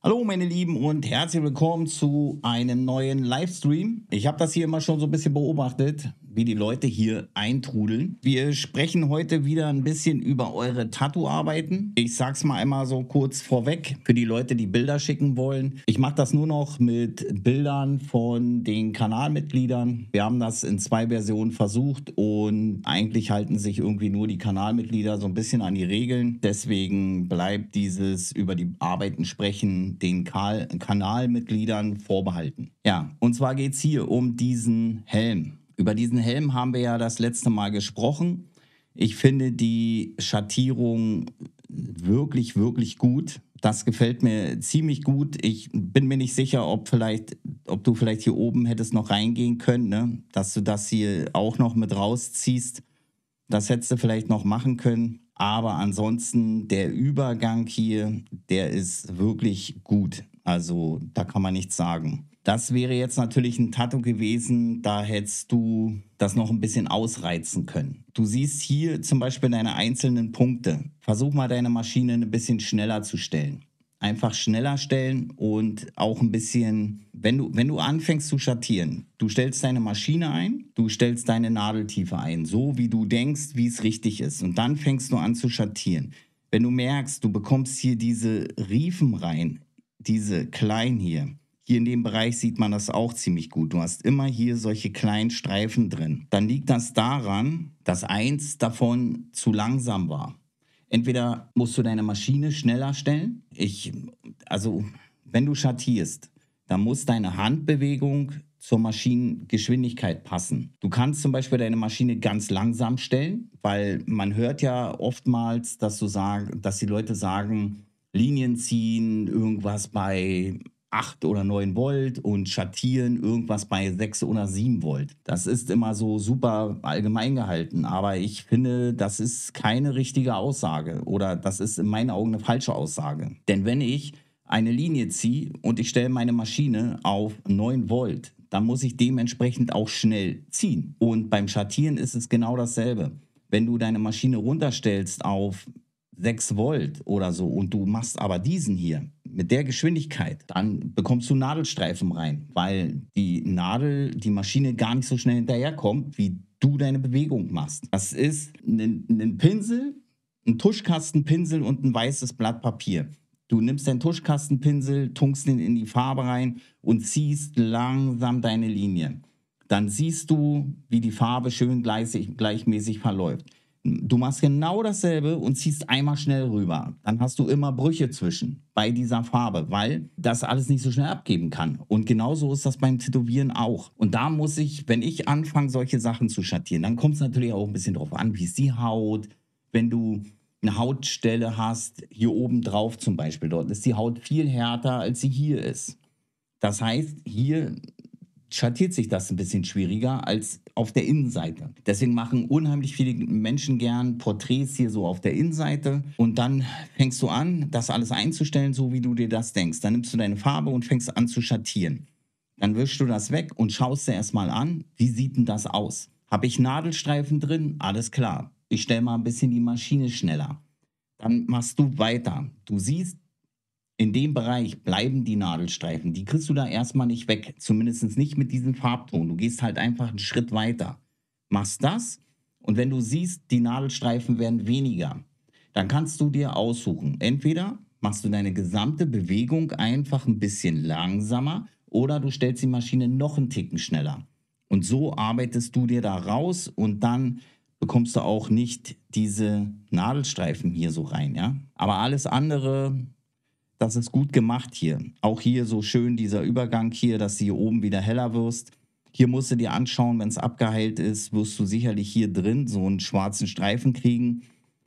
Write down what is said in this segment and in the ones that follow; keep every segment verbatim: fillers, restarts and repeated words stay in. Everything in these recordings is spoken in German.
Hallo meine Lieben und herzlich willkommen zu einem neuen Livestream. Ich habe das hier immer schon so ein bisschen beobachtet, wie die Leute hier eintrudeln. Wir sprechen heute wieder ein bisschen über eure Tattoo-Arbeiten. Ich sag's mal einmal so kurz vorweg für die Leute, die Bilder schicken wollen. Ich mache das nur noch mit Bildern von den Kanalmitgliedern. Wir haben das in zwei Versionen versucht und eigentlich halten sich irgendwie nur die Kanalmitglieder so ein bisschen an die Regeln. Deswegen bleibt dieses über die Arbeiten sprechen den Kal- Kanalmitgliedern vorbehalten. Ja, und zwar geht es hier um diesen Helm. Über diesen Helm haben wir ja das letzte Mal gesprochen. Ich finde die Schattierung wirklich, wirklich gut. Das gefällt mir ziemlich gut. Ich bin mir nicht sicher, ob vielleicht, ob du vielleicht hier oben hättest noch reingehen können, ne? Dass du das hier auch noch mit rausziehst. Das hättest du vielleicht noch machen können. Aber ansonsten der Übergang hier, der ist wirklich gut. Also da kann man nichts sagen. Das wäre jetzt natürlich ein Tattoo gewesen, da hättest du das noch ein bisschen ausreizen können. Du siehst hier zum Beispiel deine einzelnen Punkte. Versuch mal deine Maschine ein bisschen schneller zu stellen. Einfach schneller stellen und auch ein bisschen, wenn du, wenn du anfängst zu schattieren, du stellst deine Maschine ein, du stellst deine Nadeltiefe ein, so wie du denkst, wie es richtig ist. Und dann fängst du an zu schattieren. Wenn du merkst, du bekommst hier diese Riefen rein, diese kleinen hier, hier in dem Bereich sieht man das auch ziemlich gut. Du hast immer hier solche kleinen Streifen drin. Dann liegt das daran, dass eins davon zu langsam war. Entweder musst du deine Maschine schneller stellen. Ich, also, wenn du schattierst, dann muss deine Handbewegung zur Maschinengeschwindigkeit passen. Du kannst zum Beispiel deine Maschine ganz langsam stellen, weil man hört ja oftmals, dass, du sag, dass die Leute sagen, Linien ziehen, irgendwas bei acht oder neun Volt und schattieren irgendwas bei sechs oder sieben Volt. Das ist immer so super allgemein gehalten, aber ich finde, das ist keine richtige Aussage oder das ist in meinen Augen eine falsche Aussage. Denn wenn ich eine Linie ziehe und ich stelle meine Maschine auf neun Volt, dann muss ich dementsprechend auch schnell ziehen. Und beim Schattieren ist es genau dasselbe. Wenn du deine Maschine runterstellst auf sechs Volt oder so und du machst aber diesen hier mit der Geschwindigkeit, dann bekommst du Nadelstreifen rein, weil die Nadel, die Maschine gar nicht so schnell hinterherkommt, wie du deine Bewegung machst. Das ist ein, ein Pinsel, ein Tuschkastenpinsel und ein weißes Blatt Papier. Du nimmst deinen Tuschkastenpinsel, tunkst ihn in die Farbe rein und ziehst langsam deine Linie. Dann siehst du, wie die Farbe schön gleich, gleichmäßig verläuft. Du machst genau dasselbe und ziehst einmal schnell rüber. Dann hast du immer Brüche zwischen bei dieser Farbe, weil das alles nicht so schnell abgeben kann. Und genauso ist das beim Tätowieren auch. Und da muss ich, wenn ich anfange, solche Sachen zu schattieren, dann kommt es natürlich auch ein bisschen drauf an, wie ist die Haut. Wenn du eine Hautstelle hast, hier oben drauf zum Beispiel, dort ist die Haut viel härter, als sie hier ist. Das heißt, hier schattiert sich das ein bisschen schwieriger als auf der Innenseite. Deswegen machen unheimlich viele Menschen gern Porträts hier so auf der Innenseite und dann fängst du an, das alles einzustellen, so wie du dir das denkst. Dann nimmst du deine Farbe und fängst an zu schattieren. Dann wischst du das weg und schaust dir erstmal an, wie sieht denn das aus? Habe ich Nadelstreifen drin? Alles klar. Ich stelle mal ein bisschen die Maschine schneller. Dann machst du weiter. Du siehst, in dem Bereich bleiben die Nadelstreifen. Die kriegst du da erstmal nicht weg. Zumindest nicht mit diesem Farbton. Du gehst halt einfach einen Schritt weiter. Machst das und wenn du siehst, die Nadelstreifen werden weniger, dann kannst du dir aussuchen. Entweder machst du deine gesamte Bewegung einfach ein bisschen langsamer oder du stellst die Maschine noch einen Ticken schneller. Und so arbeitest du dir da raus und dann bekommst du auch nicht diese Nadelstreifen hier so rein. Ja? Aber alles andere, das ist gut gemacht hier. Auch hier so schön dieser Übergang hier, dass du hier oben wieder heller wirst. Hier musst du dir anschauen, wenn es abgeheilt ist, wirst du sicherlich hier drin so einen schwarzen Streifen kriegen.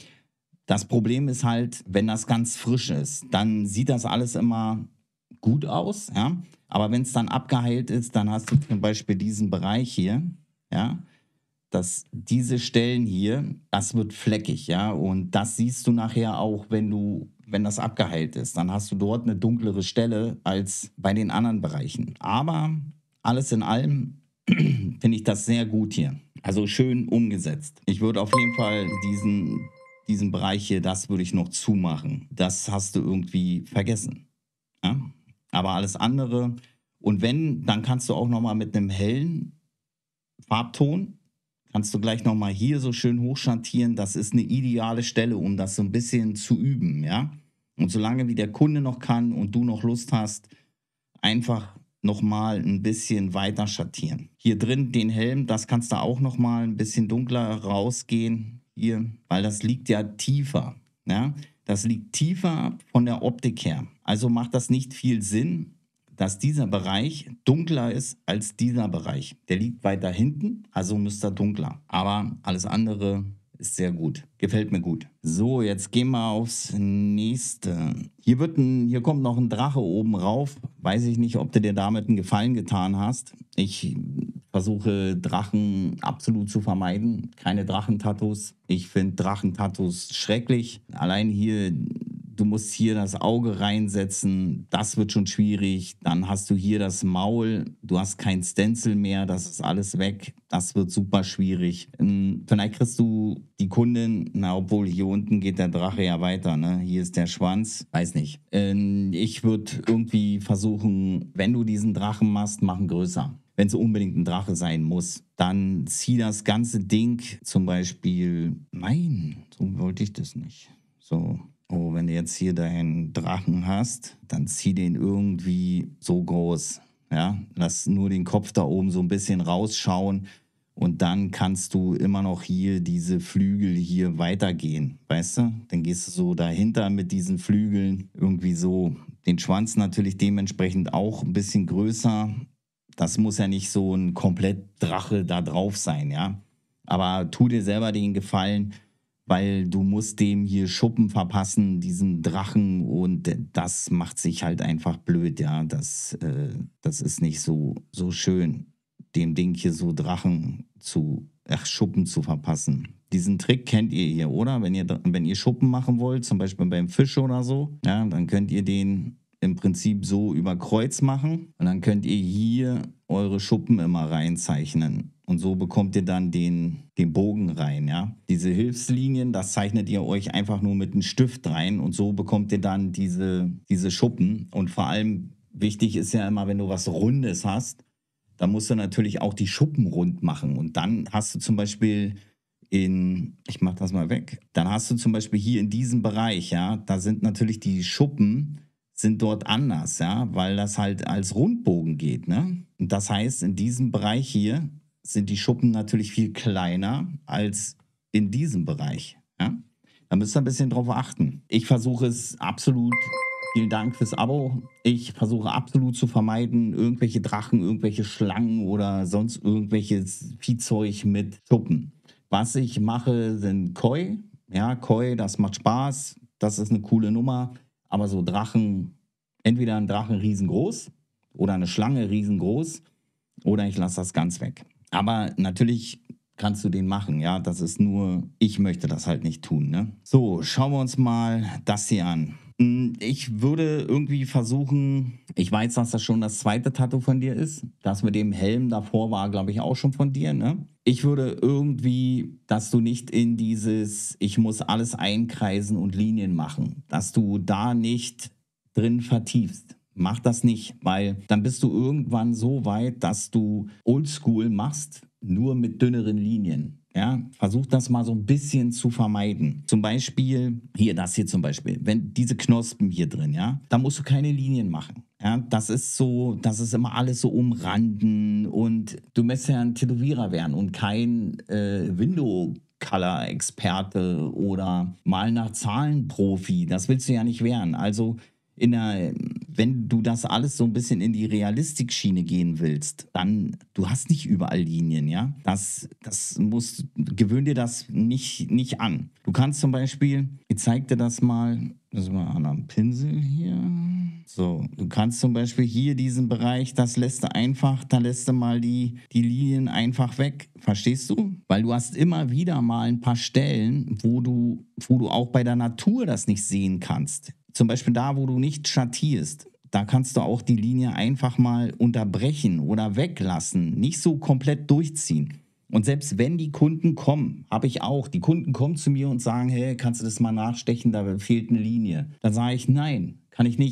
Das Problem ist halt, wenn das ganz frisch ist, dann sieht das alles immer gut aus. Ja? Aber wenn es dann abgeheilt ist, dann hast du zum Beispiel diesen Bereich hier, ja, dass diese Stellen hier, das wird fleckig, ja, und das siehst du nachher auch, wenn du, wenn das abgeheilt ist, dann hast du dort eine dunklere Stelle als bei den anderen Bereichen. Aber alles in allem finde ich das sehr gut hier. Also schön umgesetzt. Ich würde auf jeden Fall diesen, diesen Bereich hier, das würde ich noch zumachen. Das hast du irgendwie vergessen. Ja? Aber alles andere, und wenn, dann kannst du auch nochmal mit einem hellen Farbton, kannst du gleich nochmal hier so schön hochschattieren. Das ist eine ideale Stelle, um das so ein bisschen zu üben, ja. Und solange wie der Kunde noch kann und du noch Lust hast, einfach nochmal ein bisschen weiter schattieren. Hier drin den Helm, das kannst du auch nochmal ein bisschen dunkler rausgehen, hier, weil das liegt ja tiefer, ja. Das liegt tiefer von der Optik her. Also macht das nicht viel Sinn, dass dieser Bereich dunkler ist als dieser Bereich. Der liegt weiter hinten, also müsste er dunkler. Aber alles andere ist sehr gut. Gefällt mir gut. So, jetzt gehen wir aufs nächste. Hier, wird ein, hier kommt noch ein Drache oben rauf. Weiß ich nicht, ob du dir damit einen Gefallen getan hast. Ich versuche Drachen absolut zu vermeiden. Keine Drachentattoos. Ich finde Drachentattoos schrecklich. Allein hier, du musst hier das Auge reinsetzen. Das wird schon schwierig. Dann hast du hier das Maul. Du hast kein Stencil mehr. Das ist alles weg. Das wird super schwierig. Vielleicht kriegst du die Kundin, na, obwohl hier unten geht der Drache ja weiter, ne? Hier ist der Schwanz. Weiß nicht. Ich würde irgendwie versuchen, wenn du diesen Drachen machst, mach ihn größer. Wenn es unbedingt ein Drache sein muss, dann zieh das ganze Ding zum Beispiel, nein, so wollte ich das nicht. So, oh, wenn du jetzt hier deinen Drachen hast, dann zieh den irgendwie so groß, ja, lass nur den Kopf da oben so ein bisschen rausschauen und dann kannst du immer noch hier diese Flügel hier weitergehen, weißt du? Dann gehst du so dahinter mit diesen Flügeln irgendwie so, den Schwanz natürlich dementsprechend auch ein bisschen größer. Das muss ja nicht so ein komplett Drache da drauf sein, ja. Aber tu dir selber den Gefallen, weil du musst dem hier Schuppen verpassen, diesen Drachen, und das macht sich halt einfach blöd, ja. Das, äh, das ist nicht so, so schön, dem Ding hier so Drachen zu, ach, Schuppen zu verpassen. Diesen Trick kennt ihr hier, oder? Wenn ihr, wenn ihr Schuppen machen wollt, zum Beispiel beim Fisch oder so, ja, dann könnt ihr den im Prinzip so über Kreuz machen und dann könnt ihr hier eure Schuppen immer reinzeichnen und so bekommt ihr dann den, den Bogen rein, ja. Diese Hilfslinien, das zeichnet ihr euch einfach nur mit einem Stift rein und so bekommt ihr dann diese, diese Schuppen. Und vor allem wichtig ist ja immer, wenn du was Rundes hast, dann musst du natürlich auch die Schuppen rund machen und dann hast du zum Beispiel in, ich mach das mal weg, dann hast du zum Beispiel hier in diesem Bereich, ja, da sind natürlich die Schuppen sind dort anders, ja, weil das halt als Rundbogen geht, ne? Und das heißt, in diesem Bereich hier sind die Schuppen natürlich viel kleiner als in diesem Bereich, ja? Da müsst ihr ein bisschen drauf achten. Ich versuche es absolut, vielen Dank fürs Abo, ich versuche absolut zu vermeiden, irgendwelche Drachen, irgendwelche Schlangen oder sonst irgendwelches Viehzeug mit Schuppen. Was ich mache, sind Koi, ja, Koi, das macht Spaß, das ist eine coole Nummer. Aber so Drachen, entweder ein Drachen riesengroß oder eine Schlange riesengroß oder ich lasse das ganz weg. Aber natürlich kannst du den machen, ja, das ist nur, ich möchte das halt nicht tun, ne? So, schauen wir uns mal das hier an. Ich würde irgendwie versuchen, ich weiß, dass das schon das zweite Tattoo von dir ist. Das mit dem Helm davor war, glaube ich, auch schon von dir, ne? Ich würde irgendwie, dass du nicht in dieses, ich muss alles einkreisen und Linien machen, dass du da nicht drin vertiefst. Mach das nicht, weil dann bist du irgendwann so weit, dass du Oldschool machst, nur mit dünneren Linien. Ja, versuch das mal so ein bisschen zu vermeiden. Zum Beispiel, hier, das hier zum Beispiel, wenn diese Knospen hier drin, ja, da musst du keine Linien machen. Ja, das ist so, das ist immer alles so umranden und du möchtest ja ein Tätowierer werden und kein äh, Window Color-Experte oder mal nach Zahlen-Profi. Das willst du ja nicht werden. Also in der, wenn du das alles so ein bisschen in die Realistikschiene gehen willst, dann, du hast nicht überall Linien, ja. Das, das musst, gewöhn dir das nicht, nicht an. Du kannst zum Beispiel, ich zeig dir das mal, das ist mal an einem Pinsel hier. So, du kannst zum Beispiel hier diesen Bereich, das lässt du einfach, da lässt du mal die, die Linien einfach weg. Verstehst du? Weil du hast immer wieder mal ein paar Stellen, wo du, wo du auch bei der Natur das nicht sehen kannst. Zum Beispiel da, wo du nicht schattierst, da kannst du auch die Linie einfach mal unterbrechen oder weglassen, nicht so komplett durchziehen. Und selbst wenn die Kunden kommen, habe ich auch, die Kunden kommen zu mir und sagen, hey, kannst du das mal nachstechen, da fehlt eine Linie. Dann sage ich, nein, kann ich nicht.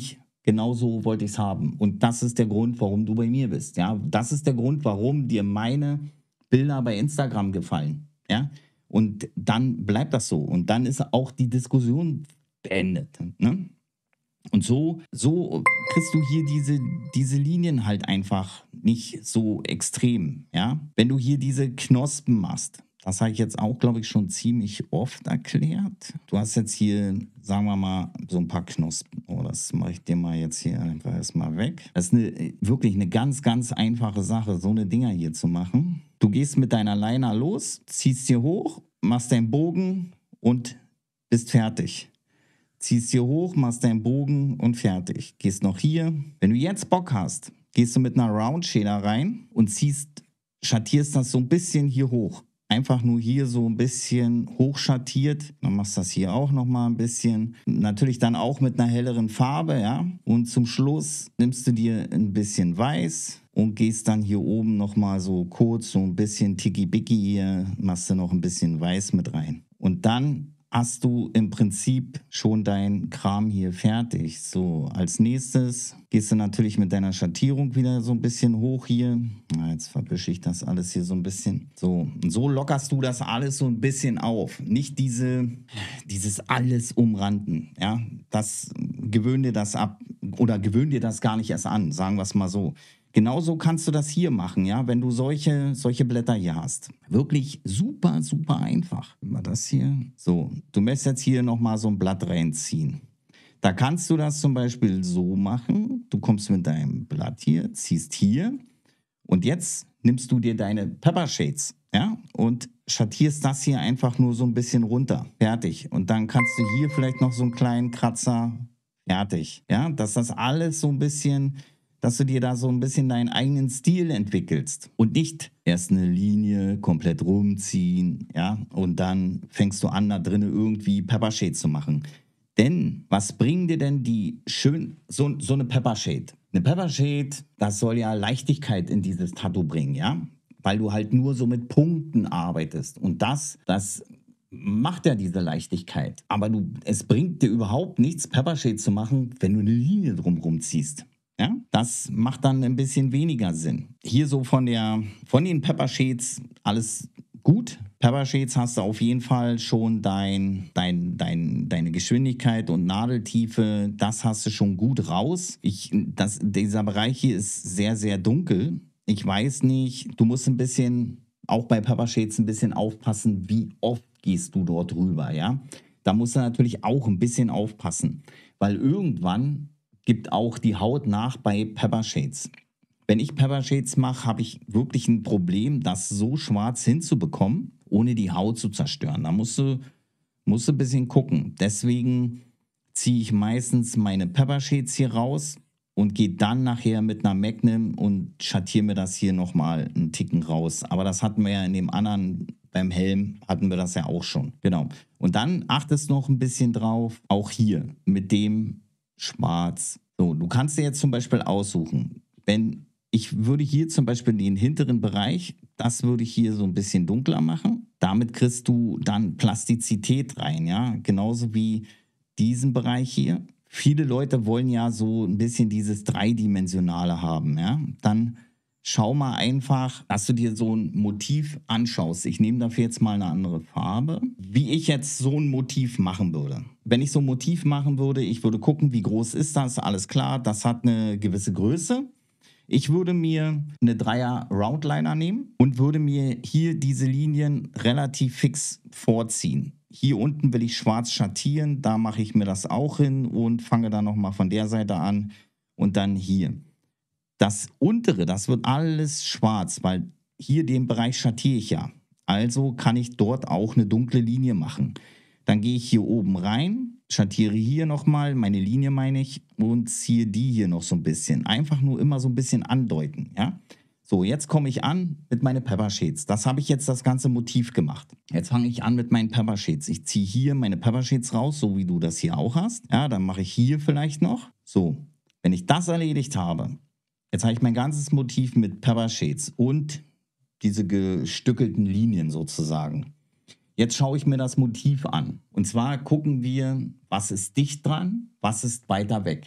genauso wollte ich es haben. Und das ist der Grund, warum du bei mir bist. Ja, das ist der Grund, warum dir meine Bilder bei Instagram gefallen. Ja, und dann bleibt das so. Und dann ist auch die Diskussion beendet. Ne? Und so, so kriegst du hier diese, diese Linien halt einfach nicht so extrem. Ja, wenn du hier diese Knospen machst. Das habe ich jetzt auch, glaube ich, schon ziemlich oft erklärt. Du hast jetzt hier, sagen wir mal, so ein paar Knospen. Oh, das mache ich dir mal jetzt hier einfach erstmal weg. Das ist eine, wirklich eine ganz, ganz einfache Sache, so eine Dinger hier zu machen. Du gehst mit deiner Liner los, ziehst hier hoch, machst deinen Bogen und bist fertig. Ziehst hier hoch, machst deinen Bogen und fertig. Gehst noch hier. Wenn du jetzt Bock hast, gehst du mit einer Round-Shader rein und ziehst, schattierst das so ein bisschen hier hoch. Einfach nur hier so ein bisschen hochschattiert. Dann machst du das hier auch nochmal ein bisschen. Natürlich dann auch mit einer helleren Farbe, ja. Und zum Schluss nimmst du dir ein bisschen Weiß und gehst dann hier oben nochmal so kurz, so ein bisschen Tiki-Biki hier, machst du noch ein bisschen Weiß mit rein. Und dann hast du im Prinzip schon dein Kram hier fertig. So, als nächstes gehst du natürlich mit deiner Schattierung wieder so ein bisschen hoch hier. Na, jetzt verwische ich das alles hier so ein bisschen. So, und so lockerst du das alles so ein bisschen auf. Nicht diese, dieses alles umranden. Ja, das, gewöhn dir das ab oder gewöhn dir das gar nicht erst an, sagen wir es mal so. Genauso kannst du das hier machen, ja, wenn du solche, solche Blätter hier hast. Wirklich super, super einfach. Mal das hier. So, du möchtest jetzt hier nochmal so ein Blatt reinziehen. Da kannst du das zum Beispiel so machen. Du kommst mit deinem Blatt hier, ziehst hier und jetzt nimmst du dir deine Pepper Shades, ja, und schattierst das hier einfach nur so ein bisschen runter. Fertig. Und dann kannst du hier vielleicht noch so einen kleinen Kratzer. Fertig. Ja, dass das alles so ein bisschen, dass du dir da so ein bisschen deinen eigenen Stil entwickelst und nicht erst eine Linie komplett rumziehen, ja, und dann fängst du an, da drinnen irgendwie Pepper Shade zu machen. Denn was bringen dir denn die schön, so, so eine Pepper Shade? Eine Pepper Shade, das soll ja Leichtigkeit in dieses Tattoo bringen, ja, weil du halt nur so mit Punkten arbeitest und das, das macht ja diese Leichtigkeit. Aber du, es bringt dir überhaupt nichts, Pepper Shade zu machen, wenn du eine Linie drumherum ziehst. Ja, das macht dann ein bisschen weniger Sinn. Hier so von, der, von den Pepper Shades alles gut. Pepper Shades hast du auf jeden Fall schon dein, dein, dein, deine Geschwindigkeit und Nadeltiefe, das hast du schon gut raus. Ich, das, dieser Bereich hier ist sehr, sehr dunkel. Ich weiß nicht, du musst ein bisschen, auch bei Pepper Shades ein bisschen aufpassen, wie oft gehst du dort rüber, ja. Da musst du natürlich auch ein bisschen aufpassen, weil irgendwann gibt auch die Haut nach bei Pepper Shades. Wenn ich Pepper Shades mache, habe ich wirklich ein Problem, das so schwarz hinzubekommen, ohne die Haut zu zerstören. Da musst du, musst du ein bisschen gucken. Deswegen ziehe ich meistens meine Pepper Shades hier raus und gehe dann nachher mit einer Magnum und schattiere mir das hier nochmal einen Ticken raus. Aber das hatten wir ja in dem anderen, beim Helm hatten wir das ja auch schon. Genau. Und dann achtest noch ein bisschen drauf, auch hier mit dem Schwarz. So, du kannst dir jetzt zum Beispiel aussuchen, wenn ich würde hier zum Beispiel den hinteren Bereich, das würde ich hier so ein bisschen dunkler machen. Damit kriegst du dann Plastizität rein, ja, genauso wie diesen Bereich hier. Viele Leute wollen ja so ein bisschen dieses Dreidimensionale haben, ja. Dann schau mal einfach, dass du dir so ein Motiv anschaust. Ich nehme dafür jetzt mal eine andere Farbe. Wie ich jetzt so ein Motiv machen würde. Wenn ich so ein Motiv machen würde, ich würde gucken, wie groß ist das, alles klar, das hat eine gewisse Größe. Ich würde mir eine Dreier Roundliner nehmen und würde mir hier diese Linien relativ fix vorziehen. Hier unten will ich schwarz schattieren, da mache ich mir das auch hin und fange dann nochmal von der Seite an und dann hier. Das untere, das wird alles schwarz, weil hier den Bereich schattiere ich ja. Also kann ich dort auch eine dunkle Linie machen. Dann gehe ich hier oben rein, schattiere hier nochmal, meine Linie meine ich, und ziehe die hier noch so ein bisschen. Einfach nur immer so ein bisschen andeuten, ja. So, jetzt komme ich an mit meinen Pepper Shades. Das habe ich jetzt das ganze Motiv gemacht. Jetzt fange ich an mit meinen Pepper Shades. Ich ziehe hier meine Pepper Shades raus, so wie du das hier auch hast. Ja, dann mache ich hier vielleicht noch. So, wenn ich das erledigt habe, jetzt habe ich mein ganzes Motiv mit Pepper Shades und diese gestückelten Linien sozusagen. Jetzt schaue ich mir das Motiv an. Und zwar gucken wir, was ist dicht dran, was ist weiter weg.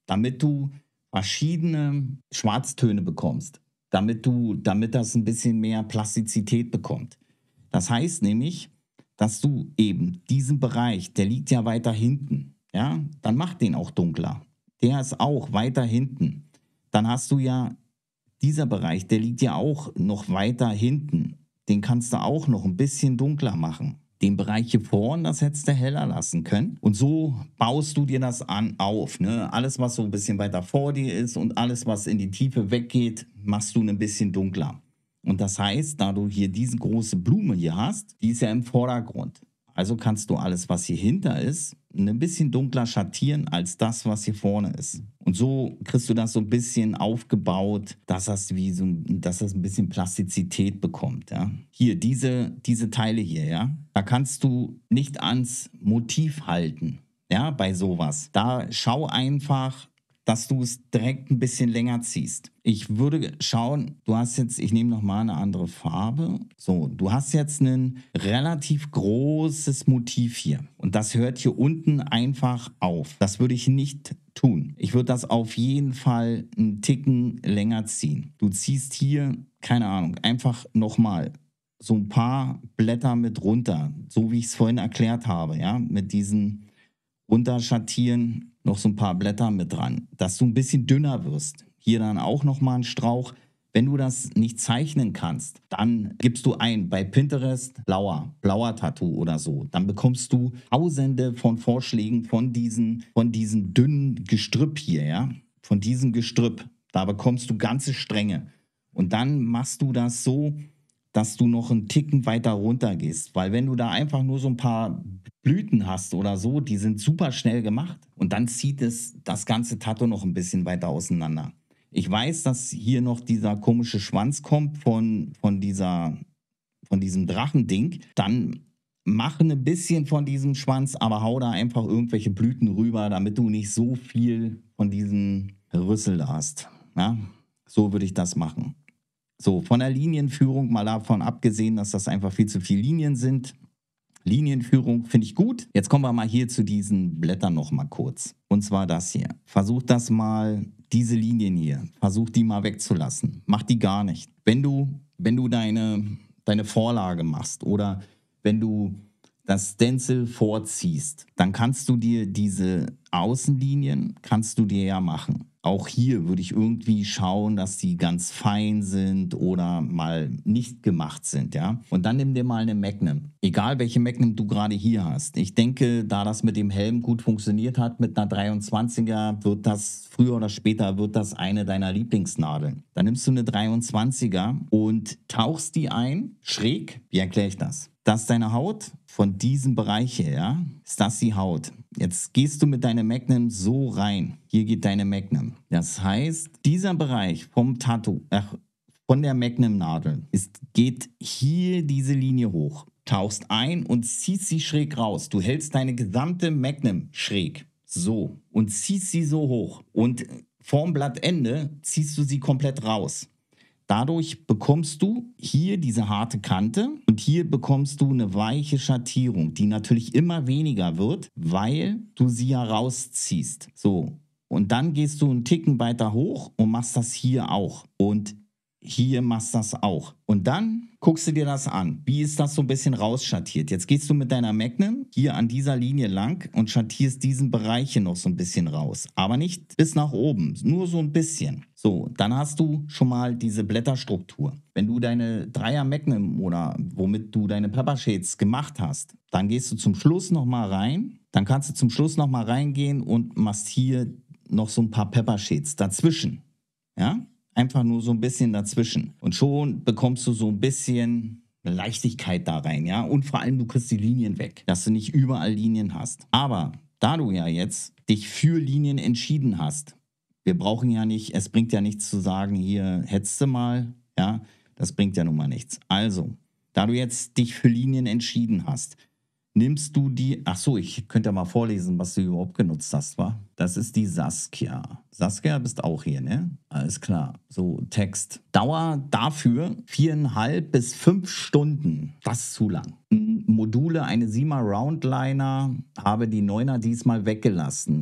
damit du verschiedene Schwarztöne bekommst, damit du, damit das ein bisschen mehr Plastizität bekommt. Das heißt nämlich, dass du eben diesen Bereich, der liegt ja weiter hinten, ja, dann mach den auch dunkler. Der ist auch weiter hinten. Dann hast du ja dieser Bereich, der liegt ja auch noch weiter hinten. Den kannst du auch noch ein bisschen dunkler machen. Den Bereich hier vorne, das hättest du heller lassen können. Und so baust du dir das an auf. Ne? Alles, was so ein bisschen weiter vor dir ist und alles, was in die Tiefe weggeht, machst du ein bisschen dunkler. Und das heißt, da du hier diese große Blume hier hast, die ist ja im Vordergrund. Also kannst du alles, was hier hinter ist, ein bisschen dunkler schattieren als das, was hier vorne ist. Und so kriegst du das so ein bisschen aufgebaut, dass das, wie so, dass das ein bisschen Plastizität bekommt. Ja? Hier, diese, diese Teile hier, ja, da kannst du nicht ans Motiv halten, ja, bei sowas. Da schau einfach, dass du es direkt ein bisschen länger ziehst. Ich würde schauen, du hast jetzt, ich nehme nochmal eine andere Farbe. So, du hast jetzt ein relativ großes Motiv hier. Und das hört hier unten einfach auf. Das würde ich nicht tun. Ich würde das auf jeden Fall einen Ticken länger ziehen. Du ziehst hier, keine Ahnung, einfach nochmal so ein paar Blätter mit runter. So wie ich es vorhin erklärt habe, ja, mit diesen runterschattieren, noch so ein paar Blätter mit dran, dass du ein bisschen dünner wirst. Hier dann auch nochmal ein Strauch. Wenn du das nicht zeichnen kannst, dann gibst du ein bei Pinterest blauer, blauer Tattoo oder so. Dann bekommst du tausende von Vorschlägen von diesen, von diesen dünnen Gestrüpp hier, ja, von diesem Gestrüpp. Da bekommst du ganze Stränge. Und dann machst du das so, dass du noch einen Ticken weiter runter gehst. Weil wenn du da einfach nur so ein paar Blüten hast oder so, die sind super schnell gemacht. Und dann zieht es das ganze Tattoo noch ein bisschen weiter auseinander. Ich weiß, dass hier noch dieser komische Schwanz kommt von, von, dieser, von diesem Drachending. Dann mach ein bisschen von diesem Schwanz, aber hau da einfach irgendwelche Blüten rüber, damit du nicht so viel von diesem Rüssel hast. Ja? So würde ich das machen. So, von der Linienführung mal davon abgesehen, dass das einfach viel zu viele Linien sind. Linienführung finde ich gut. Jetzt kommen wir mal hier zu diesen Blättern noch mal kurz. Und zwar das hier. Versuch das mal, diese Linien hier, versuch die mal wegzulassen. Mach die gar nicht. Wenn du, wenn du deine, deine Vorlage machst oder wenn du das Stencil vorziehst, dann kannst du dir diese Außenlinien, kannst du dir ja machen. Auch hier würde ich irgendwie schauen, dass die ganz fein sind oder mal nicht gemacht sind, ja. Und dann nimm dir mal eine Magnum. Egal, welche Magnum du gerade hier hast. Ich denke, da das mit dem Helm gut funktioniert hat, mit einer dreiundzwanziger, wird das früher oder später wird das eine deiner Lieblingsnadeln. Dann nimmst du eine dreiundzwanziger und tauchst die ein, schräg. Wie erkläre ich das? Das ist deine Haut von diesem Bereich hier, ja? Ist das die Haut? Jetzt gehst du mit deiner Magnum so rein. Hier geht deine Magnum. Das heißt, dieser Bereich vom Tattoo, äh, von der Magnum-Nadel, ist, geht hier diese Linie hoch. Tauchst ein und ziehst sie schräg raus. Du hältst deine gesamte Magnum schräg. So. Und ziehst sie so hoch. Und vorm Blattende ziehst du sie komplett raus. Dadurch bekommst du hier diese harte Kante und hier bekommst du eine weiche Schattierung, die natürlich immer weniger wird, weil du sie ja rausziehst. So, und dann gehst du einen Ticken weiter hoch und machst das hier auch. Und hier machst du das auch. Und dann guckst du dir das an. Wie ist das so ein bisschen rausschattiert? Jetzt gehst du mit deiner Magnum hier an dieser Linie lang und schattierst diesen Bereich hier noch so ein bisschen raus. Aber nicht bis nach oben, nur so ein bisschen. So, dann hast du schon mal diese Blätterstruktur. Wenn du deine Dreier Magnum oder womit du deine Pepper Shades gemacht hast, dann gehst du zum Schluss nochmal rein. Dann kannst du zum Schluss nochmal reingehen und machst hier noch so ein paar Pepper Shades dazwischen. Ja? Einfach nur so ein bisschen dazwischen. Und schon bekommst du so ein bisschen Leichtigkeit da rein, ja. Und vor allem, du kriegst die Linien weg, dass du nicht überall Linien hast. Aber da du ja jetzt dich für Linien entschieden hast, wir brauchen ja nicht, es bringt ja nichts zu sagen, hier hättest du mal, ja. Das bringt ja nun mal nichts. Also, da du jetzt dich für Linien entschieden hast, nimmst du die, ach so, ich könnte ja mal vorlesen, was du überhaupt genutzt hast, wa? Das ist die Saskia. Saskia bist auch hier, ne? Alles klar. So, Text. Dauer dafür viereinhalb bis fünf Stunden. Das ist zu lang. Module, eine Sima Roundliner, habe die Neuner diesmal weggelassen.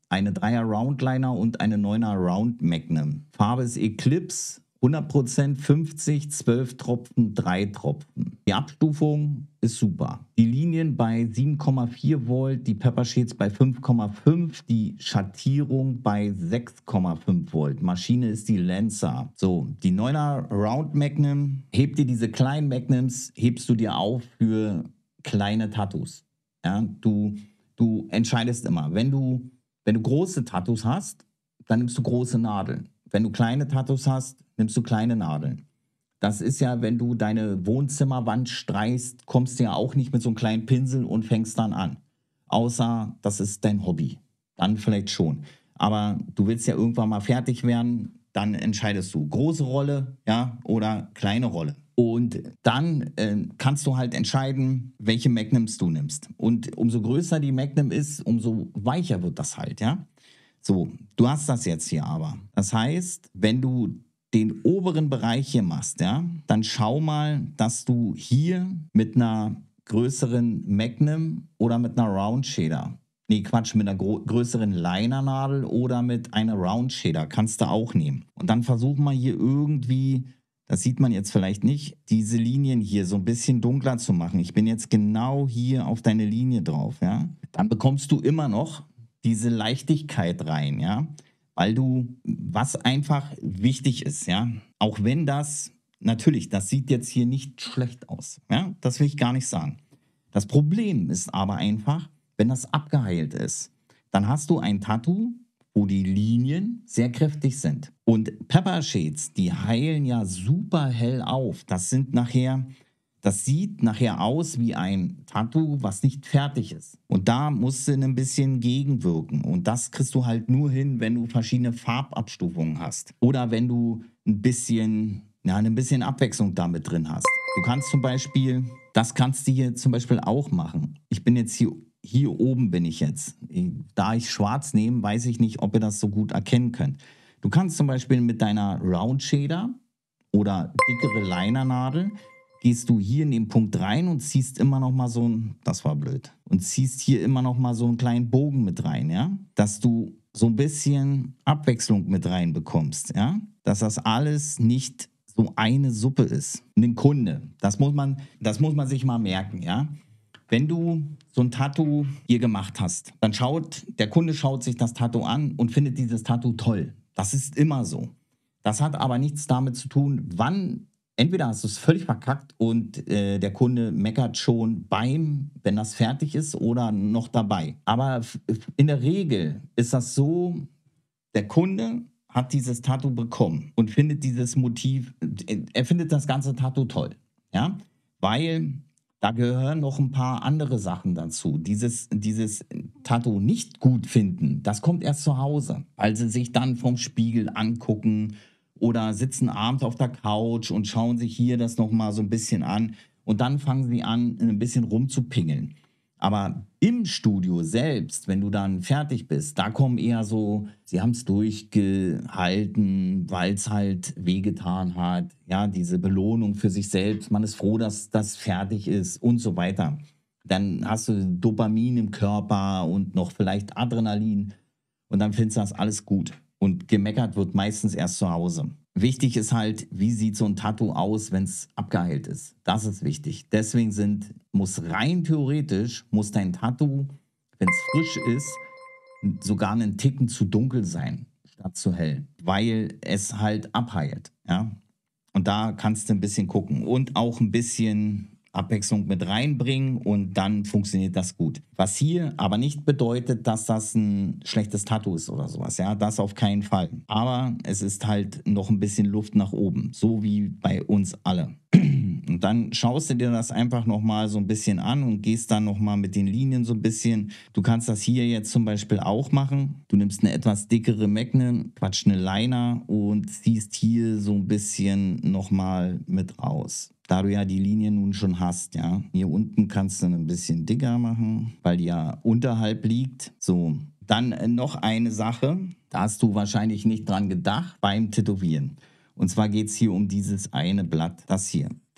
eine Dreier Roundliner und eine Neuner Round Magnum. Farbe ist Eclipse, hundert Prozent fünfzig, zwölf Tropfen, drei Tropfen. Die Abstufung ist super. Die Linien bei sieben Komma vier Volt, die Pepper Shades bei fünf Komma fünf, die Schattierung bei sechs Komma fünf Volt. Maschine ist die Lancer. So, die Neuner Round Magnum, heb dir diese kleinen Magnums, hebst du dir auf für kleine Tattoos. Ja, du, du entscheidest immer, wenn du, wenn du große Tattoos hast, dann nimmst du große Nadeln. Wenn du kleine Tattoos hast, nimmst du kleine Nadeln. Das ist ja, wenn du deine Wohnzimmerwand streichst, kommst du ja auch nicht mit so einem kleinen Pinsel und fängst dann an. Außer, das ist dein Hobby. Dann vielleicht schon. Aber du willst ja irgendwann mal fertig werden, dann entscheidest du, große Rolle, ja, oder kleine Rolle. Und dann äh, kannst du halt entscheiden, welche Magnums du nimmst. Und umso größer die Magnum ist, umso weicher wird das halt, ja. So, du hast das jetzt hier aber. Das heißt, wenn du den oberen Bereich hier machst, ja, dann schau mal, dass du hier mit einer größeren Magnum oder mit einer Round Shader, nee Quatsch, mit einer größeren Linernadel oder mit einer Round Shader kannst du auch nehmen. Und dann versuch mal hier irgendwie, das sieht man jetzt vielleicht nicht, diese Linien hier so ein bisschen dunkler zu machen. Ich bin jetzt genau hier auf deine Linie drauf, ja. Dann bekommst du immer noch diese Leichtigkeit rein, ja, weil du, was einfach wichtig ist, ja, auch wenn das, natürlich, das sieht jetzt hier nicht schlecht aus, ja, das will ich gar nicht sagen. Das Problem ist aber einfach, wenn das abgeheilt ist, dann hast du ein Tattoo, wo die Linien sehr kräftig sind. Und Pepper Shades, die heilen ja super hell auf. Das sind nachher... Das sieht nachher aus wie ein Tattoo, was nicht fertig ist. Und da musst du ein bisschen gegenwirken. Und das kriegst du halt nur hin, wenn du verschiedene Farbabstufungen hast. Oder wenn du ein bisschen, ja, ein bisschen Abwechslung damit drin hast. Du kannst zum Beispiel, das kannst du hier zum Beispiel auch machen. Ich bin jetzt hier, hier oben bin ich jetzt. Da ich schwarz nehme, weiß ich nicht, ob ihr das so gut erkennen könnt. Du kannst zum Beispiel mit deiner Round Shader oder dickere Linernadel gehst du hier in den Punkt rein und ziehst immer noch mal so ein, das war blöd, und ziehst hier immer noch mal so einen kleinen Bogen mit rein, ja, dass du so ein bisschen Abwechslung mit rein bekommst, ja, dass das alles nicht so eine Suppe ist. Ein Kunde, das muss man, das muss man sich mal merken, ja. Wenn du so ein Tattoo hier gemacht hast, dann schaut, der Kunde schaut sich das Tattoo an und findet dieses Tattoo toll. Das ist immer so. Das hat aber nichts damit zu tun, wann. Entweder hast du es völlig verkackt und äh, der Kunde meckert schon beim, wenn das fertig ist, oder noch dabei. Aber in der Regel ist das so, der Kunde hat dieses Tattoo bekommen und findet dieses Motiv, er findet das ganze Tattoo toll, ja, weil da gehören noch ein paar andere Sachen dazu. Dieses, dieses Tattoo nicht gut finden, das kommt erst zu Hause, weil sie sich dann vom Spiegel angucken oder sitzen abends auf der Couch und schauen sich hier das nochmal so ein bisschen an und dann fangen sie an, ein bisschen rumzupingeln. Aber im Studio selbst, wenn du dann fertig bist, da kommen eher so, sie haben es durchgehalten, weil es halt wehgetan hat, ja, diese Belohnung für sich selbst, man ist froh, dass das fertig ist und so weiter. Dann hast du Dopamin im Körper und noch vielleicht Adrenalin und dann findest du das alles gut. Und gemeckert wird meistens erst zu Hause. Wichtig ist halt, wie sieht so ein Tattoo aus, wenn es abgeheilt ist. Das ist wichtig. Deswegen sind, muss rein theoretisch, muss dein Tattoo, wenn es frisch ist, sogar einen Ticken zu dunkel sein, statt zu hell. Weil es halt abheilt. Ja? Und da kannst du ein bisschen gucken. Und auch ein bisschen Abwechslung mit reinbringen und dann funktioniert das gut. Was hier aber nicht bedeutet, dass das ein schlechtes Tattoo ist oder sowas, ja, das auf keinen Fall. Aber es ist halt noch ein bisschen Luft nach oben, so wie bei uns alle. Und dann schaust du dir das einfach nochmal so ein bisschen an und gehst dann nochmal mit den Linien so ein bisschen. Du kannst das hier jetzt zum Beispiel auch machen. Du nimmst eine etwas dickere Magnum, Quatsch, eine Liner und ziehst hier so ein bisschen nochmal mit raus. Da du ja die Linie nun schon hast, ja. Hier unten kannst du ein bisschen dicker machen, weil die ja unterhalb liegt. So, dann noch eine Sache, da hast du wahrscheinlich nicht dran gedacht beim Tätowieren. Und zwar geht es hier um dieses eine Blatt, das hier.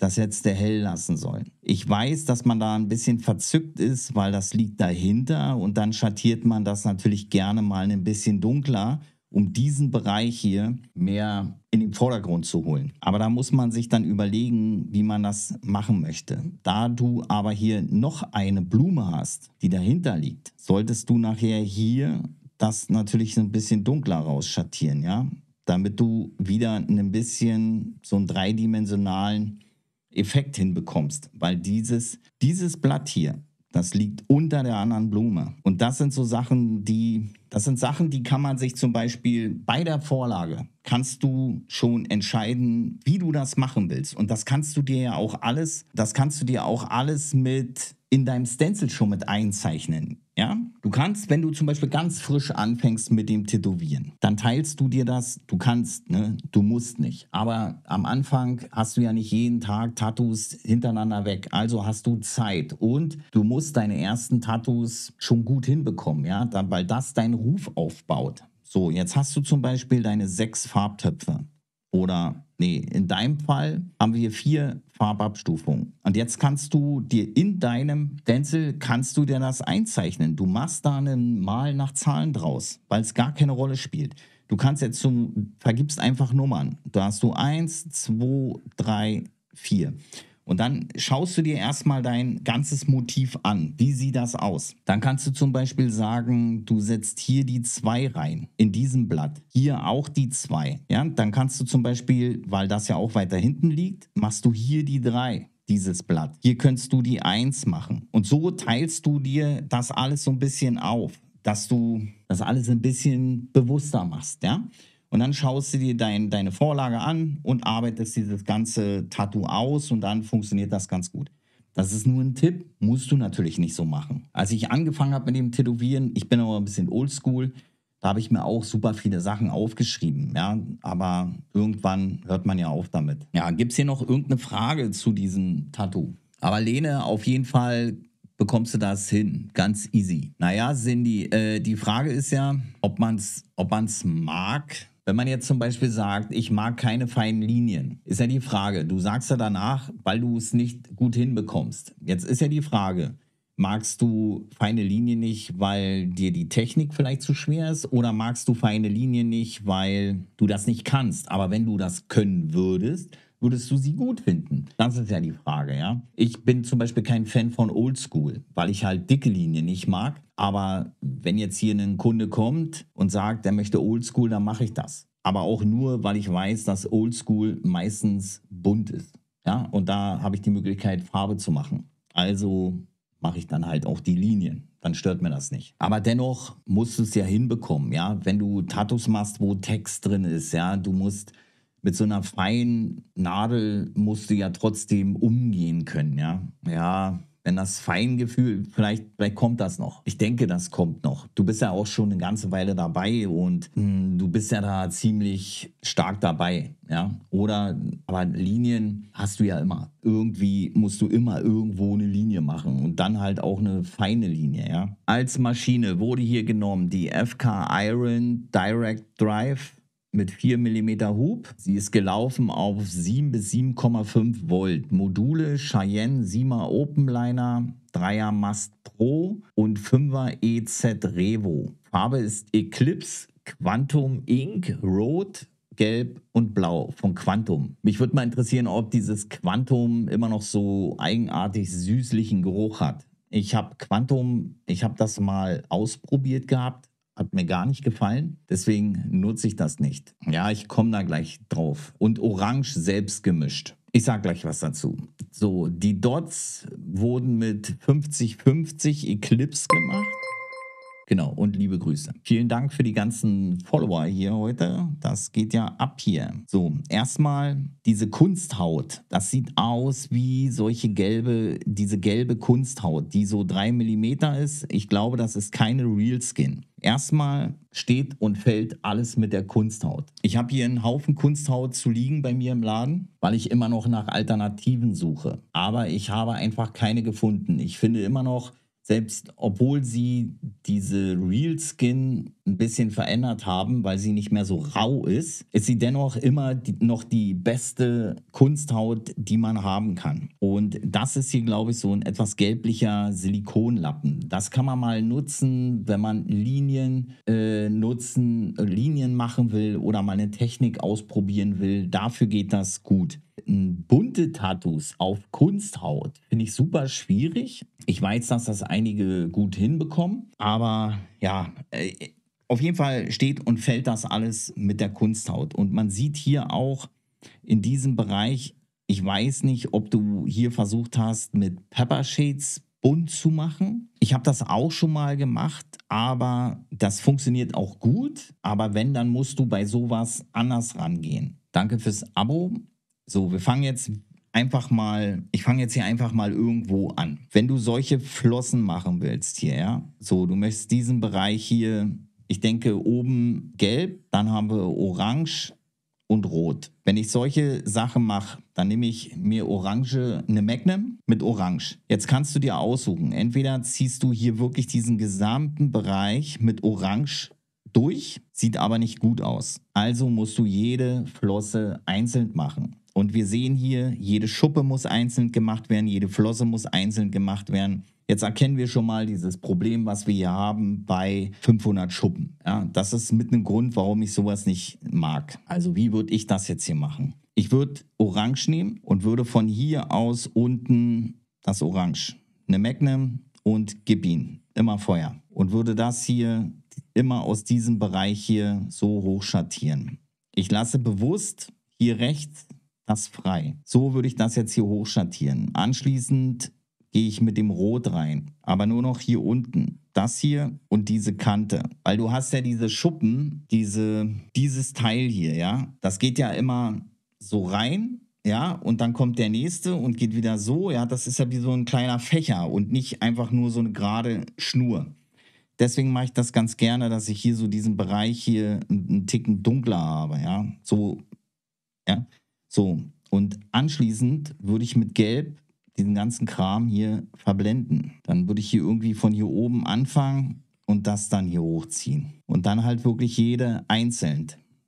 das hättest du hell lassen sollen. Ich weiß, dass man da ein bisschen verzückt ist, weil das liegt dahinter und dann schattiert man das natürlich gerne mal ein bisschen dunkler, um diesen Bereich hier mehr in den Vordergrund zu holen. Aber da muss man sich dann überlegen, wie man das machen möchte. Da du aber hier noch eine Blume hast, die dahinter liegt, solltest du nachher hier das natürlich ein bisschen dunkler rausschattieren, ja? Damit du wieder ein bisschen so einen dreidimensionalen Effekt hinbekommst. Weil dieses, dieses Blatt hier, das liegt unter der anderen Blume. Und das sind so Sachen, die, das sind Sachen, die kann man sich zum Beispiel bei der Vorlage, kannst du schon entscheiden, wie du das machen willst. Und das kannst du dir ja auch alles, das kannst du dir auch alles mit in deinem Stencil schon mit einzeichnen. Ja? Du kannst, wenn du zum Beispiel ganz frisch anfängst mit dem Tätowieren, dann teilst du dir das, du kannst, ne? Du musst nicht. Aber am Anfang hast du ja nicht jeden Tag Tattoos hintereinander weg, also hast du Zeit und du musst deine ersten Tattoos schon gut hinbekommen, ja? Dann, weil das deinen Ruf aufbaut. So, jetzt hast du zum Beispiel deine sechs Farbtöpfe. Oder, nee, in deinem Fall haben wir vier Farbabstufungen. Und jetzt kannst du dir in deinem Stencil, kannst du dir das einzeichnen. Du machst da einen Mal nach Zahlen draus, weil es gar keine Rolle spielt. Du kannst jetzt zum, vergibst einfach Nummern. Da hast du eins, zwei, drei, vier. Und dann schaust du dir erstmal dein ganzes Motiv an. Wie sieht das aus? Dann kannst du zum Beispiel sagen, du setzt hier die zwei rein, in diesem Blatt. Hier auch die zwei. Ja? Dann kannst du zum Beispiel, weil das ja auch weiter hinten liegt, machst du hier die drei, dieses Blatt. Hier könntest du die eins machen. Und so teilst du dir das alles so ein bisschen auf, dass du das alles ein bisschen bewusster machst, ja? Und dann schaust du dir dein, deine Vorlage an und arbeitest dieses ganze Tattoo aus und dann funktioniert das ganz gut. Das ist nur ein Tipp, musst du natürlich nicht so machen. Als ich angefangen habe mit dem Tätowieren, ich bin aber ein bisschen oldschool, da habe ich mir auch super viele Sachen aufgeschrieben, ja, aber irgendwann hört man ja auf damit. Ja, gibt es hier noch irgendeine Frage zu diesem Tattoo? Aber Lene, auf jeden Fall bekommst du das hin. Ganz easy. Naja, Cindy, äh, die Frage ist ja, ob man es ob man's mag. Wenn man jetzt zum Beispiel sagt, ich mag keine feinen Linien, ist ja die Frage, du sagst ja danach, weil du es nicht gut hinbekommst. Jetzt ist ja die Frage, magst du feine Linien nicht, weil dir die Technik vielleicht zu schwer ist oder magst du feine Linien nicht, weil du das nicht kannst? Aber wenn du das können würdest, würdest du sie gut finden? Das ist ja die Frage, ja. Ich bin zum Beispiel kein Fan von Oldschool, weil ich halt dicke Linien nicht mag. Aber wenn jetzt hier ein Kunde kommt und sagt, er möchte Oldschool, dann mache ich das. Aber auch nur, weil ich weiß, dass Oldschool meistens bunt ist. Ja, und da habe ich die Möglichkeit, Farbe zu machen. Also mache ich dann halt auch die Linien. Dann stört mir das nicht. Aber dennoch musst du es ja hinbekommen, ja. Wenn du Tattoos machst, wo Text drin ist, ja, du musst mit so einer feinen Nadel musst du ja trotzdem umgehen können, ja. Ja, wenn das Feingefühl, vielleicht, vielleicht kommt das noch. Ich denke, das kommt noch. Du bist ja auch schon eine ganze Weile dabei und mh, du bist ja da ziemlich stark dabei, ja. Oder, aber Linien hast du ja immer. Irgendwie musst du immer irgendwo eine Linie machen und dann halt auch eine feine Linie, ja. Als Maschine wurde hier genommen die F K Iron Direct Drive mit vier Millimeter Hub. Sie ist gelaufen auf sieben bis sieben Komma fünf Volt. Module Cheyenne Sima Openliner, dreier Mast Pro und fünfer E Z Revo. Farbe ist Eclipse Quantum Ink, Rot, Gelb und Blau von Quantum. Mich würde mal interessieren, ob dieses Quantum immer noch so eigenartig süßlichen Geruch hat. Ich habe Quantum, ich habe das mal ausprobiert gehabt. Hat mir gar nicht gefallen, deswegen nutze ich das nicht. Ja, ich komme da gleich drauf. Und Orange selbst gemischt. Ich sage gleich was dazu. So, die Dots wurden mit fünfzig fünfzig Eclipse gemacht. Genau, und liebe Grüße. Vielen Dank für die ganzen Follower hier heute. Das geht ja ab hier. So, erstmal diese Kunsthaut. Das sieht aus wie solche gelbe, diese gelbe Kunsthaut, die so drei Millimeter ist. Ich glaube, das ist keine Real Skin. Erstmal steht und fällt alles mit der Kunsthaut. Ich habe hier einen Haufen Kunsthaut zu liegen bei mir im Laden, weil ich immer noch nach Alternativen suche. Aber ich habe einfach keine gefunden. Ich finde immer noch, Selbst obwohl sie diese Real Skin ein bisschen verändert haben, weil sie nicht mehr so rau ist, ist sie dennoch immer die, noch die beste Kunsthaut, die man haben kann. Und das ist hier, glaube ich, so ein etwas gelblicher Silikonlappen. Das kann man mal nutzen, wenn man Linien äh, nutzen, äh, Linien machen will oder mal eine Technik ausprobieren will. Dafür geht das gut. Bunte Tattoos auf Kunsthaut finde ich super schwierig. Ich weiß, dass das einige gut hinbekommen, aber ja, äh, auf jeden Fall steht und fällt das alles mit der Kunsthaut. Und man sieht hier auch in diesem Bereich, ich weiß nicht, ob du hier versucht hast, mit Pepper Shades bunt zu machen. Ich habe das auch schon mal gemacht, aber das funktioniert auch gut. Aber wenn, dann musst du bei sowas anders rangehen. Danke fürs Abo. So, wir fangen jetzt einfach mal, ich fange jetzt hier einfach mal irgendwo an. Wenn du solche Flossen machen willst hier, ja, so, du möchtest diesen Bereich hier, ich denke oben gelb, dann haben wir orange und rot. Wenn ich solche Sachen mache, dann nehme ich mir orange, eine Magnum mit orange. Jetzt kannst du dir aussuchen, entweder ziehst du hier wirklich diesen gesamten Bereich mit orange durch, sieht aber nicht gut aus. Also musst du jede Flosse einzeln machen. Und wir sehen hier, jede Schuppe muss einzeln gemacht werden, jede Flosse muss einzeln gemacht werden. Jetzt erkennen wir schon mal dieses Problem, was wir hier haben bei fünfhundert Schuppen. Ja, das ist mit einem Grund, warum ich sowas nicht mag. Also wie würde ich das jetzt hier machen? Ich würde Orange nehmen und würde von hier aus unten das Orange, eine Magnum und gib ihn, immer Feuer. Und würde das hier immer aus diesem Bereich hier so hoch schattieren. Ich lasse bewusst hier rechts das frei. So würde ich das jetzt hier hoch schattieren. Anschließend gehe ich mit dem Rot rein, aber nur noch hier unten. Das hier und diese Kante. Weil du hast ja diese Schuppen, diese, dieses Teil hier, ja. Das geht ja immer so rein, ja, und dann kommt der nächste und geht wieder so, ja. Das ist ja wie so ein kleiner Fächer und nicht einfach nur so eine gerade Schnur. Deswegen mache ich das ganz gerne, dass ich hier so diesen Bereich hier einen Ticken dunkler habe, ja. So, ja. So, und anschließend würde ich mit Gelb diesen ganzen Kram hier verblenden. Dann würde ich hier irgendwie von hier oben anfangen und das dann hier hochziehen. Und dann halt wirklich jede einzeln.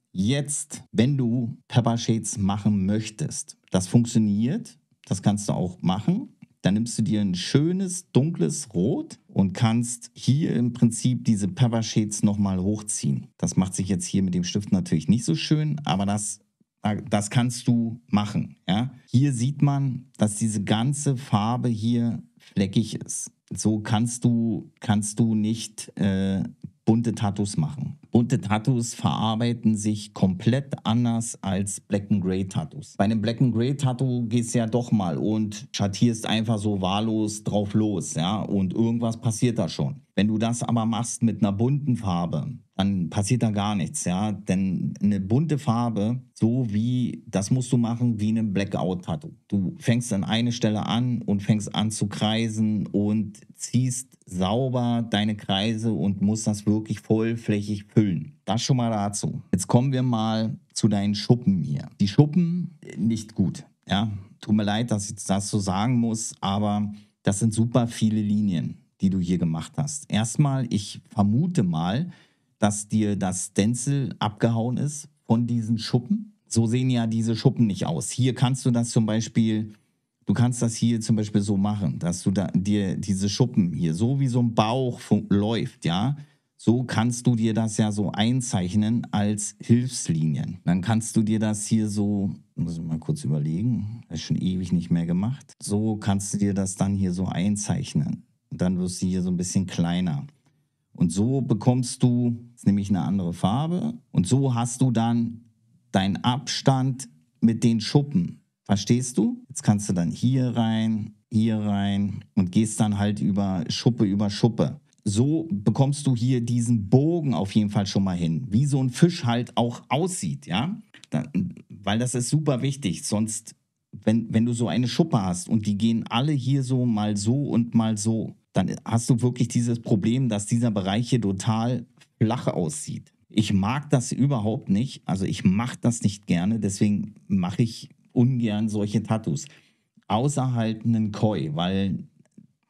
Jetzt, wenn du Pepper Shades machen möchtest, das funktioniert, das kannst du auch machen. Dann nimmst du dir ein schönes, dunkles Rot und kannst hier im Prinzip diese Pepper Shades nochmal hochziehen. Das macht sich jetzt hier mit dem Stift natürlich nicht so schön, aber das Das kannst du machen. Ja? Hier sieht man, dass diese ganze Farbe hier fleckig ist. So kannst du, kannst du nicht äh, bunte Tattoos machen. Bunte Tattoos verarbeiten sich komplett anders als Black and Gray Tattoos. Bei einem Black and Gray Tattoo gehst du ja doch mal und schattierst einfach so wahllos drauf los, ja, und irgendwas passiert da schon. Wenn du das aber machst mit einer bunten Farbe, dann passiert da gar nichts, ja, denn eine bunte Farbe, so wie, das musst du machen wie ein Blackout-Tattoo. Du fängst an eine Stelle an und fängst an zu kreisen und ziehst sauber deine Kreise und musst das wirklich vollflächig füllen. Das schon mal dazu. Jetzt kommen wir mal zu deinen Schuppen hier. Die Schuppen, nicht gut, ja. Tut mir leid, dass ich das so sagen muss, aber das sind super viele Linien, die du hier gemacht hast. Erstmal, ich vermute mal, dass dir das Stencil abgehauen ist von diesen Schuppen. So sehen ja diese Schuppen nicht aus. Hier kannst du das zum Beispiel, du kannst das hier zum Beispiel so machen, dass du da, dir diese Schuppen hier, so wie so ein Bauch läuft, ja, so kannst du dir das ja so einzeichnen als Hilfslinien. Dann kannst du dir das hier so, muss ich mal kurz überlegen, das ist schon ewig nicht mehr gemacht. So kannst du dir das dann hier so einzeichnen. Und dann wirst du hier so ein bisschen kleiner. Und so bekommst du jetzt nämlich eine andere Farbe. Und so hast du dann deinen Abstand mit den Schuppen. Verstehst du? Jetzt kannst du dann hier rein, hier rein und gehst dann halt über Schuppe über Schuppe. So bekommst du hier diesen Bogen auf jeden Fall schon mal hin. Wie so ein Fisch halt auch aussieht, ja? Da, weil das ist super wichtig. Sonst, wenn, wenn du so eine Schuppe hast und die gehen alle hier so mal so und mal so, dann hast du wirklich dieses Problem, dass dieser Bereich hier total flach aussieht. Ich mag das überhaupt nicht, also ich mache das nicht gerne, deswegen mache ich ungern solche Tattoos. Außer halt einen Koi, weil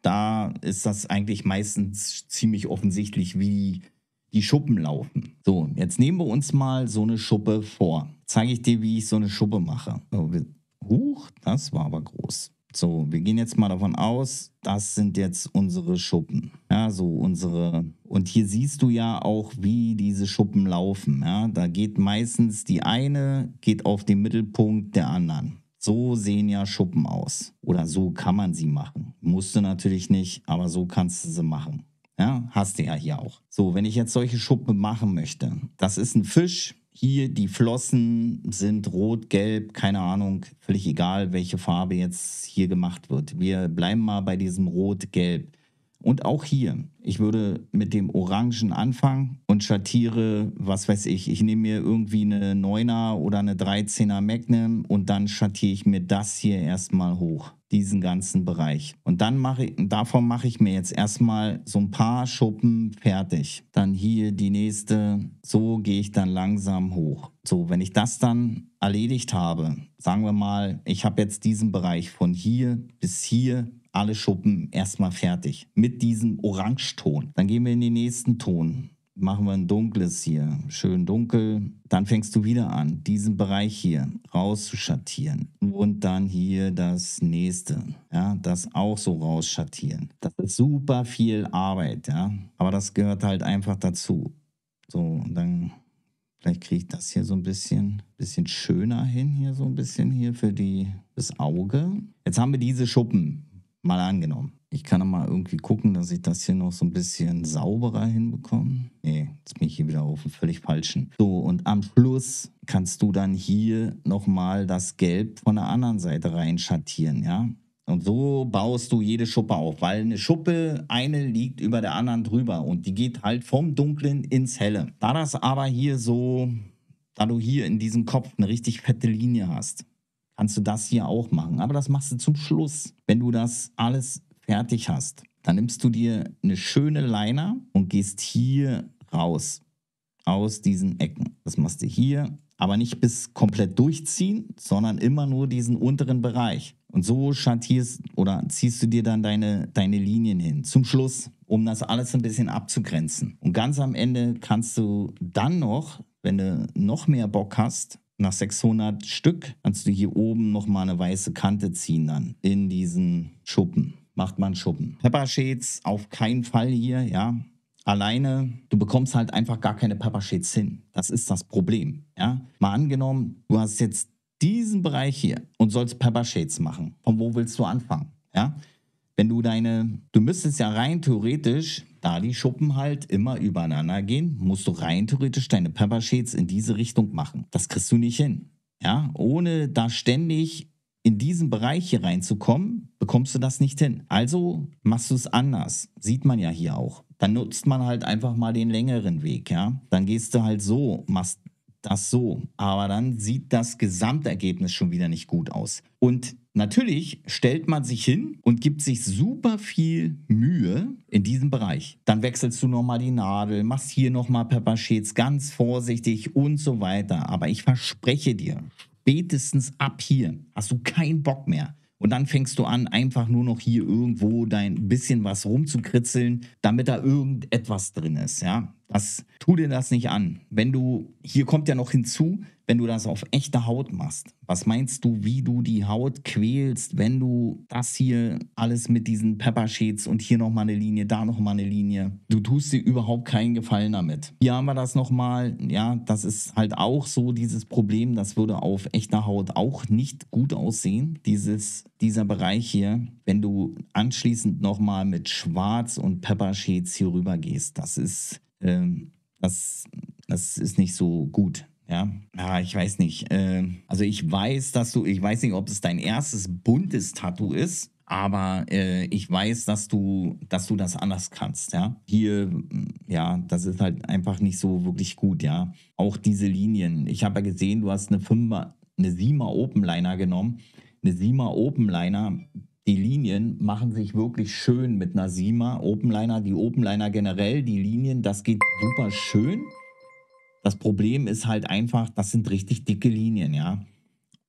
Da ist das eigentlich meistens ziemlich offensichtlich, wie die Schuppen laufen. So, jetzt nehmen wir uns mal so eine Schuppe vor. Zeige ich dir, wie ich so eine Schuppe mache. So, wir, huch, das war aber groß. So, wir gehen jetzt mal davon aus, das sind jetzt unsere Schuppen. Ja, so unsere. Und hier siehst du ja auch, wie diese Schuppen laufen. Ja, da geht meistens die eine, geht auf den Mittelpunkt der anderen. So sehen ja Schuppen aus. Oder so kann man sie machen. Musst du natürlich nicht, aber so kannst du sie machen. Ja, hast du ja hier auch. So, wenn ich jetzt solche Schuppen machen möchte, das ist ein Fisch. Hier die Flossen sind rot, gelb, keine Ahnung, völlig egal, welche Farbe jetzt hier gemacht wird. Wir bleiben mal bei diesem rot-gelb. Und auch hier, ich würde mit dem Orangen anfangen und schattiere, was weiß ich, ich nehme mir irgendwie eine neuner oder eine dreizehner Magnum und dann schattiere ich mir das hier erstmal hoch, diesen ganzen Bereich. Und dann mache ich, davon mache ich mir jetzt erstmal so ein paar Schuppen fertig. Dann hier die nächste, so gehe ich dann langsam hoch. So, wenn ich das dann erledigt habe, sagen wir mal, ich habe jetzt diesen Bereich von hier bis hier, alle Schuppen erstmal fertig. Mit diesem Orangeton. Dann gehen wir in den nächsten Ton. Machen wir ein dunkles hier. Schön dunkel. Dann fängst du wieder an, diesen Bereich hier rauszuschattieren. Und dann hier das nächste. Ja, das auch so rausschattieren. Das ist super viel Arbeit, ja. Aber das gehört halt einfach dazu. So, und dann vielleicht kriege ich das hier so ein bisschen, bisschen schöner hin, hier so ein bisschen hier für die, das Auge. Jetzt haben wir diese Schuppen. Mal angenommen. Ich kann mal irgendwie gucken, dass ich das hier noch so ein bisschen sauberer hinbekomme. Nee, jetzt bin ich hier wieder auf dem völlig falschen. So, und am Schluss kannst du dann hier nochmal das Gelb von der anderen Seite reinschattieren, ja? Und so baust du jede Schuppe auf, weil eine Schuppe, eine liegt über der anderen drüber und die geht halt vom Dunklen ins Helle. Da das aber hier so, da du hier in diesem Kopf eine richtig fette Linie hast, kannst du das hier auch machen. Aber das machst du zum Schluss. Wenn du das alles fertig hast, dann nimmst du dir eine schöne Liner und gehst hier raus aus diesen Ecken. Das machst du hier, aber nicht bis komplett durchziehen, sondern immer nur diesen unteren Bereich. Und so schattierst oder ziehst du dir dann deine, deine Linien hin. Zum Schluss, um das alles ein bisschen abzugrenzen. Und ganz am Ende kannst du dann noch, wenn du noch mehr Bock hast, nach sechshundert Stück kannst du hier oben nochmal eine weiße Kante ziehen dann in diesen Schuppen. Macht man Schuppen. Pepper Shades auf keinen Fall hier, ja. Alleine, du bekommst halt einfach gar keine Pepper Shades hin. Das ist das Problem, ja. Mal angenommen, du hast jetzt diesen Bereich hier und sollst Pepper Shades machen. Von wo willst du anfangen, ja? Wenn du deine, du müsstest ja rein theoretisch, da die Schuppen halt immer übereinander gehen, musst du rein theoretisch deine Pepper Shades in diese Richtung machen. Das kriegst du nicht hin. Ja, ohne da ständig in diesen Bereich hier reinzukommen, bekommst du das nicht hin. Also machst du es anders. Sieht man ja hier auch. Dann nutzt man halt einfach mal den längeren Weg, ja. Dann gehst du halt so, machst das so. Aber dann sieht das Gesamtergebnis schon wieder nicht gut aus. Und natürlich stellt man sich hin und gibt sich super viel Mühe in diesem Bereich. Dann wechselst du nochmal die Nadel, machst hier nochmal Pepper Shades ganz vorsichtig und so weiter. Aber ich verspreche dir, spätestens ab hier hast du keinen Bock mehr. Und dann fängst du an, einfach nur noch hier irgendwo dein bisschen was rumzukritzeln, damit da irgendetwas drin ist, ja. Das, tu dir das nicht an. Wenn du, hier kommt ja noch hinzu, wenn du das auf echte Haut machst. Was meinst du, wie du die Haut quälst, wenn du das hier alles mit diesen Pepper Shades und hier nochmal eine Linie, da nochmal eine Linie. Du tust dir überhaupt keinen Gefallen damit. Hier haben wir das nochmal, ja, das ist halt auch so dieses Problem, das würde auf echter Haut auch nicht gut aussehen. Dieses, dieser Bereich hier, wenn du anschließend nochmal mit Schwarz und Pepper Shades hier rüber gehst, das ist, ähm, das, das ist nicht so gut. Ja, ja, ich weiß nicht. Äh, also ich weiß, dass du, ich weiß nicht, ob es dein erstes buntes Tattoo ist, aber äh, ich weiß, dass du, dass du das anders kannst, ja. Hier, ja, das ist halt einfach nicht so wirklich gut, ja. Auch diese Linien. Ich habe ja gesehen, du hast eine Fünfer, eine Siemer Open Liner genommen. Eine Siemer Open Liner, die Linien machen sich wirklich schön mit einer Siemer Open Liner. Die Open Liner generell, die Linien, das geht super schön. Das Problem ist halt einfach, das sind richtig dicke Linien, ja.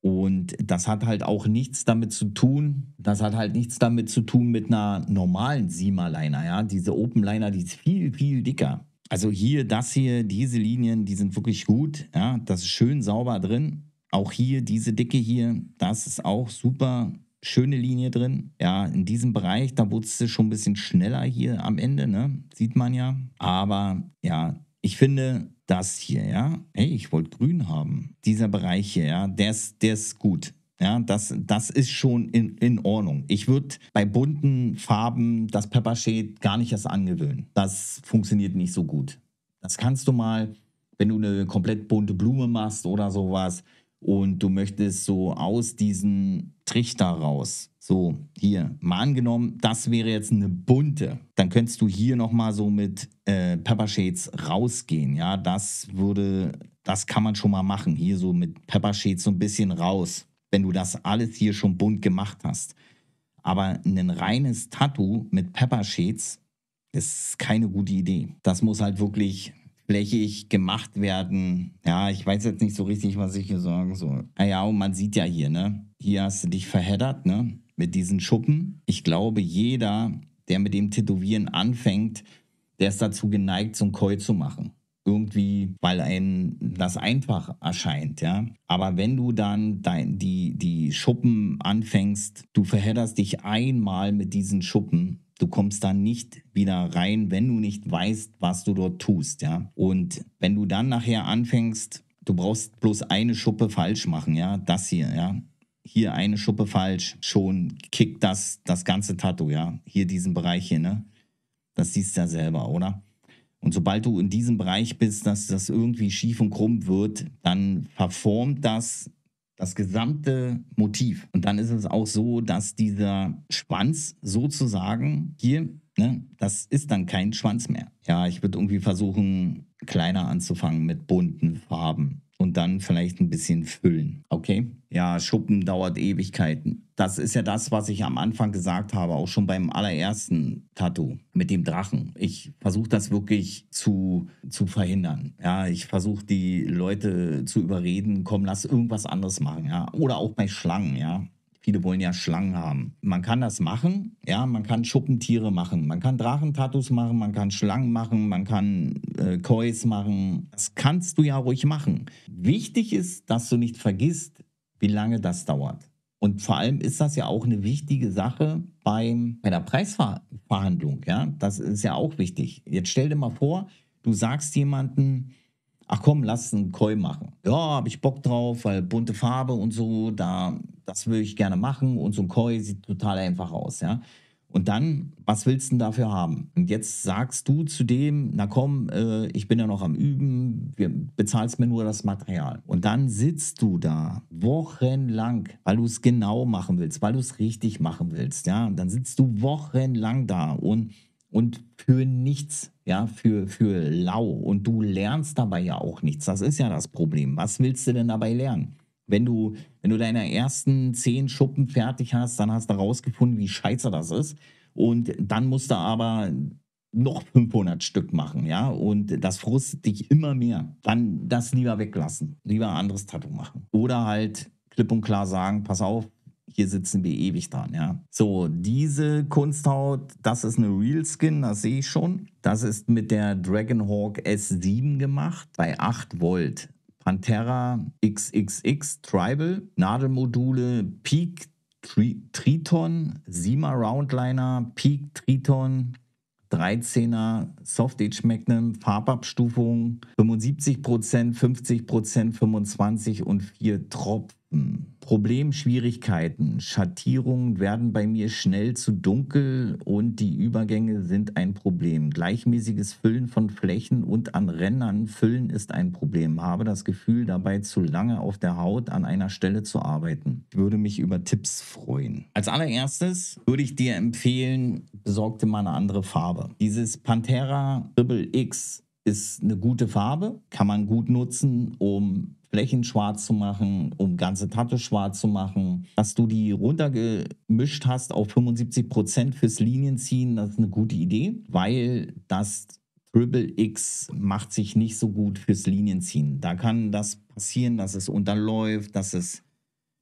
Und das hat halt auch nichts damit zu tun, das hat halt nichts damit zu tun mit einer normalen Sima-Liner, ja. Diese Open-Liner, die ist viel, viel dicker. Also hier, das hier, diese Linien, die sind wirklich gut, ja. Das ist schön sauber drin. Auch hier, diese Dicke hier, das ist auch super schöne Linie drin. Ja, in diesem Bereich, da wurde es schon ein bisschen schneller hier am Ende, ne? Sieht man ja. Aber ja, ich finde, das hier, ja, hey, ich wollte grün haben. Dieser Bereich hier, ja, der ist, der ist gut. Ja, das, das ist schon in, in Ordnung. Ich würde bei bunten Farben das Pepper Shade gar nicht erst angewöhnen. Das funktioniert nicht so gut. Das kannst du mal, wenn du eine komplett bunte Blume machst oder sowas und du möchtest so aus diesen Trichter raus, so hier, mal angenommen, das wäre jetzt eine bunte, dann könntest du hier nochmal so mit äh, Pepper Shades rausgehen, ja, das würde, das kann man schon mal machen, hier so mit Pepper Shades so ein bisschen raus, wenn du das alles hier schon bunt gemacht hast. Aber ein reines Tattoo mit Pepper Shades ist keine gute Idee. Das muss halt wirklich flächig gemacht werden. Ja, ich weiß jetzt nicht so richtig, was ich hier sagen soll. Ah ja, und man sieht ja hier, ne? Hier hast du dich verheddert, ne? Mit diesen Schuppen. Ich glaube, jeder, der mit dem Tätowieren anfängt, der ist dazu geneigt, so ein Koi zu machen. Irgendwie, weil einem das einfach erscheint, ja. Aber wenn du dann dein, die, die Schuppen anfängst, du verhedderst dich einmal mit diesen Schuppen, du kommst da nicht wieder rein, wenn du nicht weißt, was du dort tust, ja. Und wenn du dann nachher anfängst, du brauchst bloß eine Schuppe falsch machen, ja. Das hier, ja. Hier eine Schuppe falsch, schon kickt das, das ganze Tattoo, ja. Hier diesen Bereich hier, ne. Das siehst du ja selber, oder? Und sobald du in diesem Bereich bist, dass das irgendwie schief und krumm wird, dann verformt das das gesamte Motiv. Und dann ist es auch so, dass dieser Schwanz sozusagen hier, ne, das ist dann kein Schwanz mehr. Ja, ich würde irgendwie versuchen, kleiner anzufangen mit bunten Farben und dann vielleicht ein bisschen füllen. Okay? Ja, Schuppen dauert Ewigkeiten. Das ist ja das, was ich am Anfang gesagt habe, auch schon beim allerersten Tattoo mit dem Drachen. Ich versuche das wirklich zu, zu verhindern. Ja, ich versuche die Leute zu überreden, komm, lass irgendwas anderes machen. Ja, oder auch bei Schlangen, ja. Viele wollen ja Schlangen haben. Man kann das machen, ja, man kann Schuppentiere machen, man kann Drachentattoos machen, man kann Schlangen machen, man kann äh, Kois machen. Das kannst du ja ruhig machen. Wichtig ist, dass du nicht vergisst, wie lange das dauert. Und vor allem ist das ja auch eine wichtige Sache beim, bei der Preisverhandlung, ja. Das ist ja auch wichtig. Jetzt stell dir mal vor, du sagst jemandem, ach komm, lass einen Koi machen. Ja, habe ich Bock drauf, weil bunte Farbe und so, da, das will ich gerne machen und so ein Koi sieht total einfach aus, ja. Und dann, was willst du denn dafür haben? Und jetzt sagst du zu dem, na komm, äh, ich bin ja noch am Üben, wir, bezahlst mir nur das Material. Und dann sitzt du da wochenlang, weil du es genau machen willst, weil du es richtig machen willst, ja. Und dann sitzt du wochenlang da und Und für nichts, ja, für, für lau. Und du lernst dabei ja auch nichts. Das ist ja das Problem. Was willst du denn dabei lernen? Wenn du, wenn du deine ersten zehn Schuppen fertig hast, dann hast du rausgefunden, wie scheiße das ist. Und dann musst du aber noch fünfhundert Stück machen, ja. Und das frustet dich immer mehr. Dann das lieber weglassen. Lieber ein anderes Tattoo machen. Oder halt klipp und klar sagen, pass auf, hier sitzen wir ewig dran, ja. So, diese Kunsthaut, das ist eine Real Skin, das sehe ich schon. Das ist mit der Dragonhawk S sieben gemacht, bei acht Volt. Pantera X X X Tribal, Nadelmodule, Peak Tri Triton, Sima Roundliner, Peak Triton, dreizehner Soft Edge Magnum, Farbabstufung, fünfundsiebzig Prozent, fünfzig Prozent, fünfundzwanzig und vier Tropfen. Problem, Schwierigkeiten. Schattierungen werden bei mir schnell zu dunkel und die Übergänge sind ein Problem. Gleichmäßiges Füllen von Flächen und an Rändern füllen ist ein Problem. Habe das Gefühl, dabei zu lange auf der Haut an einer Stelle zu arbeiten. Ich würde mich über Tipps freuen. Als allererstes würde ich dir empfehlen, besorg dir mal eine andere Farbe. Dieses Pantera Triple X ist eine gute Farbe, kann man gut nutzen, um Flächen schwarz zu machen, um ganze Tattoos schwarz zu machen. Dass du die runtergemischt hast auf fünfundsiebzig Prozent fürs Linienziehen, das ist eine gute Idee, weil das Triple X macht sich nicht so gut fürs Linienziehen. Da kann das passieren, dass es unterläuft, dass es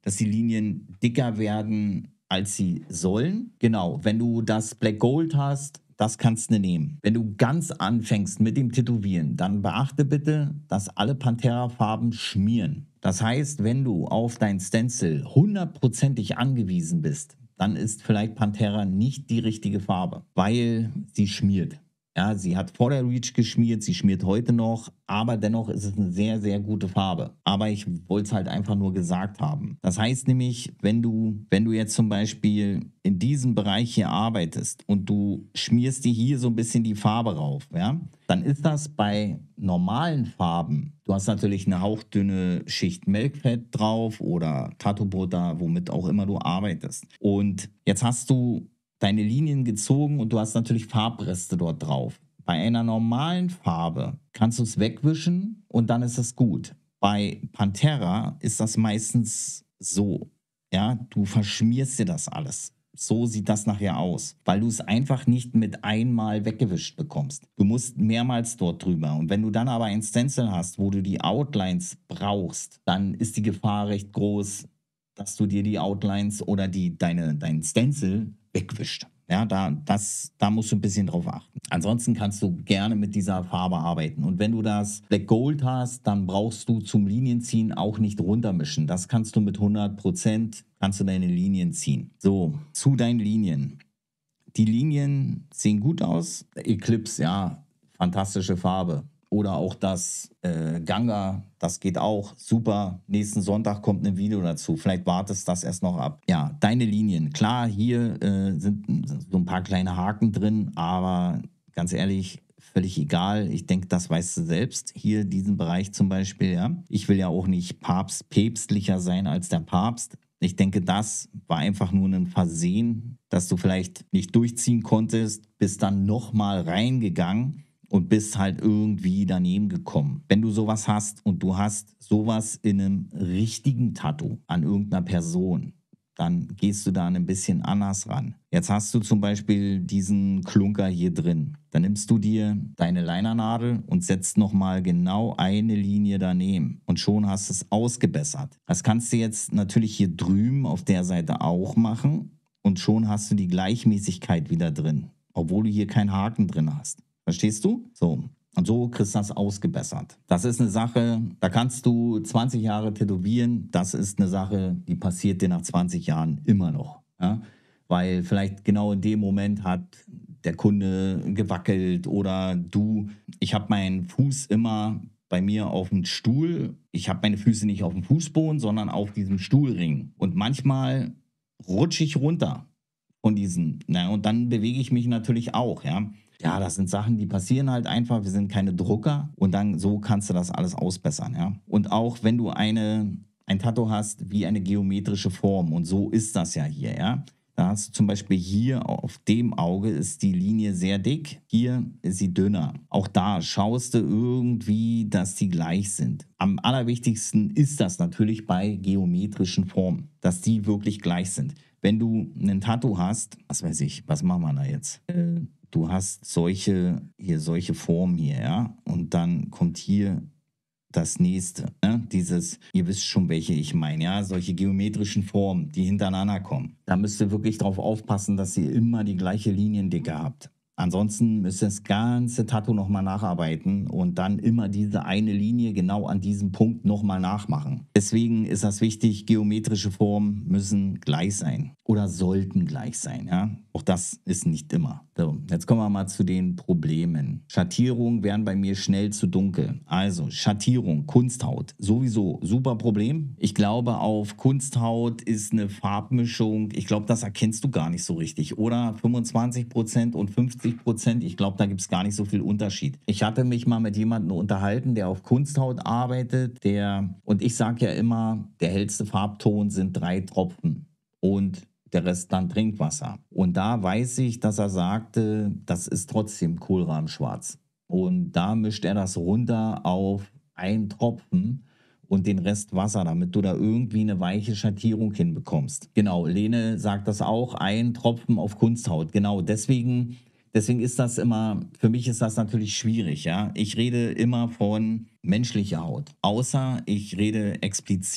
dass die Linien dicker werden, als sie sollen. Genau, wenn du das Black Gold hast, das kannst du nehmen. Wenn du ganz anfängst mit dem Tätowieren, dann beachte bitte, dass alle Pantera-Farben schmieren. Das heißt, wenn du auf dein Stencil hundertprozentig angewiesen bist, dann ist vielleicht Pantera nicht die richtige Farbe, weil sie schmiert. Ja, sie hat vor der Reach geschmiert, sie schmiert heute noch, aber dennoch ist es eine sehr, sehr gute Farbe. Aber ich wollte es halt einfach nur gesagt haben. Das heißt nämlich, wenn du, wenn du jetzt zum Beispiel in diesem Bereich hier arbeitest und du schmierst dir hier so ein bisschen die Farbe rauf, ja, dann ist das bei normalen Farben, du hast natürlich eine hauchdünne Schicht Melkfett drauf oder Tattoo-Butter, womit auch immer du arbeitest. Und jetzt hast du deine Linien gezogen und du hast natürlich Farbreste dort drauf. Bei einer normalen Farbe kannst du es wegwischen und dann ist es gut. Bei Pantera ist das meistens so. Ja, du verschmierst dir das alles. So sieht das nachher aus, weil du es einfach nicht mit einmal weggewischt bekommst. Du musst mehrmals dort drüber. Und wenn du dann aber ein Stencil hast, wo du die Outlines brauchst, dann ist die Gefahr recht groß, dass du dir die Outlines oder die, deine, dein Stencil wegwischt. Ja, da, das, da musst du ein bisschen drauf achten. Ansonsten kannst du gerne mit dieser Farbe arbeiten. Und wenn du das Black Gold hast, dann brauchst du zum Linienziehen auch nicht runtermischen. Das kannst du mit hundert Prozent, kannst du deine Linien ziehen. So, zu deinen Linien. Die Linien sehen gut aus. Eclipse, ja, fantastische Farbe. Oder auch das äh, Ganga, das geht auch super. Nächsten Sonntag kommt ein Video dazu. Vielleicht wartest das erst noch ab. Ja, deine Linien. Klar, hier äh, sind so ein paar kleine Haken drin, aber ganz ehrlich, völlig egal. Ich denke, das weißt du selbst. Hier diesen Bereich zum Beispiel, ja. Ich will ja auch nicht Papst, päpstlicher sein als der Papst. Ich denke, das war einfach nur ein Versehen, dass du vielleicht nicht durchziehen konntest, bist dann nochmal reingegangen und bist halt irgendwie daneben gekommen. Wenn du sowas hast und du hast sowas in einem richtigen Tattoo an irgendeiner Person, dann gehst du da ein bisschen anders ran. Jetzt hast du zum Beispiel diesen Klunker hier drin. Dann nimmst du dir deine Linernadel und setzt nochmal genau eine Linie daneben. Und schon hast du es ausgebessert. Das kannst du jetzt natürlich hier drüben auf der Seite auch machen. Und schon hast du die Gleichmäßigkeit wieder drin. Obwohl du hier keinen Haken drin hast. Verstehst du? So. Und so kriegst du das ausgebessert. Das ist eine Sache, da kannst du zwanzig Jahre tätowieren. Das ist eine Sache, die passiert dir nach zwanzig Jahren immer noch. Ja? Weil vielleicht genau in dem Moment hat der Kunde gewackelt oder du. Ich habe meinen Fuß immer bei mir auf dem Stuhl. Ich habe meine Füße nicht auf dem Fußboden, sondern auf diesem Stuhlring. Und manchmal rutsche ich runter von diesen. Na, und dann bewege ich mich natürlich auch, ja. Ja, das sind Sachen, die passieren halt einfach. Wir sind keine Drucker und dann so kannst du das alles ausbessern, ja. Und auch wenn du eine, ein Tattoo hast wie eine geometrische Form und so ist das ja hier, ja. Da hast du zum Beispiel hier auf dem Auge ist die Linie sehr dick, hier ist sie dünner. Auch da schaust du irgendwie, dass die gleich sind. Am allerwichtigsten ist das natürlich bei geometrischen Formen, dass die wirklich gleich sind. Wenn du ein Tattoo hast, was weiß ich, was machen wir da jetzt? Äh, Du hast solche, hier solche Formen hier, ja, und dann kommt hier das nächste, ne? Dieses, ihr wisst schon, welche ich meine, ja, solche geometrischen Formen, die hintereinander kommen. Da müsst ihr wirklich drauf aufpassen, dass ihr immer die gleiche Liniendicke habt. Ansonsten müsst ihr das ganze Tattoo nochmal nacharbeiten und dann immer diese eine Linie genau an diesem Punkt nochmal nachmachen. Deswegen ist das wichtig, geometrische Formen müssen gleich sein oder sollten gleich sein, ja. Auch das ist nicht immer. So, jetzt kommen wir mal zu den Problemen. Schattierungen werden bei mir schnell zu dunkel. Also Schattierung, Kunsthaut, sowieso super Problem. Ich glaube, auf Kunsthaut ist eine Farbmischung, ich glaube, das erkennst du gar nicht so richtig. Oder fünfundzwanzig Prozent und fünfzig Prozent, ich glaube, da gibt es gar nicht so viel Unterschied. Ich hatte mich mal mit jemandem unterhalten, der auf Kunsthaut arbeitet, der, und ich sage ja immer, der hellste Farbton sind drei Tropfen. Und der Rest dann Trinkwasser. Und da weiß ich, dass er sagte, das ist trotzdem Kohlrabenschwarz. Und da mischt er das runter auf einen Tropfen und den Rest Wasser, damit du da irgendwie eine weiche Schattierung hinbekommst. Genau, Lene sagt das auch, ein Tropfen auf Kunsthaut. Genau, deswegen, deswegen ist das immer, für mich ist das natürlich schwierig, ja. Ich rede immer von menschlicher Haut. Außer ich rede explizit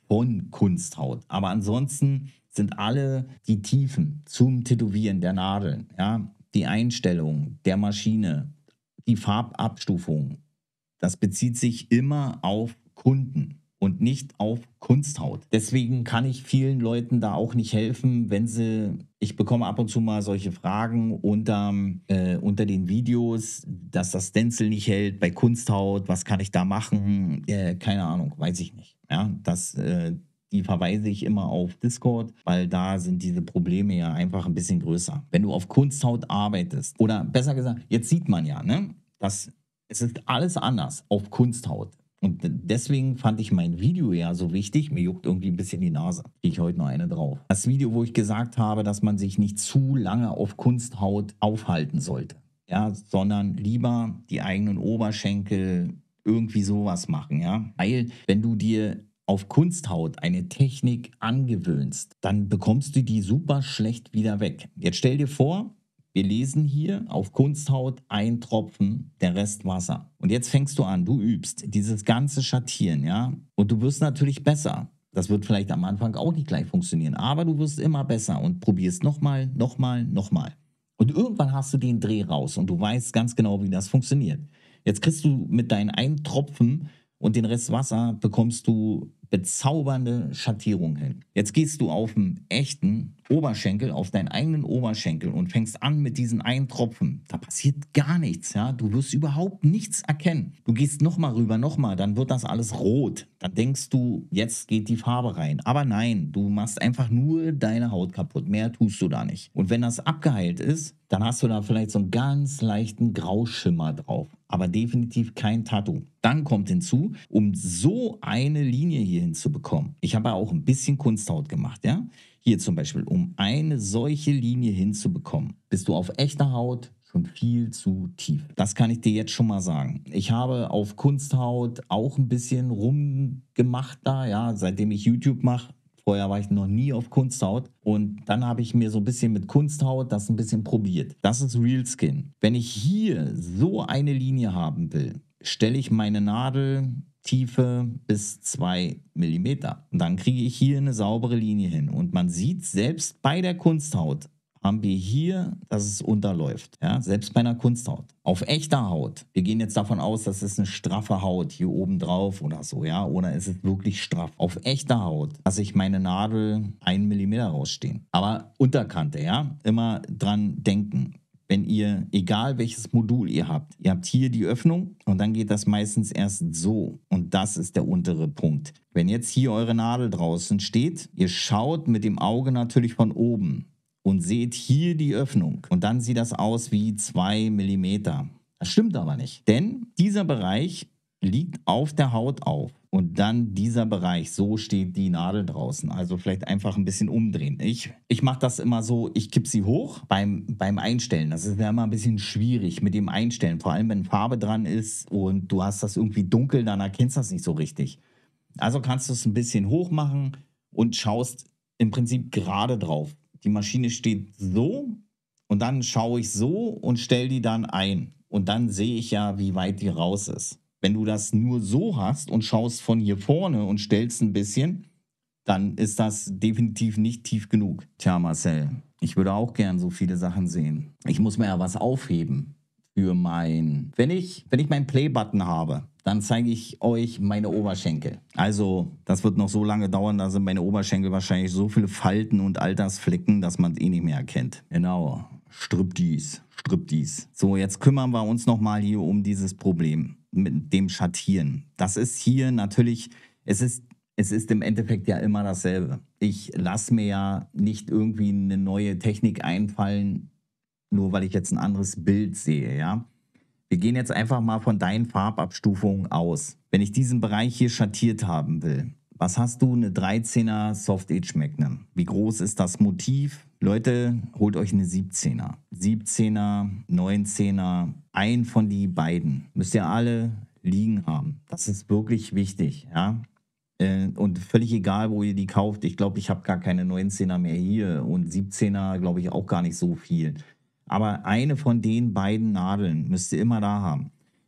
von Kunsthaut. Aber ansonsten sind alle die Tiefen zum Tätowieren der Nadeln, ja, die Einstellung der Maschine, die Farbabstufung, das bezieht sich immer auf Kunden und nicht auf Kunsthaut. Deswegen kann ich vielen Leuten da auch nicht helfen, wenn sie, ich bekomme ab und zu mal solche Fragen unter, äh, unter den Videos, dass das Stencil nicht hält bei Kunsthaut, was kann ich da machen? Äh, keine Ahnung, weiß ich nicht. Ja, das, äh, die verweise ich immer auf Discord, weil da sind diese Probleme ja einfach ein bisschen größer. Wenn du auf Kunsthaut arbeitest, oder besser gesagt, jetzt sieht man ja, ne, dass es ist alles anders auf Kunsthaut. Und deswegen fand ich mein Video ja so wichtig. Mir juckt irgendwie ein bisschen die Nase. Kriege ich heute noch eine drauf. Das Video, wo ich gesagt habe, dass man sich nicht zu lange auf Kunsthaut aufhalten sollte. Ja, sondern lieber die eigenen Oberschenkel irgendwie sowas machen, ja. Weil, wenn du dir auf Kunsthaut eine Technik angewöhnst, dann bekommst du die super schlecht wieder weg. Jetzt stell dir vor, wir lesen hier auf Kunsthaut ein Tropfen, der Rest Wasser. Und jetzt fängst du an, du übst dieses ganze Schattieren, ja. Und du wirst natürlich besser. Das wird vielleicht am Anfang auch nicht gleich funktionieren, aber du wirst immer besser und probierst nochmal, nochmal, nochmal. Und irgendwann hast du den Dreh raus und du weißt ganz genau, wie das funktioniert. Jetzt kriegst du mit deinen einen Tropfen und den Rest Wasser bekommst du bezaubernde Schattierung hin. Jetzt gehst du auf den echten Oberschenkel, auf deinen eigenen Oberschenkel und fängst an mit diesen einen Tropfen. Da passiert gar nichts, ja. Du wirst überhaupt nichts erkennen. Du gehst nochmal rüber, nochmal, dann wird das alles rot. Dann denkst du, jetzt geht die Farbe rein. Aber nein, du machst einfach nur deine Haut kaputt. Mehr tust du da nicht. Und wenn das abgeheilt ist, dann hast du da vielleicht so einen ganz leichten Grauschimmer drauf. Aber definitiv kein Tattoo. Dann kommt hinzu, um so eine Linie hier hinzubekommen. Ich habe ja auch ein bisschen Kunsthaut gemacht, ja. Hier zum Beispiel, um eine solche Linie hinzubekommen, bist du auf echter Haut schon viel zu tief. Das kann ich dir jetzt schon mal sagen. Ich habe auf Kunsthaut auch ein bisschen rumgemacht da, ja, seitdem ich YouTube mache. Vorher war ich noch nie auf Kunsthaut und dann habe ich mir so ein bisschen mit Kunsthaut das ein bisschen probiert. Das ist Real Skin. Wenn ich hier so eine Linie haben will, stelle ich meine Nadeltiefe bis zwei Millimeter. Und dann kriege ich hier eine saubere Linie hin. Und man sieht, selbst bei der Kunsthaut haben wir hier, dass es unterläuft. Ja, selbst bei einer Kunsthaut. Auf echter Haut, wir gehen jetzt davon aus, dass es eine straffe Haut hier oben drauf oder so, ja, oder ist es wirklich straff. Auf echter Haut lasse ich meine Nadel einen Millimeter rausstehen. Aber Unterkante, ja, immer dran denken. Wenn ihr, egal welches Modul ihr habt, ihr habt hier die Öffnung und dann geht das meistens erst so. Und das ist der untere Punkt. Wenn jetzt hier eure Nadel draußen steht, ihr schaut mit dem Auge natürlich von oben und seht hier die Öffnung. Und dann sieht das aus wie zwei Millimeter. Das stimmt aber nicht. Denn dieser Bereich liegt auf der Haut auf. Und dann dieser Bereich, so steht die Nadel draußen. Also vielleicht einfach ein bisschen umdrehen. Ich, ich mache das immer so, ich kippe sie hoch beim, beim Einstellen. Das ist ja immer ein bisschen schwierig mit dem Einstellen. Vor allem, wenn Farbe dran ist und du hast das irgendwie dunkel, dann erkennst du das nicht so richtig. Also kannst du es ein bisschen hoch machen und schaust im Prinzip gerade drauf. Die Maschine steht so und dann schaue ich so und stelle die dann ein. Und dann sehe ich ja, wie weit die raus ist. Wenn du das nur so hast und schaust von hier vorne und stellst ein bisschen, dann ist das definitiv nicht tief genug. Tja, Marcel, ich würde auch gern so viele Sachen sehen. Ich muss mir ja was aufheben für mein... Wenn ich, wenn ich meinen Play-Button habe, dann zeige ich euch meine Oberschenkel. Also, das wird noch so lange dauern, da sind meine Oberschenkel wahrscheinlich so viele Falten und Altersflecken, dass man es eh nicht mehr erkennt. Genau, Striptease, Striptease. So, jetzt kümmern wir uns nochmal hier um dieses Problem mit dem Schattieren. Das ist hier natürlich, es ist, es ist im Endeffekt ja immer dasselbe. Ich lasse mir ja nicht irgendwie eine neue Technik einfallen, nur weil ich jetzt ein anderes Bild sehe, ja. Wir gehen jetzt einfach mal von deinen Farbabstufungen aus. Wenn ich diesen Bereich hier schattiert haben will, was hast du? Eine dreizehner Soft Edge Magnum. Wie groß ist das Motiv? Leute, holt euch eine siebzehner. siebzehner, neunzehner, ein von die beiden. Müsst ihr alle liegen haben. Das ist wirklich wichtig, ja. Und völlig egal, wo ihr die kauft. Ich glaube, ich habe gar keine neunzehner mehr hier und siebzehner glaube ich auch gar nicht so viel. Aber eine von den beiden Nadeln müsst ihr immer da haben.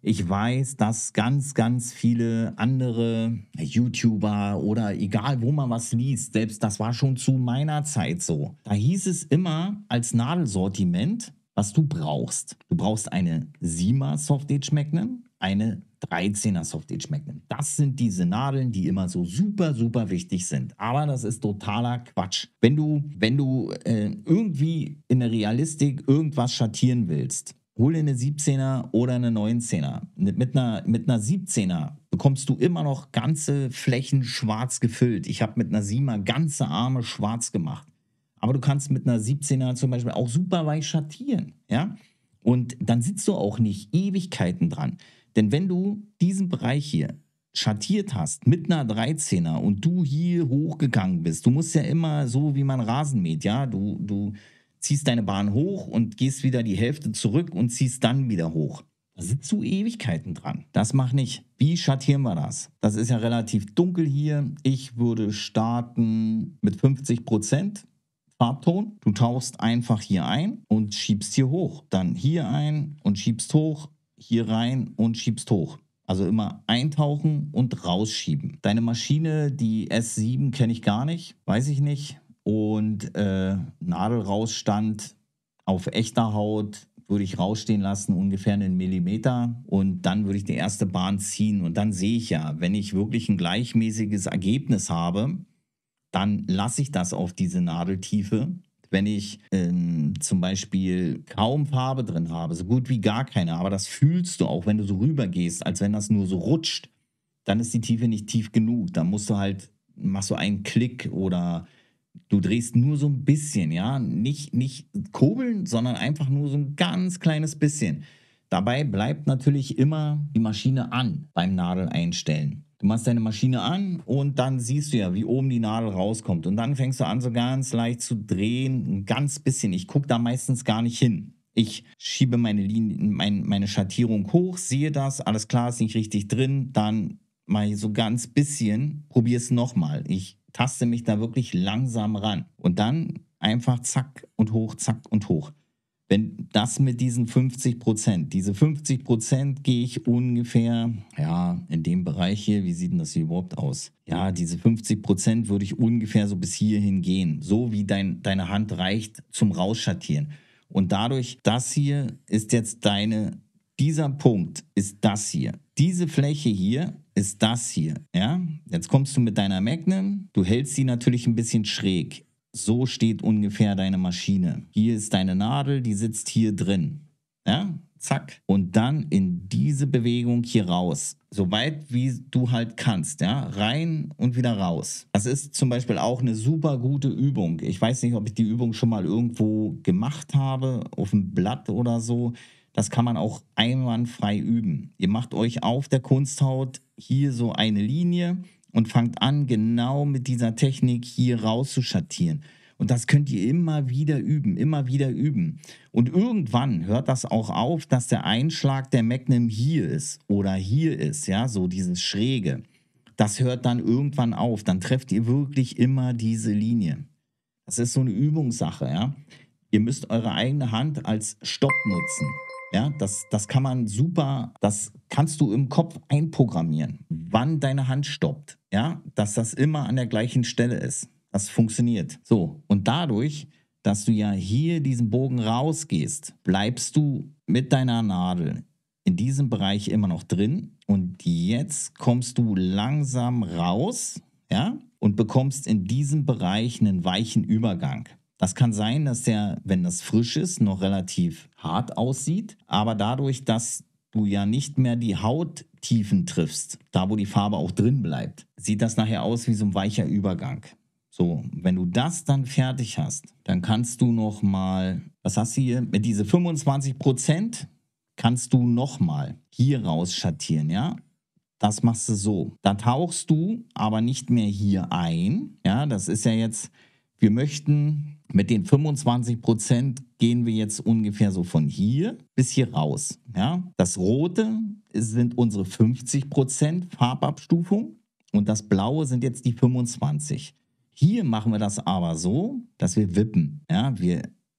Ich weiß, dass ganz, ganz viele andere YouTuber oder egal, wo man was liest, selbst das war schon zu meiner Zeit so. Da hieß es immer als Nadelsortiment, was du brauchst. Du brauchst eine Sima Soft Edge Magnum, eine dreizehner Soft Edge Magnum. Das sind diese Nadeln, die immer so super, super wichtig sind. Aber das ist totaler Quatsch. Wenn du, wenn du äh, irgendwie in der Realistik irgendwas schattieren willst, hol dir eine siebzehner oder eine neunzehner. Mit einer, mit einer siebzehner bekommst du immer noch ganze Flächen schwarz gefüllt. Ich habe mit einer Sima ganze Arme schwarz gemacht. Aber du kannst mit einer siebzehner zum Beispiel auch super weich schattieren, ja? Und dann sitzt du auch nicht Ewigkeiten dran. Denn wenn du diesen Bereich hier schattiert hast mit einer dreizehner und du hier hochgegangen bist, du musst ja immer so, wie man Rasen mäht, ja? Du, du ziehst deine Bahn hoch und gehst wieder die Hälfte zurück und ziehst dann wieder hoch. Da sitzt du Ewigkeiten dran. Das mach nicht. Wie schattieren wir das? Das ist ja relativ dunkel hier. Ich würde starten mit fünfzig Prozent. Farbton. Du tauchst einfach hier ein und schiebst hier hoch. Dann hier ein und schiebst hoch, hier rein und schiebst hoch. Also immer eintauchen und rausschieben. Deine Maschine, die S sieben, kenne ich gar nicht, weiß ich nicht. Und äh, Nadelrausstand auf echter Haut würde ich rausstehen lassen, ungefähr einen Millimeter. Und dann würde ich die erste Bahn ziehen. Und dann sehe ich ja, wenn ich wirklich ein gleichmäßiges Ergebnis habe, dann lasse ich das auf diese Nadeltiefe. Wenn ich ähm, zum Beispiel kaum Farbe drin habe, so gut wie gar keine, aber das fühlst du auch, wenn du so rüber gehst, als wenn das nur so rutscht, dann ist die Tiefe nicht tief genug. Dann musst du halt, machst du einen Klick oder du drehst nur so ein bisschen, ja, nicht, nicht kurbeln, sondern einfach nur so ein ganz kleines bisschen. Dabei bleibt natürlich immer die Maschine an beim Nadel einstellen. Du machst deine Maschine an und dann siehst du ja, wie oben die Nadel rauskommt. Und dann fängst du an, so ganz leicht zu drehen, ein ganz bisschen. Ich gucke da meistens gar nicht hin. Ich schiebe meine Linie, mein, meine Schattierung hoch, sehe das, alles klar, ist nicht richtig drin. Dann mache ich so ganz bisschen, probiere es nochmal. Ich taste mich da wirklich langsam ran. Und dann einfach zack und hoch, zack und hoch. Wenn das mit diesen fünfzig Prozent, diese fünfzig Prozent gehe ich ungefähr, ja, in dem Bereich hier, wie sieht denn das hier überhaupt aus? Ja, diese fünfzig Prozent würde ich ungefähr so bis hierhin gehen, so wie dein, deine Hand reicht zum Rausschattieren. Und dadurch, das hier ist jetzt deine, dieser Punkt ist das hier. Diese Fläche hier ist das hier, ja? Jetzt kommst du mit deiner Magnum, du hältst sie natürlich ein bisschen schräg. So steht ungefähr deine Maschine. Hier ist deine Nadel, die sitzt hier drin. Ja, zack. Und dann in diese Bewegung hier raus. So weit wie du halt kannst. Ja, rein und wieder raus. Das ist zum Beispiel auch eine super gute Übung. Ich weiß nicht, ob ich die Übung schon mal irgendwo gemacht habe, auf dem Blatt oder so. Das kann man auch einwandfrei üben. Ihr macht euch auf der Kunsthaut hier so eine Linie und fangt an, genau mit dieser Technik hier rauszuschattieren. Und das könnt ihr immer wieder üben, immer wieder üben. Und irgendwann hört das auch auf, dass der Einschlag der Magnum hier ist oder hier ist, ja, so dieses Schräge. Das hört dann irgendwann auf. Dann trefft ihr wirklich immer diese Linie. Das ist so eine Übungssache, ja. Ihr müsst eure eigene Hand als Stopp nutzen. Ja, das, das kann man super, das kannst du im Kopf einprogrammieren, wann deine Hand stoppt, ja, dass das immer an der gleichen Stelle ist. Das funktioniert. So, und dadurch, dass du ja hier diesen Bogen rausgehst, bleibst du mit deiner Nadel in diesem Bereich immer noch drin und jetzt kommst du langsam raus, ja, und bekommst in diesem Bereich einen weichen Übergang. Das kann sein, dass der, wenn das frisch ist, noch relativ hart aussieht, aber dadurch, dass du ja nicht mehr die Hauttiefen triffst, da wo die Farbe auch drin bleibt, sieht das nachher aus wie so ein weicher Übergang. So, wenn du das dann fertig hast, dann kannst du noch mal, was hast du hier? Mit diese fünfundzwanzig Prozent kannst du noch mal hier raus schattieren, ja? Das machst du so. Da tauchst du aber nicht mehr hier ein, ja? Das ist ja jetzt, wir möchten mit den fünfundzwanzig Prozent gehen wir jetzt ungefähr so von hier bis hier raus, ja? Das Rote sind unsere fünfzig Prozent Farbabstufung und das Blaue sind jetzt die fünfundzwanzig. Hier machen wir das aber so, dass wir wippen. Ja, wir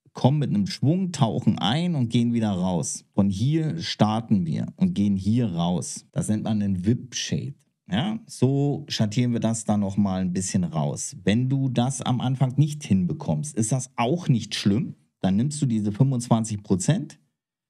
kommen mit einem Schwung, tauchen ein und gehen wieder raus. Von hier starten wir und gehen hier raus. Das nennt man einen Whip-Shade. Ja, so schattieren wir das dann nochmal ein bisschen raus. Wenn du das am Anfang nicht hinbekommst, ist das auch nicht schlimm. Dann nimmst du diese fünfundzwanzig Prozent,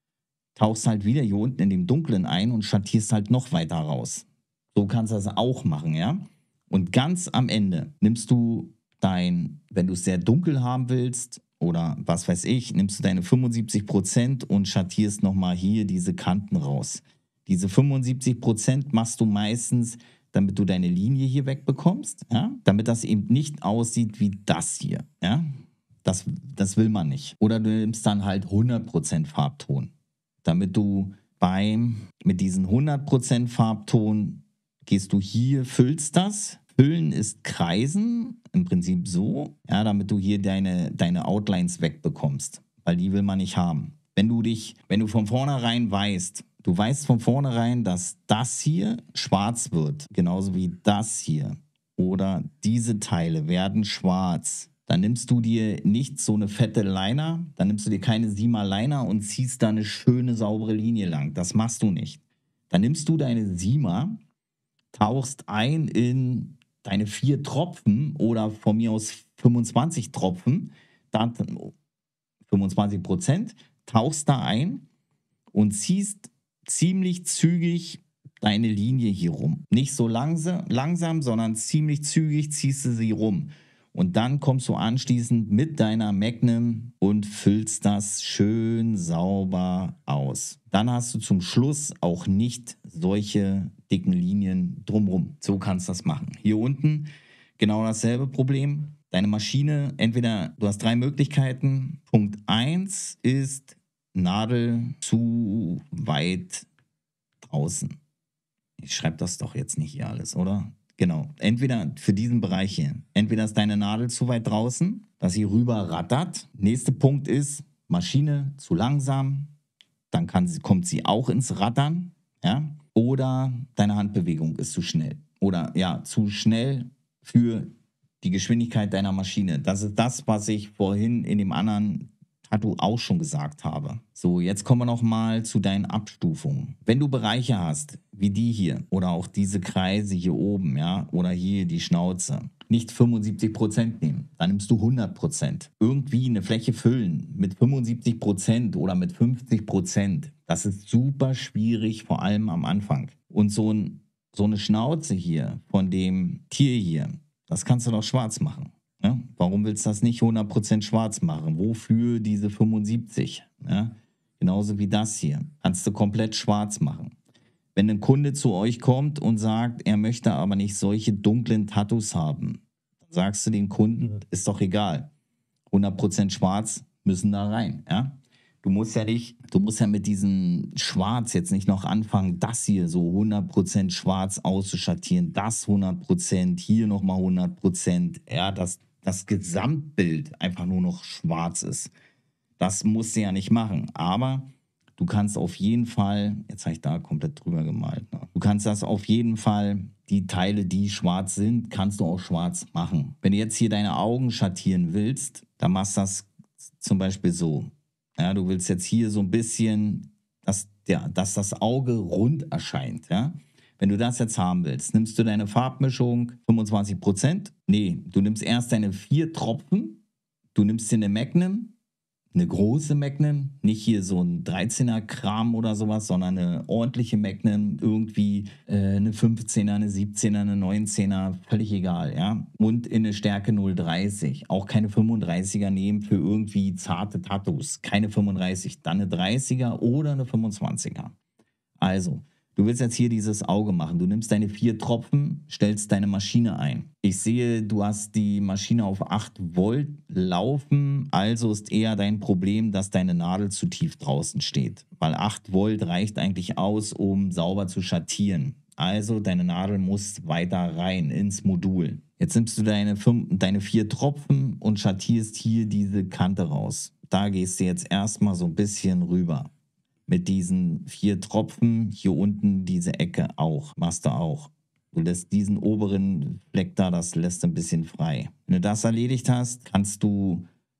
tauchst halt wieder hier unten in dem Dunklen ein und schattierst halt noch weiter raus. So kannst du das auch machen, ja. Und ganz am Ende nimmst du dein, wenn du es sehr dunkel haben willst oder was weiß ich, nimmst du deine fünfundsiebzig Prozent und schattierst nochmal hier diese Kanten raus. Diese fünfundsiebzig Prozent machst du meistens, damit du deine Linie hier wegbekommst, ja? Damit das eben nicht aussieht wie das hier. Ja? Das, das will man nicht. Oder du nimmst dann halt hundert Prozent Farbton, damit du beim, mit diesem hundert Prozent Farbton gehst du hier, füllst das. Füllen ist Kreisen, im Prinzip so, ja, damit du hier deine, deine Outlines wegbekommst, weil die will man nicht haben. Wenn du dich, wenn du von vornherein weißt, du weißt von vornherein, dass das hier schwarz wird, genauso wie das hier oder diese Teile werden schwarz, dann nimmst du dir nicht so eine fette Liner, dann nimmst du dir keine Sima Liner und ziehst da eine schöne, saubere Linie lang. Das machst du nicht. Dann nimmst du deine Sima, tauchst ein in deine vier Tropfen oder von mir aus fünfundzwanzig Tropfen, dann fünfundzwanzig Prozent, tauchst da ein und ziehst ziemlich zügig deine Linie hier rum. Nicht so langsam, langsam, sondern ziemlich zügig ziehst du sie rum. Und dann kommst du anschließend mit deiner Magnum und füllst das schön sauber aus. Dann hast du zum Schluss auch nicht solche dicken Linien drumherum. So kannst du das machen. Hier unten genau dasselbe Problem. Deine Maschine, entweder du hast drei Möglichkeiten. Punkt eins ist Nadel zu weit draußen. Ich schreibe das doch jetzt nicht hier alles, oder? Genau, entweder für diesen Bereich hier. Entweder ist deine Nadel zu weit draußen, dass sie rüber rattert. Nächster Punkt ist Maschine zu langsam. Dann kann sie, kommt sie auch ins Rattern. Ja? Oder deine Handbewegung ist zu schnell. Oder ja, zu schnell für die Geschwindigkeit deiner Maschine. Das ist das, was ich vorhin in dem anderen Tattoo auch schon gesagt habe. So, jetzt kommen wir noch mal zu deinen Abstufungen. Wenn du Bereiche hast, wie die hier oder auch diese Kreise hier oben, ja, oder hier die Schnauze, nicht fünfundsiebzig Prozent nehmen, dann nimmst du hundert Prozent. Irgendwie eine Fläche füllen mit fünfundsiebzig Prozent oder mit fünfzig Prozent, das ist super schwierig, vor allem am Anfang. Und so, ein, so eine Schnauze hier von dem Tier hier, das kannst du doch schwarz machen. Ja, warum willst du das nicht hundert Prozent schwarz machen? Wofür diese fünfundsiebzig? Ja, genauso wie das hier. Kannst du komplett schwarz machen. Wenn ein Kunde zu euch kommt und sagt, er möchte aber nicht solche dunklen Tattoos haben, dann sagst du dem Kunden, ist doch egal. hundert Prozent schwarz müssen da rein. Ja? Du musst ja nicht, du musst ja mit diesem Schwarz jetzt nicht noch anfangen, das hier so hundert Prozent schwarz auszuschattieren, das hundert Prozent, hier nochmal hundert Prozent. Ja, das das Gesamtbild einfach nur noch schwarz ist. Das musst du ja nicht machen. Aber du kannst auf jeden Fall, jetzt habe ich da komplett drüber gemalt, ne? Du kannst das auf jeden Fall, die Teile, die schwarz sind, kannst du auch schwarz machen. Wenn du jetzt hier deine Augen schattieren willst, dann machst du das zum Beispiel so. Ja, du willst jetzt hier so ein bisschen, dass, ja, dass das Auge rund erscheint, ja. Wenn du das jetzt haben willst, nimmst du deine Farbmischung fünfundzwanzig Prozent. Nee, du nimmst erst deine vier Tropfen. Du nimmst dir eine Magnum, eine große Magnum. Nicht hier so ein dreizehner Kram oder sowas, sondern eine ordentliche Magnum. Irgendwie äh, eine fünfzehner, eine siebzehner, eine neunzehner, völlig egal, ja. Und in eine Stärke null Komma dreißig. Auch keine fünfunddreißiger nehmen für irgendwie zarte Tattoos. Keine fünfunddreißig, dann eine dreißiger oder eine fünfundzwanziger. Also, du willst jetzt hier dieses Auge machen. Du nimmst deine vier Tropfen, stellst deine Maschine ein. Ich sehe, du hast die Maschine auf acht Volt laufen, also ist eher dein Problem, dass deine Nadel zu tief draußen steht. Weil acht Volt reicht eigentlich aus, um sauber zu schattieren. Also deine Nadel muss weiter rein ins Modul. Jetzt nimmst du deine, fünf, deine vier Tropfen und schattierst hier diese Kante raus. Da gehst du jetzt erstmal so ein bisschen rüber. Mit diesen vier Tropfen, hier unten diese Ecke auch, machst du auch. Du lässt diesen oberen Fleck da, das lässt du ein bisschen frei. Wenn du das erledigt hast, kannst du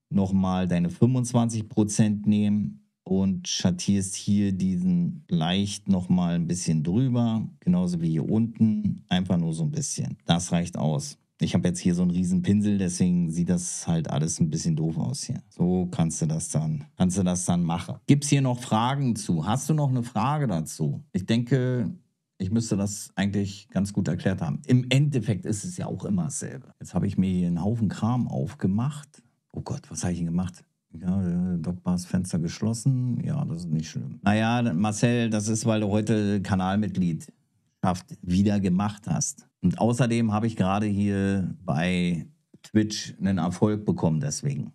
nochmal deine fünfundzwanzig Prozent nehmen und schattierst hier diesen leicht nochmal ein bisschen drüber, genauso wie hier unten, einfach nur so ein bisschen. Das reicht aus. Ich habe jetzt hier so einen riesen Pinsel, deswegen sieht das halt alles ein bisschen doof aus hier. So kannst du das dann, kannst du das dann machen. Gibt es hier noch Fragen zu? Hast du noch eine Frage dazu? Ich denke, ich müsste das eigentlich ganz gut erklärt haben. Im Endeffekt ist es ja auch immer dasselbe. Jetzt habe ich mir hier einen Haufen Kram aufgemacht. Oh Gott, was habe ich denn gemacht? Ja, Dockbars Fenster geschlossen. Ja, das ist nicht schlimm. Naja, Marcel, das ist, weil du heute Kanalmitglied wieder gemacht hast. Und außerdem habe ich gerade hier bei Twitch einen Erfolg bekommen, deswegen.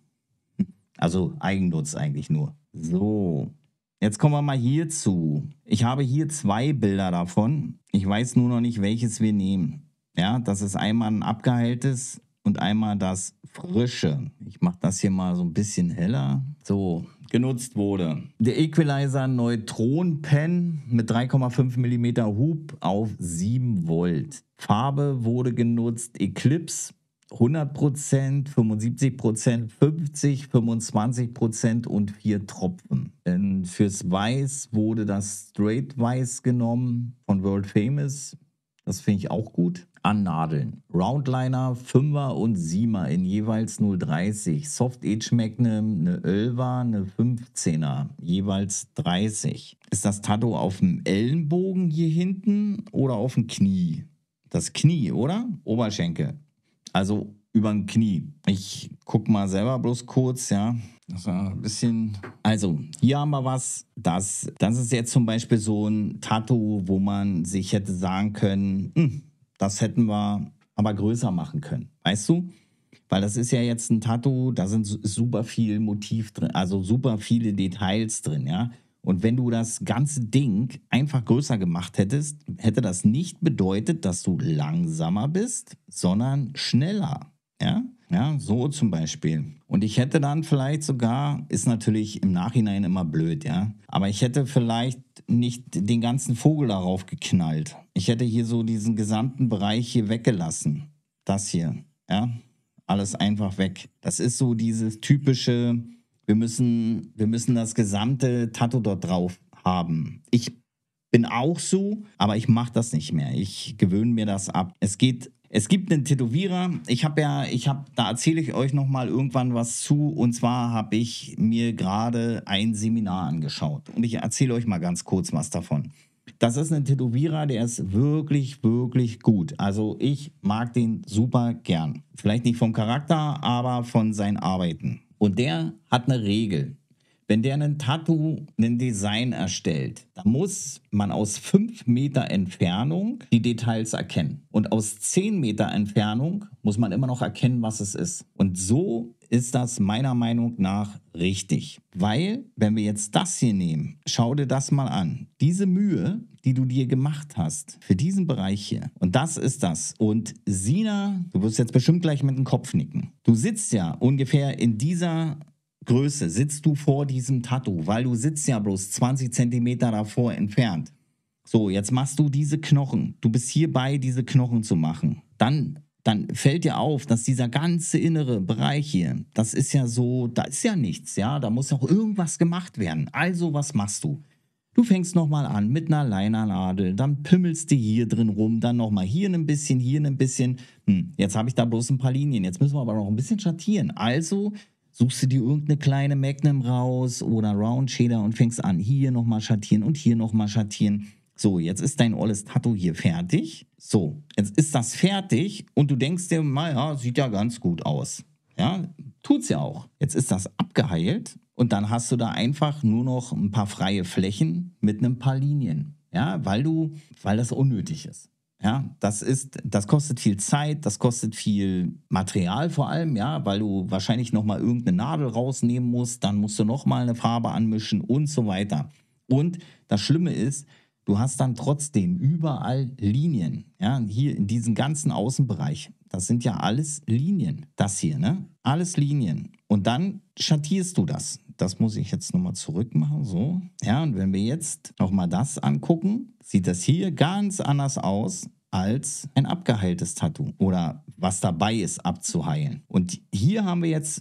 Also Eigennutz eigentlich nur. So, jetzt kommen wir mal hierzu. Ich habe hier zwei Bilder davon. Ich weiß nur noch nicht, welches wir nehmen. Ja, das ist einmal ein abgeheiltes und einmal das frische. Ich mache das hier mal so ein bisschen heller. So, genutzt wurde der Equalizer Neutron Pen mit drei Komma fünf Millimeter Hub auf sieben Volt. Farbe wurde genutzt Eclipse hundert Prozent, fünfundsiebzig Prozent, fünfzig, fünfundzwanzig Prozent und vier Tropfen. Denn fürs Weiß wurde das Straight Weiß genommen von World Famous. Das finde ich auch gut. An Nadeln. Roundliner, Fünfer und Siemer in jeweils null Komma dreißig. Soft Edge Magnum, eine Elfer, eine fünfzehner, jeweils dreißig. Ist das Tattoo auf dem Ellenbogen hier hinten oder auf dem Knie? Das Knie, oder? Oberschenkel. Also über dem Knie. Ich gucke mal selber bloß kurz, ja. Das war ein bisschen. Also, hier haben wir was. Das, das ist jetzt zum Beispiel so ein Tattoo, wo man sich hätte sagen können, hm, das hätten wir aber größer machen können. Weißt du? Weil das ist ja jetzt ein Tattoo, da sind super viel Motiv drin, also super viele Details drin, ja. Und wenn du das ganze Ding einfach größer gemacht hättest, hätte das nicht bedeutet, dass du langsamer bist, sondern schneller. Ja, ja, so zum Beispiel. Und ich hätte dann vielleicht sogar, ist natürlich im Nachhinein immer blöd, ja, aber ich hätte vielleicht nicht den ganzen Vogel darauf geknallt. Ich hätte hier so diesen gesamten Bereich hier weggelassen. Das hier, ja, alles einfach weg. Das ist so dieses typische, wir müssen, wir müssen das gesamte Tattoo dort drauf haben. Ich bin auch so, aber ich mache das nicht mehr. Ich gewöhne mir das ab. Es geht, es gibt einen Tätowierer. Ich habe ja, ich habe, da erzähle ich euch nochmal irgendwann was zu. Und zwar habe ich mir gerade ein Seminar angeschaut. Und ich erzähle euch mal ganz kurz was davon. Das ist ein Tätowierer, der ist wirklich, wirklich gut. Also ich mag den super gern. Vielleicht nicht vom Charakter, aber von seinen Arbeiten. Und der hat eine Regel. Wenn der ein Tattoo, ein Design erstellt, dann muss man aus fünf Meter Entfernung die Details erkennen. Und aus zehn Meter Entfernung muss man immer noch erkennen, was es ist. Und so ist das meiner Meinung nach richtig. Weil, wenn wir jetzt das hier nehmen, schau dir das mal an. Diese Mühe, die du dir gemacht hast für diesen Bereich hier. Und das ist das. Und Sina, du wirst jetzt bestimmt gleich mit dem Kopf nicken. Du sitzt ja ungefähr in dieser Größe, sitzt du vor diesem Tattoo, weil du sitzt ja bloß zwanzig Zentimeter davor entfernt. So, jetzt machst du diese Knochen. Du bist hierbei, diese Knochen zu machen. Dann, dann fällt dir auf, dass dieser ganze innere Bereich hier, das ist ja so, da ist ja nichts, ja, da muss auch irgendwas gemacht werden. Also, was machst du? Du fängst nochmal an mit einer Leinernadel, dann pimmelst du hier drin rum, dann nochmal hier ein bisschen, hier ein bisschen. Hm, jetzt habe ich da bloß ein paar Linien, jetzt müssen wir aber noch ein bisschen schattieren. Also suchst du dir irgendeine kleine Magnum raus oder Round Shader und fängst an, hier nochmal schattieren und hier nochmal schattieren. So, jetzt ist dein olles Tattoo hier fertig. So, jetzt ist das fertig und du denkst dir, naja, sieht ja ganz gut aus. Ja, tut's ja auch. Jetzt ist das abgeheilt und dann hast du da einfach nur noch ein paar freie Flächen mit ein paar Linien. Ja, weil du, weil das unnötig ist. Ja, das ist, das kostet viel Zeit, das kostet viel Material vor allem, ja, weil du wahrscheinlich nochmal irgendeine Nadel rausnehmen musst, dann musst du nochmal eine Farbe anmischen und so weiter. Und das Schlimme ist, du hast dann trotzdem überall Linien, ja, hier in diesem ganzen Außenbereich. Das sind ja alles Linien, das hier, ne? Alles Linien. Und dann schattierst du das. Das muss ich jetzt nochmal zurück machen, so. Ja, und wenn wir jetzt nochmal das angucken, sieht das hier ganz anders aus als ein abgeheiltes Tattoo oder was dabei ist abzuheilen. Und hier haben wir jetzt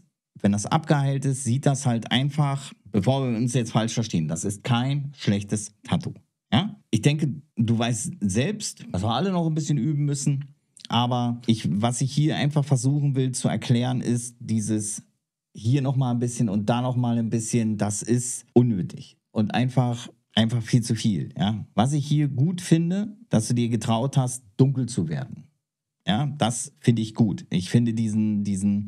wenn das abgeheilt ist, sieht das halt einfach, bevor wir uns jetzt falsch verstehen, das ist kein schlechtes Tattoo. Ja? Ich denke, du weißt selbst, dass wir alle noch ein bisschen üben müssen. Aber ich, was ich hier einfach versuchen will zu erklären, ist dieses hier nochmal ein bisschen und da nochmal ein bisschen, das ist unnötig. Und einfach, einfach viel zu viel. Ja? Was ich hier gut finde, dass du dir getraut hast, dunkel zu werden. Ja, das finde ich gut. Ich finde diesen, diesen,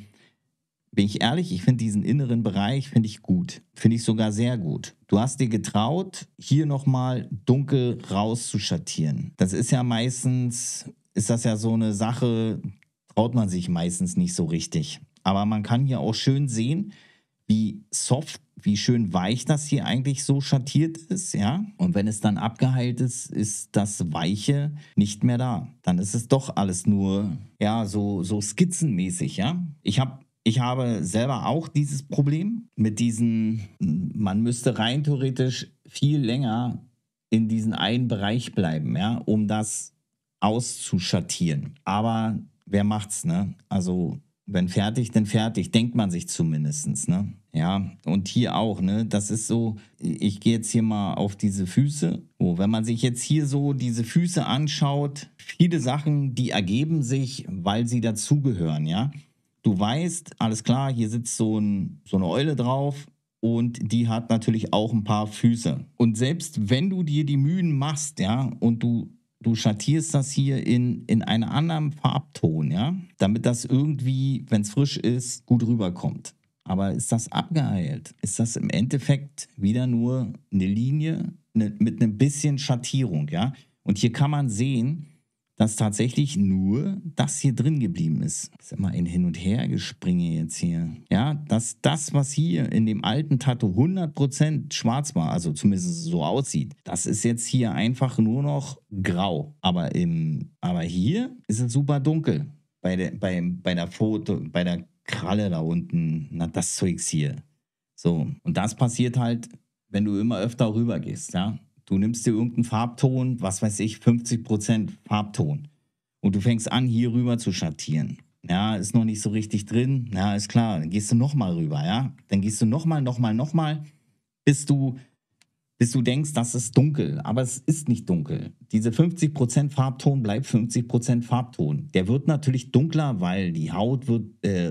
bin ich ehrlich, ich finde diesen inneren Bereich, finde ich gut. Finde ich sogar sehr gut. Du hast dir getraut, hier nochmal dunkel rauszuschattieren. Das ist ja meistens, ist das ja so eine Sache, traut man sich meistens nicht so richtig. Aber man kann hier auch schön sehen, wie soft, wie schön weich das hier eigentlich so schattiert ist, ja. Und wenn es dann abgeheilt ist, ist das Weiche nicht mehr da. Dann ist es doch alles nur, ja, so, so skizzenmäßig, ja. Ich habe Ich habe selber auch dieses Problem mit diesen, man müsste rein theoretisch viel länger in diesen einen Bereich bleiben, ja, um das auszuschattieren. Aber wer macht's, ne? Also wenn fertig, dann fertig, denkt man sich zumindest, ne? Ja, und hier auch, ne? Das ist so, ich gehe jetzt hier mal auf diese Füße. Oh, wenn man sich jetzt hier so diese Füße anschaut, viele Sachen, die ergeben sich, weil sie dazugehören, ja? Du weißt, alles klar, hier sitzt so, ein, so eine Eule drauf und die hat natürlich auch ein paar Füße. Und selbst wenn du dir die Mühen machst, ja, und du, du schattierst das hier in, in einem anderen Farbton, ja, damit das irgendwie, wenn es frisch ist, gut rüberkommt. Aber ist das abgeheilt? Ist das im Endeffekt wieder nur eine Linie ne, mit einem bisschen Schattierung, ja? Und hier kann man sehen, dass tatsächlich nur das hier drin geblieben ist. Das ist immer ein Hin- und Hergespringe jetzt hier. Ja, dass das, was hier in dem alten Tattoo hundert Prozent schwarz war, also zumindest so aussieht, das ist jetzt hier einfach nur noch grau. Aber, im, aber hier ist es super dunkel. Bei der, bei, bei der Foto, bei der Kralle da unten, na das Zeugs hier. So, und das passiert halt, wenn du immer öfter rüber gehst, ja. Du nimmst dir irgendeinen Farbton, was weiß ich, fünfzig Prozent Farbton. Und du fängst an, hier rüber zu schattieren. Ja, ist noch nicht so richtig drin. Ja, ist klar. Dann gehst du nochmal rüber, ja. Dann gehst du nochmal, nochmal, nochmal, bis du, bis du denkst, das ist dunkel. Aber es ist nicht dunkel. Diese fünfzig Prozent Farbton bleibt fünfzig Prozent Farbton. Der wird natürlich dunkler, weil die Haut wird äh,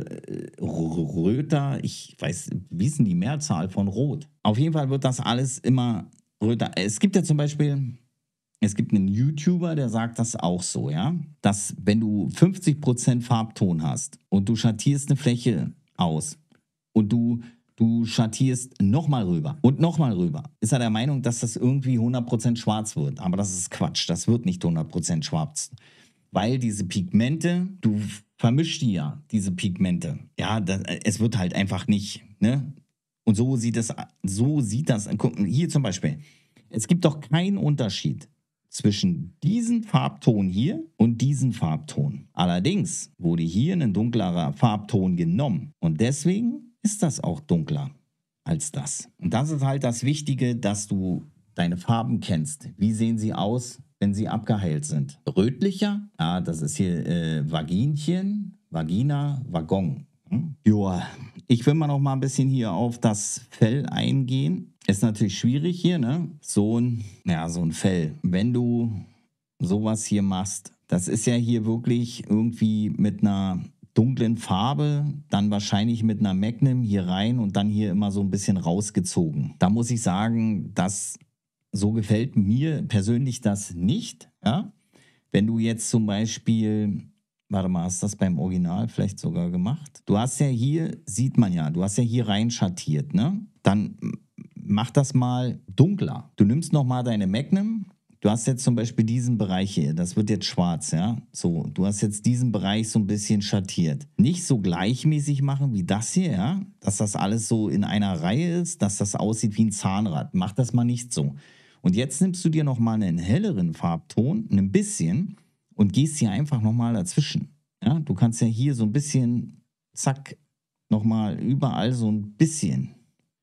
röter. Ich weiß, wie ist denn die Mehrzahl von rot? Auf jeden Fall wird das alles immer röter. Es gibt ja zum Beispiel, es gibt einen YouTuber, der sagt das auch so, ja, dass wenn du fünfzig Prozent Farbton hast und du schattierst eine Fläche aus und du, du schattierst nochmal rüber und nochmal rüber, ist er der Meinung, dass das irgendwie hundert Prozent schwarz wird. Aber das ist Quatsch, das wird nicht hundert Prozent schwarz. Weil diese Pigmente, du vermischst die ja, diese Pigmente. Ja, das, es wird halt einfach nicht, ne? Und so sieht es, so sieht das, guck, hier zum Beispiel, es gibt doch keinen Unterschied zwischen diesem Farbton hier und diesem Farbton. Allerdings wurde hier ein dunklerer Farbton genommen und deswegen ist das auch dunkler als das. Und das ist halt das Wichtige, dass du deine Farben kennst. Wie sehen sie aus, wenn sie abgeheilt sind? Rötlicher, ja, das ist hier äh, Vaginchen, Vagina, Waggon. Hm? Joa, ich will mal noch mal ein bisschen hier auf das Fell eingehen. Ist natürlich schwierig hier, ne? So ein, ja, so ein Fell. Wenn du sowas hier machst, das ist ja hier wirklich irgendwie mit einer dunklen Farbe, dann wahrscheinlich mit einer Magnum hier rein und dann hier immer so ein bisschen rausgezogen. Da muss ich sagen, das so gefällt mir persönlich das nicht. Ja? Wenn du jetzt zum Beispiel, warte mal, hast du das beim Original vielleicht sogar gemacht? Du hast ja hier, sieht man ja, du hast ja hier rein schattiert, ne? Dann mach das mal dunkler. Du nimmst nochmal deine Magnum. Du hast jetzt zum Beispiel diesen Bereich hier, das wird jetzt schwarz, ja. So, du hast jetzt diesen Bereich so ein bisschen schattiert. Nicht so gleichmäßig machen wie das hier, ja. Dass das alles so in einer Reihe ist, dass das aussieht wie ein Zahnrad. Mach das mal nicht so. Und jetzt nimmst du dir nochmal einen helleren Farbton, ein bisschen, und gehst hier einfach nochmal dazwischen. Ja, du kannst ja hier so ein bisschen, zack, nochmal überall so ein bisschen.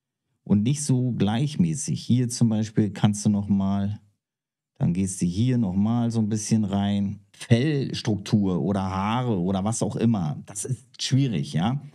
Und nicht so gleichmäßig. Hier zum Beispiel kannst du nochmal, dann gehst du hier nochmal so ein bisschen rein. Fellstruktur oder Haare oder was auch immer. Das ist schwierig, ja.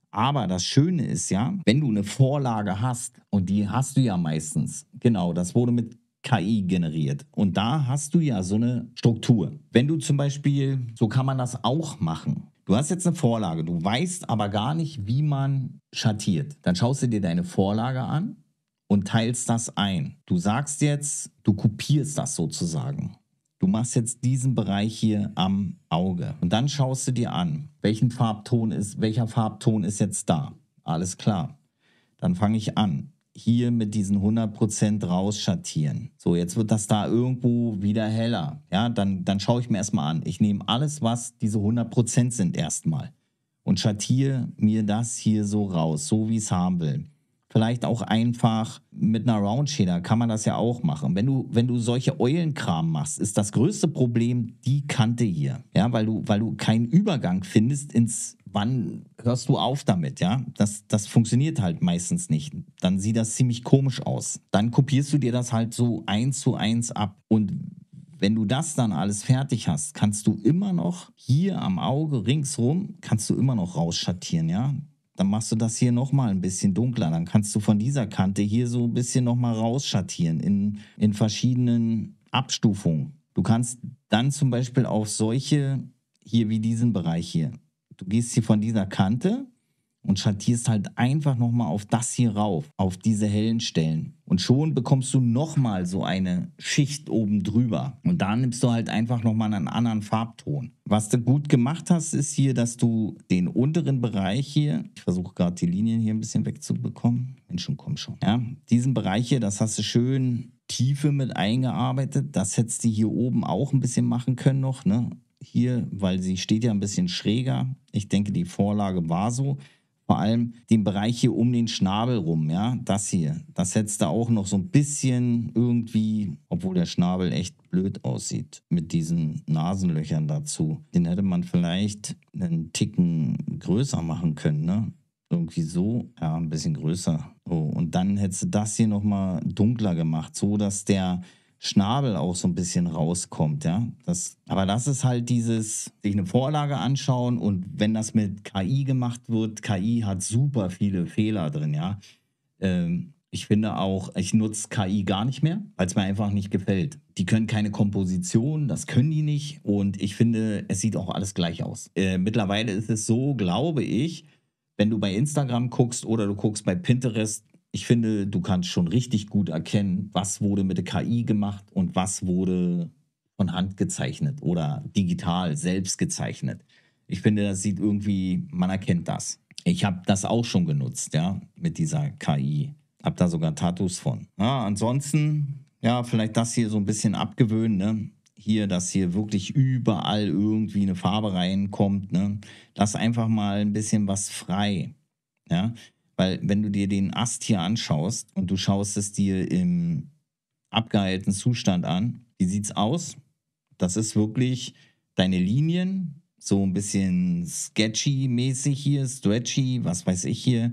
Aber das Schöne ist ja, wenn du eine Vorlage hast, und die hast du ja meistens, genau, das wurde mit K I generiert. Und da hast du ja so eine Struktur. Wenn du zum Beispiel, so kann man das auch machen. Du hast jetzt eine Vorlage, du weißt aber gar nicht, wie man schattiert. Dann schaust du dir deine Vorlage an und teilst das ein. Du sagst jetzt, du kopierst das sozusagen. Du machst jetzt diesen Bereich hier am Auge und dann schaust du dir an, welchen Farbton ist, welcher Farbton ist jetzt da. Alles klar. Dann fange ich an, hier mit diesen hundert Prozent rausschattieren. So, jetzt wird das da irgendwo wieder heller. Ja, dann, dann schaue ich mir erstmal an. Ich nehme alles, was diese hundert Prozent sind erstmal und schattiere mir das hier so raus, so wie ich es haben will. Vielleicht auch einfach mit einer Round Shader kann man das ja auch machen. Wenn du, wenn du solche Eulenkram machst, ist das größte Problem die Kante hier. Ja, weil du, weil du keinen Übergang findest ins, wann hörst du auf damit, ja? Das, das funktioniert halt meistens nicht. Dann sieht das ziemlich komisch aus. Dann kopierst du dir das halt so eins zu eins ab. Und wenn du das dann alles fertig hast, kannst du immer noch hier am Auge ringsrum, kannst du immer noch rausschattieren, ja? Dann machst du das hier nochmal ein bisschen dunkler. Dann kannst du von dieser Kante hier so ein bisschen nochmal rausschattieren in, in verschiedenen Abstufungen. Du kannst dann zum Beispiel auf solche, hier wie diesen Bereich hier, du gehst hier von dieser Kante und schattierst halt einfach nochmal auf das hier rauf, auf diese hellen Stellen. Und schon bekommst du nochmal so eine Schicht oben drüber. Und da nimmst du halt einfach nochmal einen anderen Farbton. Was du gut gemacht hast, ist hier, dass du den unteren Bereich hier, ich versuche gerade die Linien hier ein bisschen wegzubekommen. Mensch, komm schon. Ja, diesen Bereich hier, das hast du schön Tiefe mit eingearbeitet. Das hättest du hier oben auch ein bisschen machen können noch, ne? Hier, weil sie steht ja ein bisschen schräger. Ich denke, die Vorlage war so. Vor allem den Bereich hier um den Schnabel rum, ja, das hier, das hättest du auch noch so ein bisschen irgendwie, obwohl der Schnabel echt blöd aussieht, mit diesen Nasenlöchern dazu. Den hätte man vielleicht einen Ticken größer machen können, ne? Irgendwie so, ja, ein bisschen größer. Oh, und dann hättest du das hier nochmal dunkler gemacht, so dass der Schnabel auch so ein bisschen rauskommt, ja. Das, aber das ist halt dieses, sich eine Vorlage anschauen und wenn das mit K I gemacht wird, K I hat super viele Fehler drin, ja. Ähm, ich finde auch, ich nutze K I gar nicht mehr, weil es mir einfach nicht gefällt. Die können keine Komposition, das können die nicht und ich finde, es sieht auch alles gleich aus. Äh, mittlerweile ist es so, glaube ich, wenn du bei Instagram guckst oder du guckst bei Pinterest, ich finde, du kannst schon richtig gut erkennen, was wurde mit der K I gemacht und was wurde von Hand gezeichnet oder digital selbst gezeichnet. Ich finde, das sieht irgendwie, man erkennt das. Ich habe das auch schon genutzt, ja, mit dieser K I. Hab da sogar Tattoos von. Ja, ansonsten, ja, vielleicht das hier so ein bisschen abgewöhnen, ne? Hier, dass hier wirklich überall irgendwie eine Farbe reinkommt, ne? Lass einfach mal ein bisschen was frei, ja. Weil wenn du dir den Ast hier anschaust und du schaust es dir im abgeheilten Zustand an, wie sieht's aus? Das ist wirklich deine Linien, so ein bisschen sketchy-mäßig hier, stretchy, was weiß ich hier.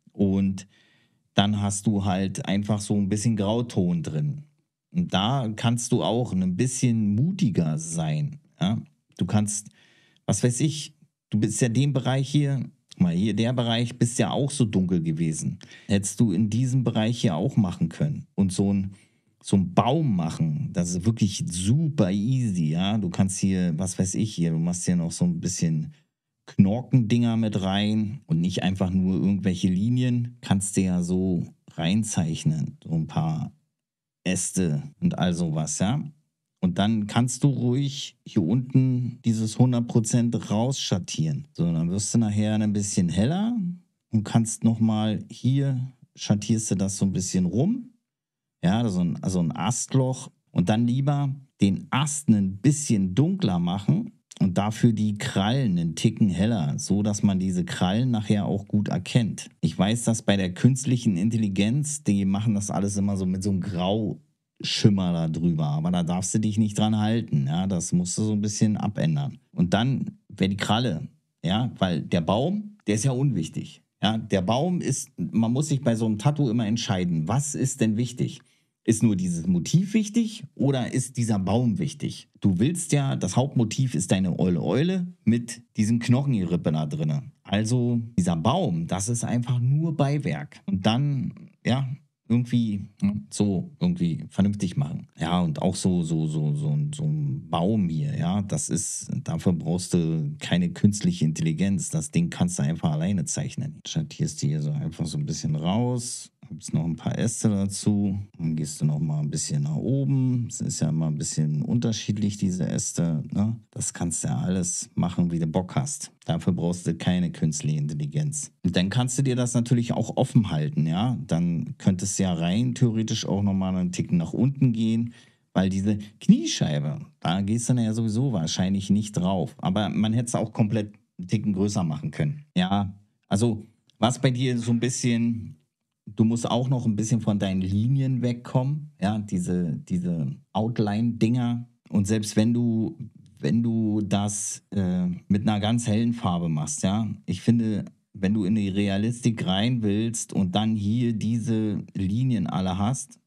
Und dann hast du halt einfach so ein bisschen Grauton drin. Und da kannst du auch ein bisschen mutiger sein. Ja? Du kannst, was weiß ich, du bist ja dem Bereich hier, mal hier, der Bereich bist ja auch so dunkel gewesen. Hättest du in diesem Bereich hier auch machen können. Und so ein, so ein Baum machen, das ist wirklich super easy, ja. Du kannst hier, was weiß ich hier, du machst hier noch so ein bisschen Knorkendinger mit rein und nicht einfach nur irgendwelche Linien. Kannst du ja so reinzeichnen, so ein paar Äste und all sowas, ja. Und dann kannst du ruhig hier unten dieses hundert Prozent rausschattieren. So, dann wirst du nachher ein bisschen heller und kannst nochmal hier, schattierst du das so ein bisschen rum. Ja, so ein, also ein Astloch. Und dann lieber den Ast ein bisschen dunkler machen und dafür die Krallen einen Ticken heller, so dass man diese Krallen nachher auch gut erkennt. Ich weiß, dass bei der künstlichen Intelligenz, die machen das alles immer so mit so einem Grau Schimmer da drüber, aber da darfst du dich nicht dran halten, ja, das musst du so ein bisschen abändern. Und dann wäre die Kralle, ja, weil der Baum, der ist ja unwichtig, ja, der Baum ist, man muss sich bei so einem Tattoo immer entscheiden, was ist denn wichtig? Ist nur dieses Motiv wichtig oder ist dieser Baum wichtig? Du willst ja, das Hauptmotiv ist deine Eule Eule mit diesem Knochenrippe da drin. Also dieser Baum, das ist einfach nur Beiwerk. Und dann, ja, irgendwie so irgendwie vernünftig machen. Ja, und auch so, so, so, so, so ein Baum hier, ja, das ist, dafür brauchst du keine künstliche Intelligenz. Das Ding kannst du einfach alleine zeichnen. Schattierst du hier so einfach so ein bisschen raus. Gibt noch ein paar Äste dazu. Dann gehst du noch mal ein bisschen nach oben. Es ist ja immer ein bisschen unterschiedlich, diese Äste. Ne? Das kannst du ja alles machen, wie du Bock hast. Dafür brauchst du keine künstliche Intelligenz. Und dann kannst du dir das natürlich auch offen halten. Ja? Dann könntest du ja rein theoretisch auch noch mal einen Ticken nach unten gehen. Weil diese Kniescheibe, da gehst du ja sowieso wahrscheinlich nicht drauf. Aber man hätte es auch komplett einen Ticken größer machen können. Ja, also was bei dir so ein bisschen... Du musst auch noch ein bisschen von deinen Linien wegkommen, ja, diese, diese Outline-Dinger. Und selbst wenn du, wenn du das äh, mit einer ganz hellen Farbe machst, ja, ich finde, wenn du in die Realistik rein willst und dann hier diese Linien alle hast,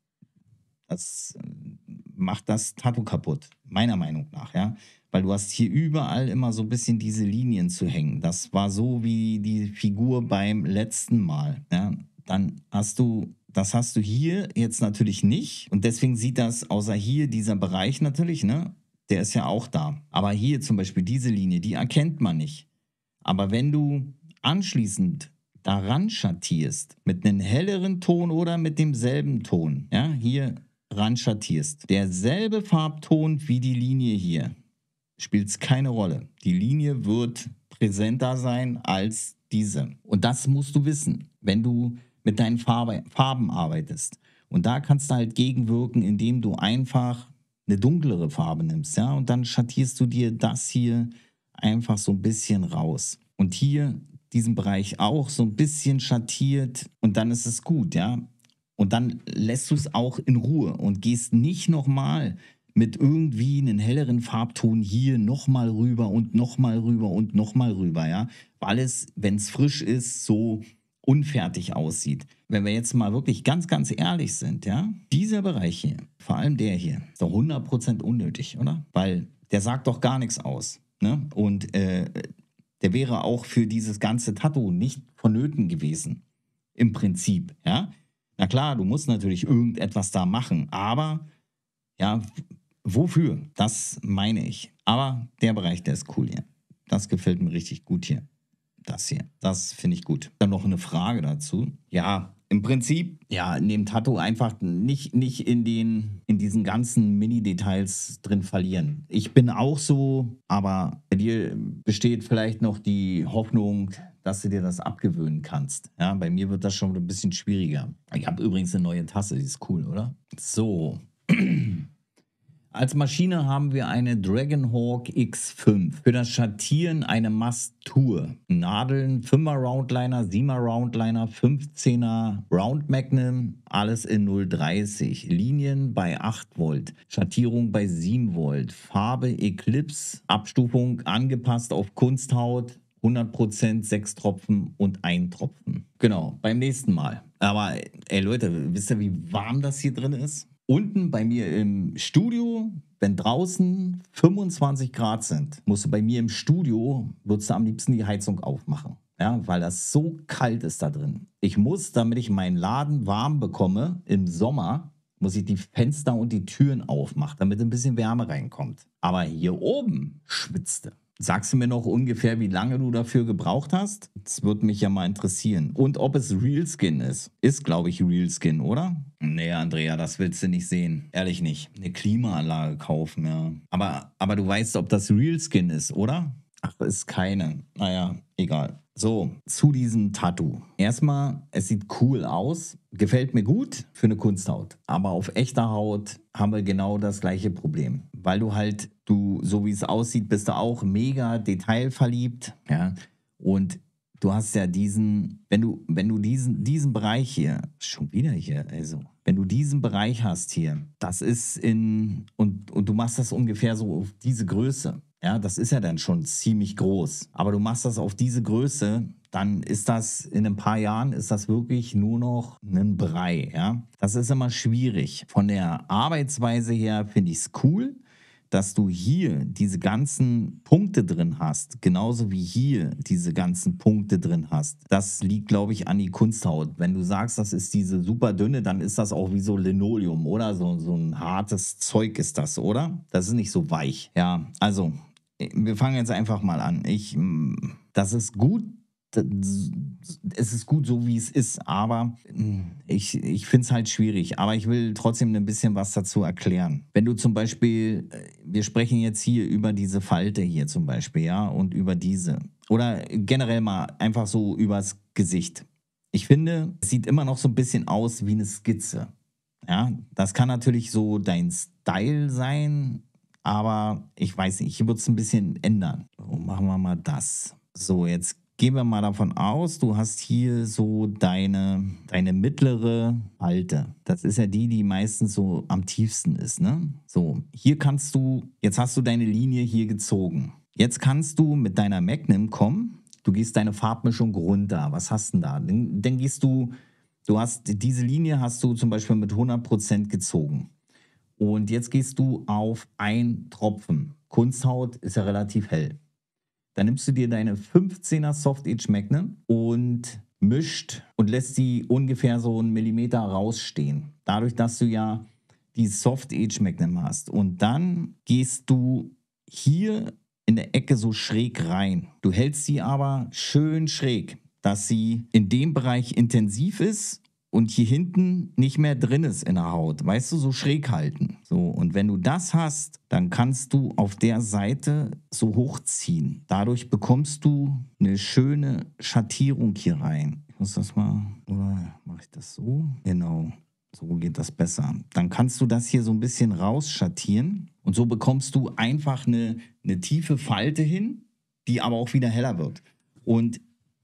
das macht das Tattoo kaputt, meiner Meinung nach, ja. Weil du hast hier überall immer so ein bisschen diese Linien zu hängen. Das war so wie die Figur beim letzten Mal, ja. Dann hast du, das hast du hier jetzt natürlich nicht. Und deswegen sieht das, außer hier dieser Bereich natürlich, ne, der ist ja auch da. Aber hier zum Beispiel diese Linie, die erkennt man nicht. Aber wenn du anschließend daran schattierst, mit einem helleren Ton oder mit demselben Ton, ja, hier ran schattierst, derselbe Farbton wie die Linie hier, spielt es keine Rolle. Die Linie wird präsenter sein als diese. Und das musst du wissen, wenn du mit deinen Farbe, Farben arbeitest. Und da kannst du halt gegenwirken, indem du einfach eine dunklere Farbe nimmst, ja, und dann schattierst du dir das hier einfach so ein bisschen raus. Und hier diesen Bereich auch so ein bisschen schattiert und dann ist es gut, ja. Und dann lässt du es auch in Ruhe und gehst nicht nochmal mit irgendwie einen helleren Farbton hier nochmal rüber und nochmal rüber und nochmal rüber, ja. Weil es, wenn es frisch ist, so unfertig aussieht. Wenn wir jetzt mal wirklich ganz, ganz ehrlich sind, ja, dieser Bereich hier, vor allem der hier, ist doch hundert Prozent unnötig, oder? Weil der sagt doch gar nichts aus, ne? Und äh, der wäre auch für dieses ganze Tattoo nicht vonnöten gewesen, im Prinzip, ja. Na klar, du musst natürlich irgendetwas da machen, aber, ja, wofür? Das meine ich. Aber der Bereich, der ist cool hier. Das gefällt mir richtig gut hier. Das hier, das finde ich gut. Dann noch eine Frage dazu. Ja, im Prinzip, ja, in dem Tattoo einfach nicht, nicht in, den, in diesen ganzen Mini-Details drin verlieren. Ich bin auch so, aber bei dir besteht vielleicht noch die Hoffnung, dass du dir das abgewöhnen kannst. Ja, bei mir wird das schon ein bisschen schwieriger. Ich habe übrigens eine neue Tasse, die ist cool, oder? So. Als Maschine haben wir eine Dragonhawk X fünf. Für das Schattieren eine Mastur. Nadeln, fünfer Roundliner, siebener Roundliner, fünfzehner Round Magnum, alles in null Komma dreißig. Linien bei acht Volt. Schattierung bei sieben Volt. Farbe Eclipse. Abstufung angepasst auf Kunsthaut. hundert Prozent sechs Tropfen und ein Tropfen. Genau, beim nächsten Mal. Aber ey Leute, wisst ihr, wie warm das hier drin ist? Unten bei mir im Studio, wenn draußen fünfundzwanzig Grad sind, musst du bei mir im Studio, würdest du am liebsten die Heizung aufmachen. Ja, weil das so kalt ist da drin. Ich muss, damit ich meinen Laden warm bekomme, im Sommer, muss ich die Fenster und die Türen aufmachen, damit ein bisschen Wärme reinkommt. Aber hier oben schwitzte. Sagst du mir noch ungefähr, wie lange du dafür gebraucht hast? Das würde mich ja mal interessieren. Und ob es Real Skin ist. Ist, glaube ich, Real Skin, oder? Nee, Andrea, das willst du nicht sehen. Ehrlich nicht. Eine Klimaanlage kaufen, ja. Aber, aber du weißt, ob das Real Skin ist, oder? Ach, ist keine. Naja, egal. So, zu diesem Tattoo. Erstmal, es sieht cool aus. Gefällt mir gut für eine Kunsthaut. Aber auf echter Haut haben wir genau das gleiche Problem. Weil du halt, du, so wie es aussieht, bist du auch mega detailverliebt. Ja. Und du hast ja diesen, wenn du, wenn du diesen, diesen Bereich hier, schon wieder hier, also, wenn du diesen Bereich hast hier, das ist in, und, und du machst das ungefähr so auf diese Größe. Ja, das ist ja dann schon ziemlich groß. Aber du machst das auf diese Größe, dann ist das in ein paar Jahren ist das wirklich nur noch ein Brei, ja. Das ist immer schwierig. Von der Arbeitsweise her finde ich es cool, dass du hier diese ganzen Punkte drin hast, genauso wie hier diese ganzen Punkte drin hast. Das liegt, glaube ich, an die Kunsthaut. Wenn du sagst, das ist diese super dünne, dann ist das auch wie so Linoleum, oder? So, so ein hartes Zeug ist das, oder? Das ist nicht so weich. Ja, also, wir fangen jetzt einfach mal an. Ich, das ist gut. Es ist gut so, wie es ist, aber ich, ich finde es halt schwierig. Aber ich will trotzdem ein bisschen was dazu erklären. Wenn du zum Beispiel, wir sprechen jetzt hier über diese Falte hier zum Beispiel, ja, und über diese. Oder generell mal einfach so übers Gesicht. Ich finde, es sieht immer noch so ein bisschen aus wie eine Skizze. Ja, das kann natürlich so dein Style sein, aber ich weiß nicht, ich würde es ein bisschen ändern. So, machen wir mal das. So, jetzt gehen wir mal davon aus, du hast hier so deine, deine mittlere Falte. Das ist ja die, die meistens so am tiefsten ist, ne? So, hier kannst du, jetzt hast du deine Linie hier gezogen. Jetzt kannst du mit deiner Magnum kommen, du gehst deine Farbmischung runter. Was hast du denn da? Dann, dann gehst du, du hast, diese Linie hast du zum Beispiel mit hundert Prozent gezogen. Und jetzt gehst du auf ein Tropfen. Kunsthaut ist ja relativ hell. Dann nimmst du dir deine fünfzehner Soft Edge Magnum und mischt und lässt sie ungefähr so einen Millimeter rausstehen. Dadurch, dass du ja die Soft Edge Magnum hast. Und dann gehst du hier in der Ecke so schräg rein. Du hältst sie aber schön schräg, dass sie in dem Bereich intensiv ist und hier hinten nicht mehr drin ist in der Haut. Weißt du, so schräg halten. So, und wenn du das hast, dann kannst du auf der Seite so hochziehen. Dadurch bekommst du eine schöne Schattierung hier rein. Ich muss das mal, oder mache ich das so? Genau, so geht das besser. Dann kannst du das hier so ein bisschen rausschattieren und so bekommst du einfach eine, eine tiefe Falte hin, die aber auch wieder heller wird. Und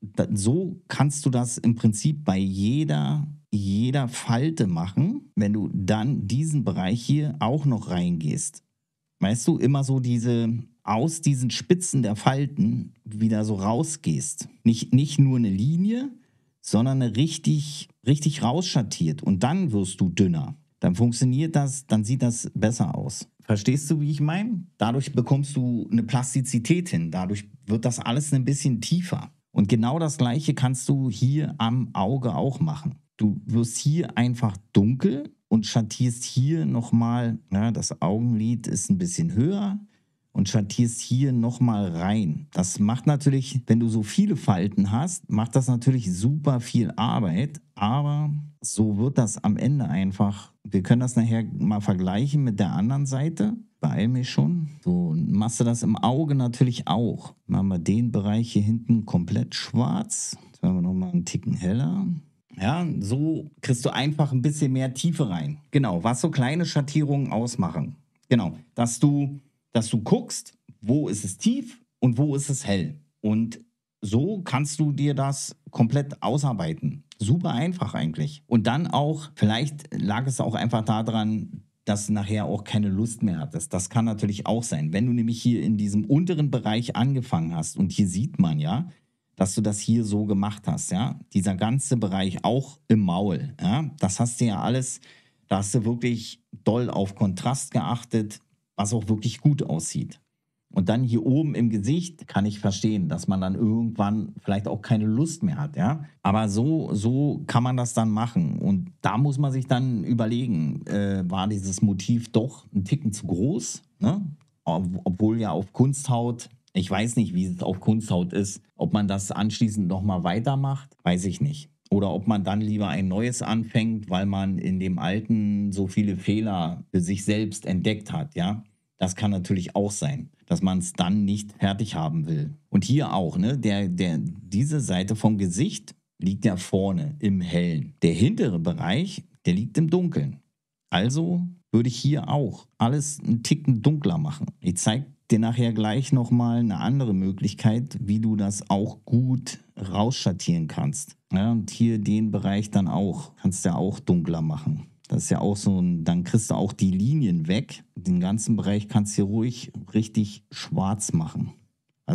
so kannst du das im Prinzip bei jeder, jeder Falte machen, wenn du dann diesen Bereich hier auch noch reingehst. Weißt du, immer so diese, aus diesen Spitzen der Falten wieder so rausgehst. Nicht, nicht nur eine Linie, sondern eine richtig, richtig rausschattiert. Und dann wirst du dünner. Dann funktioniert das, dann sieht das besser aus. Verstehst du, wie ich meine? Dadurch bekommst du eine Plastizität hin. Dadurch wird das alles ein bisschen tiefer. Und genau das Gleiche kannst du hier am Auge auch machen. Du wirst hier einfach dunkel und schattierst hier nochmal, ja, das Augenlid ist ein bisschen höher und schattierst hier nochmal rein. Das macht natürlich, wenn du so viele Falten hast, macht das natürlich super viel Arbeit, aber so wird das am Ende einfach. Wir können das nachher mal vergleichen mit der anderen Seite. Beeil mich schon. So, machst du das im Auge natürlich auch. Machen wir den Bereich hier hinten komplett schwarz. Jetzt machen wir nochmal einen Ticken heller. Ja, so kriegst du einfach ein bisschen mehr Tiefe rein. Genau, was so kleine Schattierungen ausmachen. Genau, dass du, dass du guckst, wo ist es tief und wo ist es hell. Und so kannst du dir das komplett ausarbeiten. Super einfach eigentlich. Und dann auch, vielleicht lag es auch einfach daran, dass du nachher auch keine Lust mehr hattest. Das kann natürlich auch sein. Wenn du nämlich hier in diesem unteren Bereich angefangen hast und hier sieht man ja, dass du das hier so gemacht hast, ja, dieser ganze Bereich auch im Maul, ja, das hast du ja alles, da hast du wirklich doll auf Kontrast geachtet, was auch wirklich gut aussieht. Und dann hier oben im Gesicht kann ich verstehen, dass man dann irgendwann vielleicht auch keine Lust mehr hat, ja. Aber so, so kann man das dann machen. Und da muss man sich dann überlegen, äh, war dieses Motiv doch ein Ticken zu groß, ne? Ob, obwohl ja auf Kunsthaut, ich weiß nicht, wie es auf Kunsthaut ist, ob man das anschließend nochmal weitermacht, weiß ich nicht. Oder ob man dann lieber ein neues anfängt, weil man in dem alten so viele Fehler für sich selbst entdeckt hat, ja. Das kann natürlich auch sein, dass man es dann nicht fertig haben will. Und hier auch, ne, der, der, diese Seite vom Gesicht liegt ja vorne im Hellen. Der hintere Bereich, der liegt im Dunkeln. Also würde ich hier auch alles einen Ticken dunkler machen. Ich zeige dir nachher gleich nochmal eine andere Möglichkeit, wie du das auch gut rausschattieren kannst. Ja, und hier den Bereich dann auch, kannst du ja auch dunkler machen. Das ist ja auch so ein, dann kriegst du auch die Linien weg. Den ganzen Bereich kannst du hier ruhig richtig schwarz machen. Also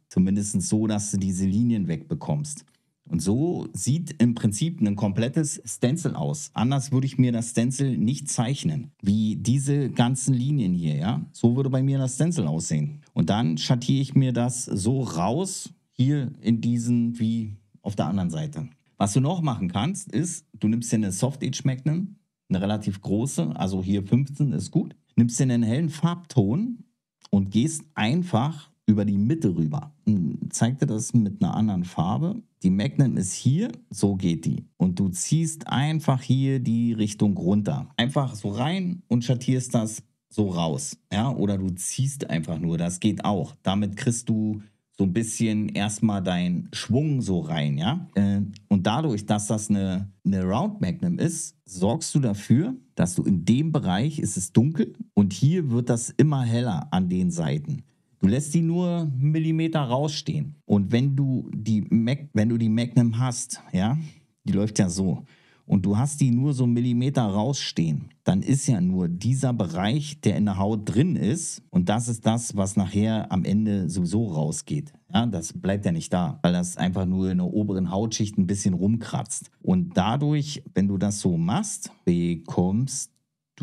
Zumindest so, dass du diese Linien wegbekommst. Und so sieht im Prinzip ein komplettes Stencil aus. Anders würde ich mir das Stencil nicht zeichnen, wie diese ganzen Linien hier, ja. So würde bei mir das Stencil aussehen. Und dann schattiere ich mir das so raus, hier in diesen, wie auf der anderen Seite. Was du noch machen kannst, ist, du nimmst dir eine Soft Edge Magnum, eine relativ große, also hier fünfzehn ist gut, nimmst dir einen hellen Farbton und gehst einfach über die Mitte rüber. Zeig dir das mit einer anderen Farbe. Die Magnum ist hier, so geht die. Und du ziehst einfach hier die Richtung runter. Einfach so rein und schattierst das so raus. Ja? Oder du ziehst einfach nur, das geht auch. Damit kriegst du so ein bisschen erstmal deinen Schwung so rein. Ja? Und dadurch, dass das eine, eine Round Magnum ist, sorgst du dafür, dass du in dem Bereich, ist es dunkel und hier wird das immer heller an den Seiten. Du lässt die nur einen Millimeter rausstehen. Und wenn du die, Mac, wenn du die Magnum hast, ja, die läuft ja so, und du hast die nur so einen Millimeter rausstehen, dann ist ja nur dieser Bereich, der in der Haut drin ist, und das ist das, was nachher am Ende sowieso rausgeht. Ja, das bleibt ja nicht da, weil das einfach nur in der oberen Hautschicht ein bisschen rumkratzt. Und dadurch, wenn du das so machst, bekommst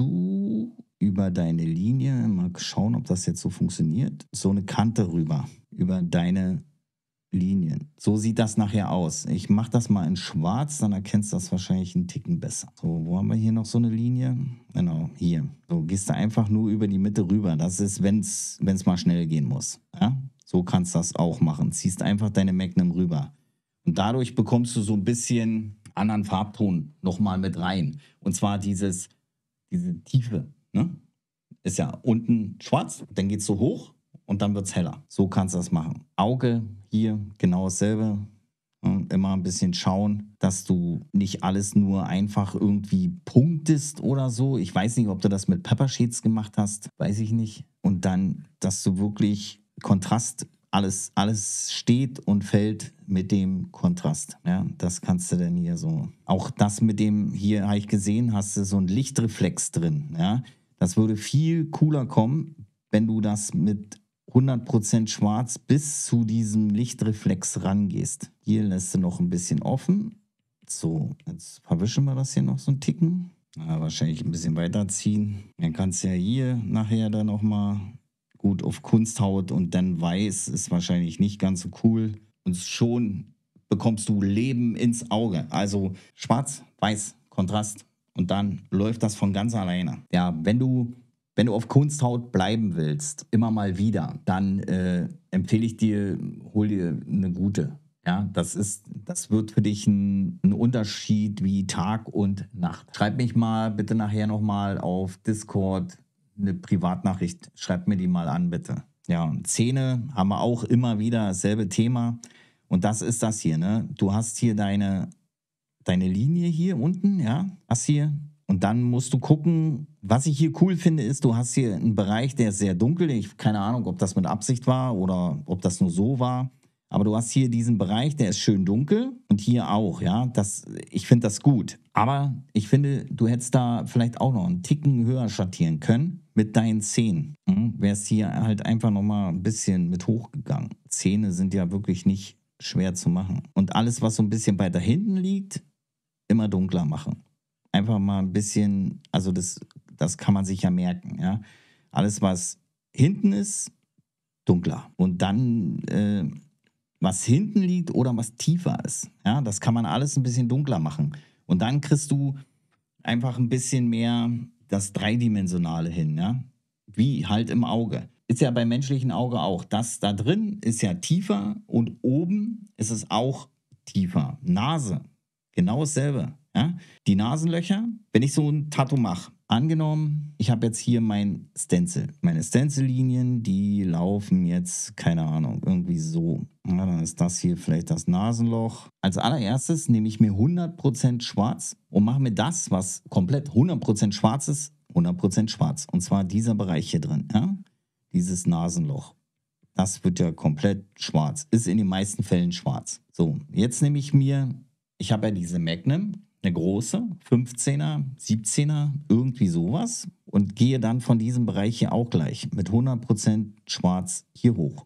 du über deine Linie, mal schauen, ob das jetzt so funktioniert, so eine Kante rüber, über deine Linien. So sieht das nachher aus. Ich mache das mal in schwarz, dann erkennst du das wahrscheinlich einen Ticken besser. So, wo haben wir hier noch so eine Linie? Genau, hier. So, gehst du einfach nur über die Mitte rüber. Das ist, wenn es mal schnell gehen muss. Ja? So kannst du das auch machen. Ziehst einfach deine Magnum rüber. Und dadurch bekommst du so ein bisschen anderen Farbton nochmal mit rein. Und zwar dieses, diese Tiefe. Ne? Ist ja unten schwarz, dann geht es so hoch und dann wird es heller. So kannst du das machen. Auge hier genau dasselbe. Immer ein bisschen schauen, dass du nicht alles nur einfach irgendwie punktest oder so. Ich weiß nicht, ob du das mit Pepper Shades gemacht hast, weiß ich nicht. Und dann, dass du wirklich Kontrast, alles, alles steht und fällt mit dem Kontrast. Ja, das kannst du dann hier so. Auch das mit dem, hier habe ich gesehen, hast du so einen Lichtreflex drin. Ja, das würde viel cooler kommen, wenn du das mit hundert Prozent schwarz bis zu diesem Lichtreflex rangehst. Hier lässt du noch ein bisschen offen. So, jetzt verwischen wir das hier noch so einen Ticken. Ja, wahrscheinlich ein bisschen weiterziehen. Dann kannst du ja hier nachher dann nochmal gut auf Kunsthaut und dann weiß ist wahrscheinlich nicht ganz so cool. Und schon bekommst du Leben ins Auge. Also schwarz, weiß, Kontrast. Und dann läuft das von ganz alleine. Ja, wenn du, wenn du auf Kunsthaut bleiben willst, immer mal wieder, dann äh, empfehle ich dir, hol dir eine gute. Ja, das ist, das wird für dich ein, ein Unterschied wie Tag und Nacht. Schreib mich mal bitte nachher nochmal auf Discord eine Privatnachricht. Schreib mir die mal an, bitte. Ja, und Zähne haben wir auch immer wieder dasselbe Thema. Und das ist das hier, ne? Du hast hier deine, deine Linie hier unten, ja, hast hier. Und dann musst du gucken, was ich hier cool finde, ist, du hast hier einen Bereich, der ist sehr dunkel. Ich habe keine Ahnung, ob das mit Absicht war oder ob das nur so war. Aber du hast hier diesen Bereich, der ist schön dunkel und hier auch, ja. Das, ich finde das gut. Aber ich finde, du hättest da vielleicht auch noch einen Ticken höher schattieren können mit deinen Zähnen. Mhm. Wärst hier halt einfach nochmal ein bisschen mit hochgegangen. Zähne sind ja wirklich nicht schwer zu machen. Und alles, was so ein bisschen weiter hinten liegt, immer dunkler machen. Einfach mal ein bisschen, also das, das kann man sich ja merken, ja. Alles, was hinten ist, dunkler. Und dann äh, was hinten liegt oder was tiefer ist. Ja, das kann man alles ein bisschen dunkler machen. Und dann kriegst du einfach ein bisschen mehr das Dreidimensionale hin, ja. Wie halt im Auge. Ist ja beim menschlichen Auge auch. Das da drin ist ja tiefer und oben ist es auch tiefer. Nase, genau dasselbe. Ja? Die Nasenlöcher, wenn ich so ein Tattoo mache, angenommen, ich habe jetzt hier mein Stencil. Meine Stencil-Linien, die laufen jetzt, keine Ahnung, irgendwie so. Ja, dann ist das hier vielleicht das Nasenloch. Als allererstes nehme ich mir hundert Prozent schwarz und mache mir das, was komplett hundert Prozent schwarz ist, hundert Prozent schwarz. Und zwar dieser Bereich hier drin, ja? Dieses Nasenloch. Das wird ja komplett schwarz. Ist in den meisten Fällen schwarz. So, jetzt nehme ich mir, ich habe ja diese Magnum, eine große, fünfzehner, siebzehner, irgendwie sowas. Und gehe dann von diesem Bereich hier auch gleich mit hundert Prozent schwarz hier hoch.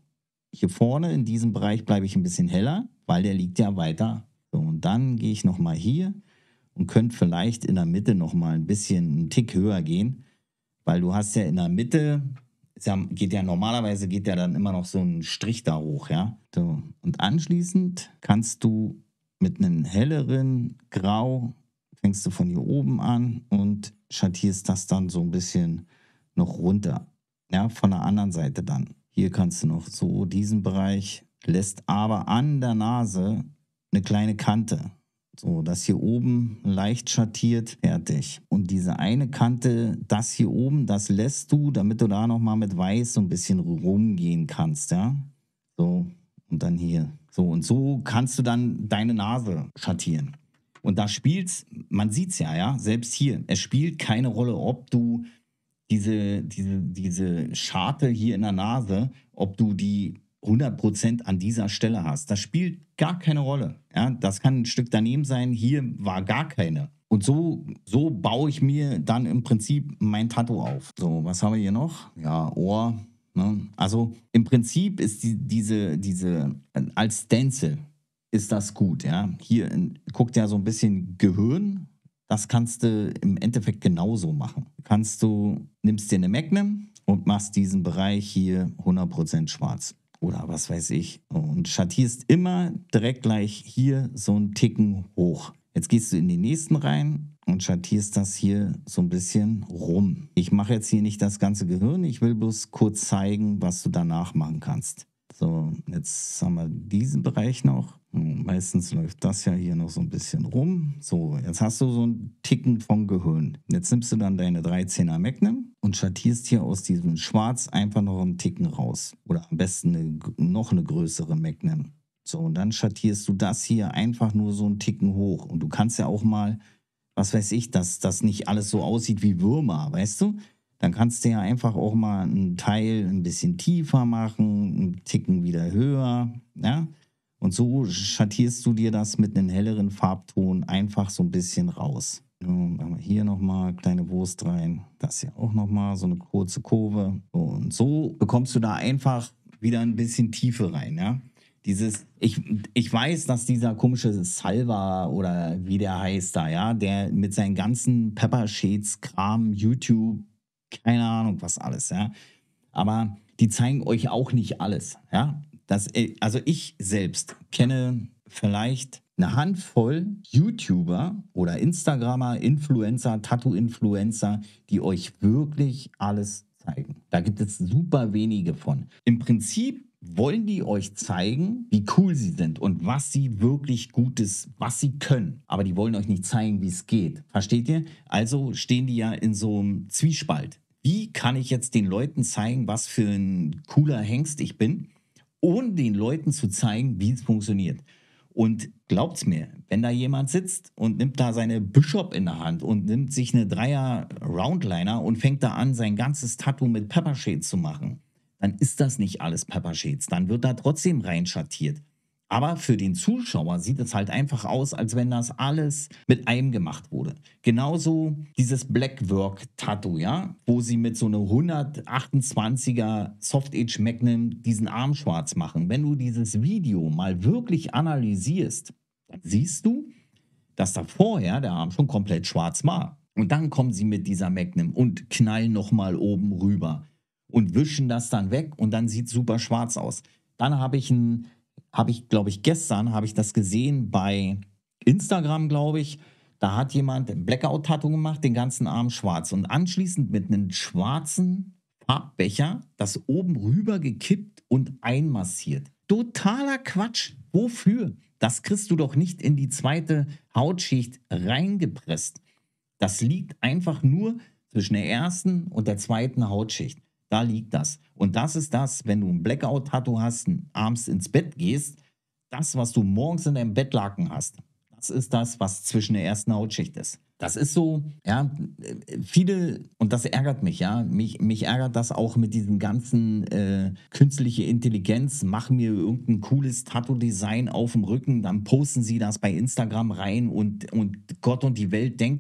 hier vorne in diesem Bereich bleibe ich ein bisschen heller, weil der liegt ja weiter. So, und dann gehe ich nochmal hier und könnte vielleicht in der Mitte nochmal ein bisschen einen Tick höher gehen, weil du hast ja in der Mitte, ist ja, geht ja normalerweise geht ja dann immer noch so ein Strich da hoch, ja. So, und anschließend kannst du mit einem helleren Grau, fängst du von hier oben an und schattierst das dann so ein bisschen noch runter. Ja, von der anderen Seite dann. Hier kannst du noch so diesen Bereich, lässt aber an der Nase eine kleine Kante. So, das hier oben leicht schattiert, fertig. Und diese eine Kante, das hier oben, das lässt du, damit du da nochmal mit Weiß so ein bisschen rumgehen kannst, ja. So, und dann hier. So, und so kannst du dann deine Nase schattieren. Und da spielt's, man sieht's ja, ja, selbst hier, es spielt keine Rolle, ob du diese, diese, diese Scharte hier in der Nase, ob du die hundert Prozent an dieser Stelle hast. Das spielt gar keine Rolle. Ja, das kann ein Stück daneben sein, hier war gar keine. Und so, so baue ich mir dann im Prinzip mein Tattoo auf. So, was haben wir hier noch? Ja, Ohr. Ne? Also im Prinzip ist die, diese, diese, als Stencil ist das gut. Ja? Hier guckt ja so ein bisschen Gehirn. Das kannst du im Endeffekt genauso machen. Kannst du, nimmst dir eine Magnum und machst diesen Bereich hier hundert Prozent schwarz. Oder was weiß ich. Und schattierst immer direkt gleich hier so einen Ticken hoch. Jetzt gehst du in den nächsten rein und schattierst das hier so ein bisschen rum. Ich mache jetzt hier nicht das ganze Gehirn. Ich will bloß kurz zeigen, was du danach machen kannst. So, jetzt haben wir diesen Bereich noch. Meistens läuft das ja hier noch so ein bisschen rum. So, jetzt hast du so einen Ticken von Gehirn. Jetzt nimmst du dann deine dreizehner Magnum und schattierst hier aus diesem Schwarz einfach noch einen Ticken raus. Oder am besten eine, noch eine größere Magnum. So, und dann schattierst du das hier einfach nur so einen Ticken hoch. Und du kannst ja auch mal, was weiß ich, dass das nicht alles so aussieht wie Würmer, weißt du? Dann kannst du ja einfach auch mal einen Teil ein bisschen tiefer machen, einen Ticken wieder höher, ja? Und so schattierst du dir das mit einem helleren Farbton einfach so ein bisschen raus. So, machen wir hier nochmal kleine Wurst rein. Das hier auch nochmal so eine kurze Kurve. Und so bekommst du da einfach wieder ein bisschen Tiefe rein, ja? Dieses, ich, ich weiß, dass dieser komische Salva oder wie der heißt da, ja, der mit seinen ganzen Pepper Shades Kram, YouTube, keine Ahnung was alles, ja. Aber die zeigen euch auch nicht alles, ja. Das, also ich selbst kenne vielleicht eine Handvoll YouTuber oder Instagramer, Influencer, Tattoo-Influencer, die euch wirklich alles zeigen. Da gibt es super wenige von. Im Prinzip wollen die euch zeigen, wie cool sie sind und was sie wirklich Gutes, was sie können. Aber die wollen euch nicht zeigen, wie es geht. Versteht ihr? Also stehen die ja in so einem Zwiespalt. Wie kann ich jetzt den Leuten zeigen, was für ein cooler Hengst ich bin, ohne den Leuten zu zeigen, wie es funktioniert? Und glaubt's mir, wenn da jemand sitzt und nimmt da seine Bishop in der Hand und nimmt sich eine Dreier Roundliner und fängt da an, sein ganzes Tattoo mit Pepper Shades zu machen, dann ist das nicht alles Pepper Shades. Dann wird da trotzdem rein schattiert. Aber für den Zuschauer sieht es halt einfach aus, als wenn das alles mit einem gemacht wurde. Genauso dieses Blackwork-Tattoo, ja, wo sie mit so einer hundertachtundzwanziger Soft-Edge Magnum diesen Arm schwarz machen. Wenn du dieses Video mal wirklich analysierst, dann siehst du, dass da vorher der Arm schon komplett schwarz war. Und dann kommen sie mit dieser Magnum und knallen nochmal oben rüber und wischen das dann weg und dann sieht es super schwarz aus. Dann habe ich ein habe ich, glaube ich, gestern habe ich das gesehen bei Instagram, glaube ich. Da hat jemand ein Blackout-Tattoo gemacht, den ganzen Arm schwarz. Und anschließend mit einem schwarzen Farbbecher das oben rüber gekippt und einmassiert. Totaler Quatsch. Wofür? Das kriegst du doch nicht in die zweite Hautschicht reingepresst. Das liegt einfach nur zwischen der ersten und der zweiten Hautschicht. Da liegt das. Und das ist das, wenn du ein Blackout-Tattoo hast, abends ins Bett gehst, das, was du morgens in deinem Bettlaken hast, das ist das, was zwischen der ersten Hautschicht ist. Das ist so, ja, viele, und das ärgert mich, ja, mich, mich ärgert das auch mit diesem ganzen äh, künstliche Intelligenz, mach mir irgendein cooles Tattoo-Design auf dem Rücken, dann posten sie das bei Instagram rein und, und Gott und die Welt denkt,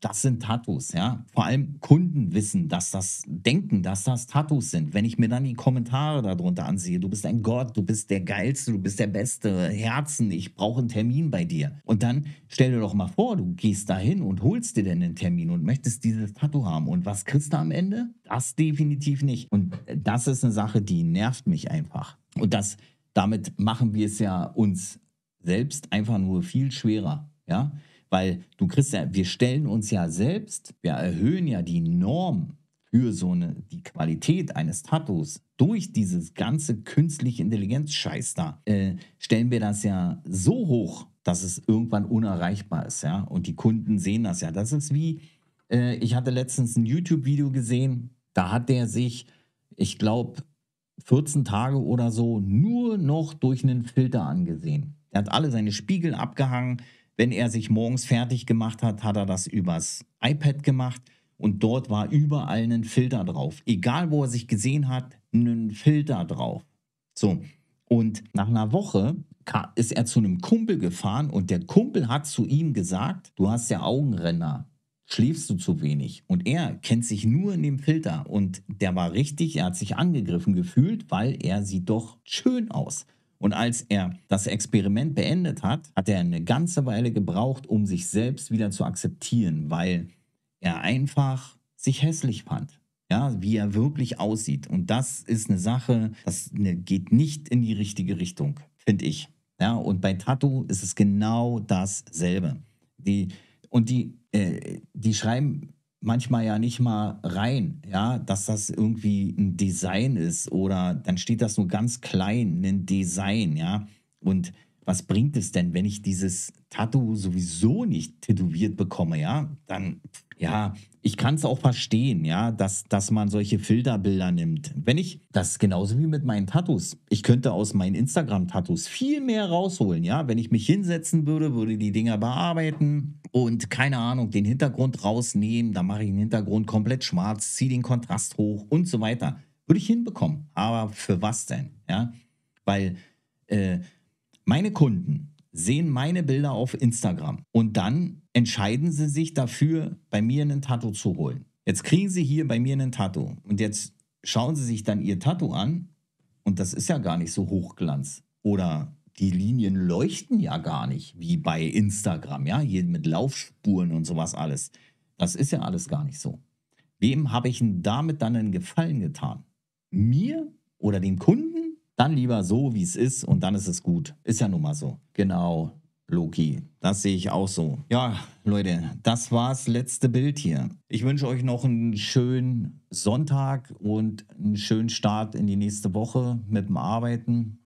das sind Tattoos, ja. Vor allem Kunden wissen, dass das, denken, dass das Tattoos sind. Wenn ich mir dann die Kommentare darunter ansehe, du bist ein Gott, du bist der Geilste, du bist der Beste, Herzen, ich brauche einen Termin bei dir. Und dann stell dir doch mal vor, du gehst dahin und holst dir denn einen Termin und möchtest dieses Tattoo haben. Und was kriegst du am Ende? Das definitiv nicht. Und das ist eine Sache, die nervt mich einfach. Und das, damit machen wir es ja uns selbst einfach nur viel schwerer, ja. Weil du kriegst ja, wir stellen uns ja selbst, wir erhöhen ja die Norm für so eine, die Qualität eines Tattoos durch dieses ganze künstliche Intelligenz-Scheiß da, äh, stellen wir das ja so hoch, dass es irgendwann unerreichbar ist, ja. Und die Kunden sehen das ja. Das ist wie, äh, ich hatte letztens ein YouTube-Video gesehen, da hat der sich, ich glaube, vierzehn Tage oder so nur noch durch einen Filter angesehen. Er hat alle seine Spiegel abgehangen. Wenn er sich morgens fertig gemacht hat, hat er das übers iPad gemacht und dort war überall ein Filter drauf. Egal, wo er sich gesehen hat, ein Filter drauf. So, und nach einer Woche ist er zu einem Kumpel gefahren und der Kumpel hat zu ihm gesagt, du hast ja Augenränder, schläfst du zu wenig? Und er kennt sich nur in dem Filter und der war richtig, er hat sich angegriffen gefühlt, weil er sieht doch schön aus. Und als er das Experiment beendet hat, hat er eine ganze Weile gebraucht, um sich selbst wieder zu akzeptieren, weil er einfach sich hässlich fand. Ja, wie er wirklich aussieht. Und das ist eine Sache, das ne, geht nicht in die richtige Richtung, finde ich. Ja, und bei Tattoo ist es genau dasselbe. Die, und die, äh, die schreiben manchmal ja nicht mal rein, ja, dass das irgendwie ein Design ist oder dann steht das nur ganz klein, ein Design, ja. Und was bringt es denn, wenn ich dieses Tattoo sowieso nicht tätowiert bekomme, ja? Dann, ja, ich kann es auch verstehen, ja, dass, dass man solche Filterbilder nimmt. Wenn ich, das ist genauso wie mit meinen Tattoos. Ich könnte aus meinen Instagram-Tattoos viel mehr rausholen, ja. Wenn ich mich hinsetzen würde, würde die Dinger bearbeiten und, keine Ahnung, den Hintergrund rausnehmen, dann mache ich den Hintergrund komplett schwarz, ziehe den Kontrast hoch und so weiter. Würde ich hinbekommen. Aber für was denn, ja? Weil, äh, meine Kunden sehen meine Bilder auf Instagram und dann entscheiden sie sich dafür, bei mir ein Tattoo zu holen. Jetzt kriegen sie hier bei mir ein Tattoo und jetzt schauen sie sich dann ihr Tattoo an und das ist ja gar nicht so Hochglanz. Oder die Linien leuchten ja gar nicht, wie bei Instagram, ja, hier mit Laufspuren und sowas alles. Das ist ja alles gar nicht so. Wem habe ich denn damit dann einen Gefallen getan? Mir oder dem Kunden? Dann lieber so, wie es ist und dann ist es gut. Ist ja nun mal so. Genau, Loki. Das sehe ich auch so. Ja, Leute, das war's. Letzte Bild hier. Ich wünsche euch noch einen schönen Sonntag und einen schönen Start in die nächste Woche mit dem Arbeiten.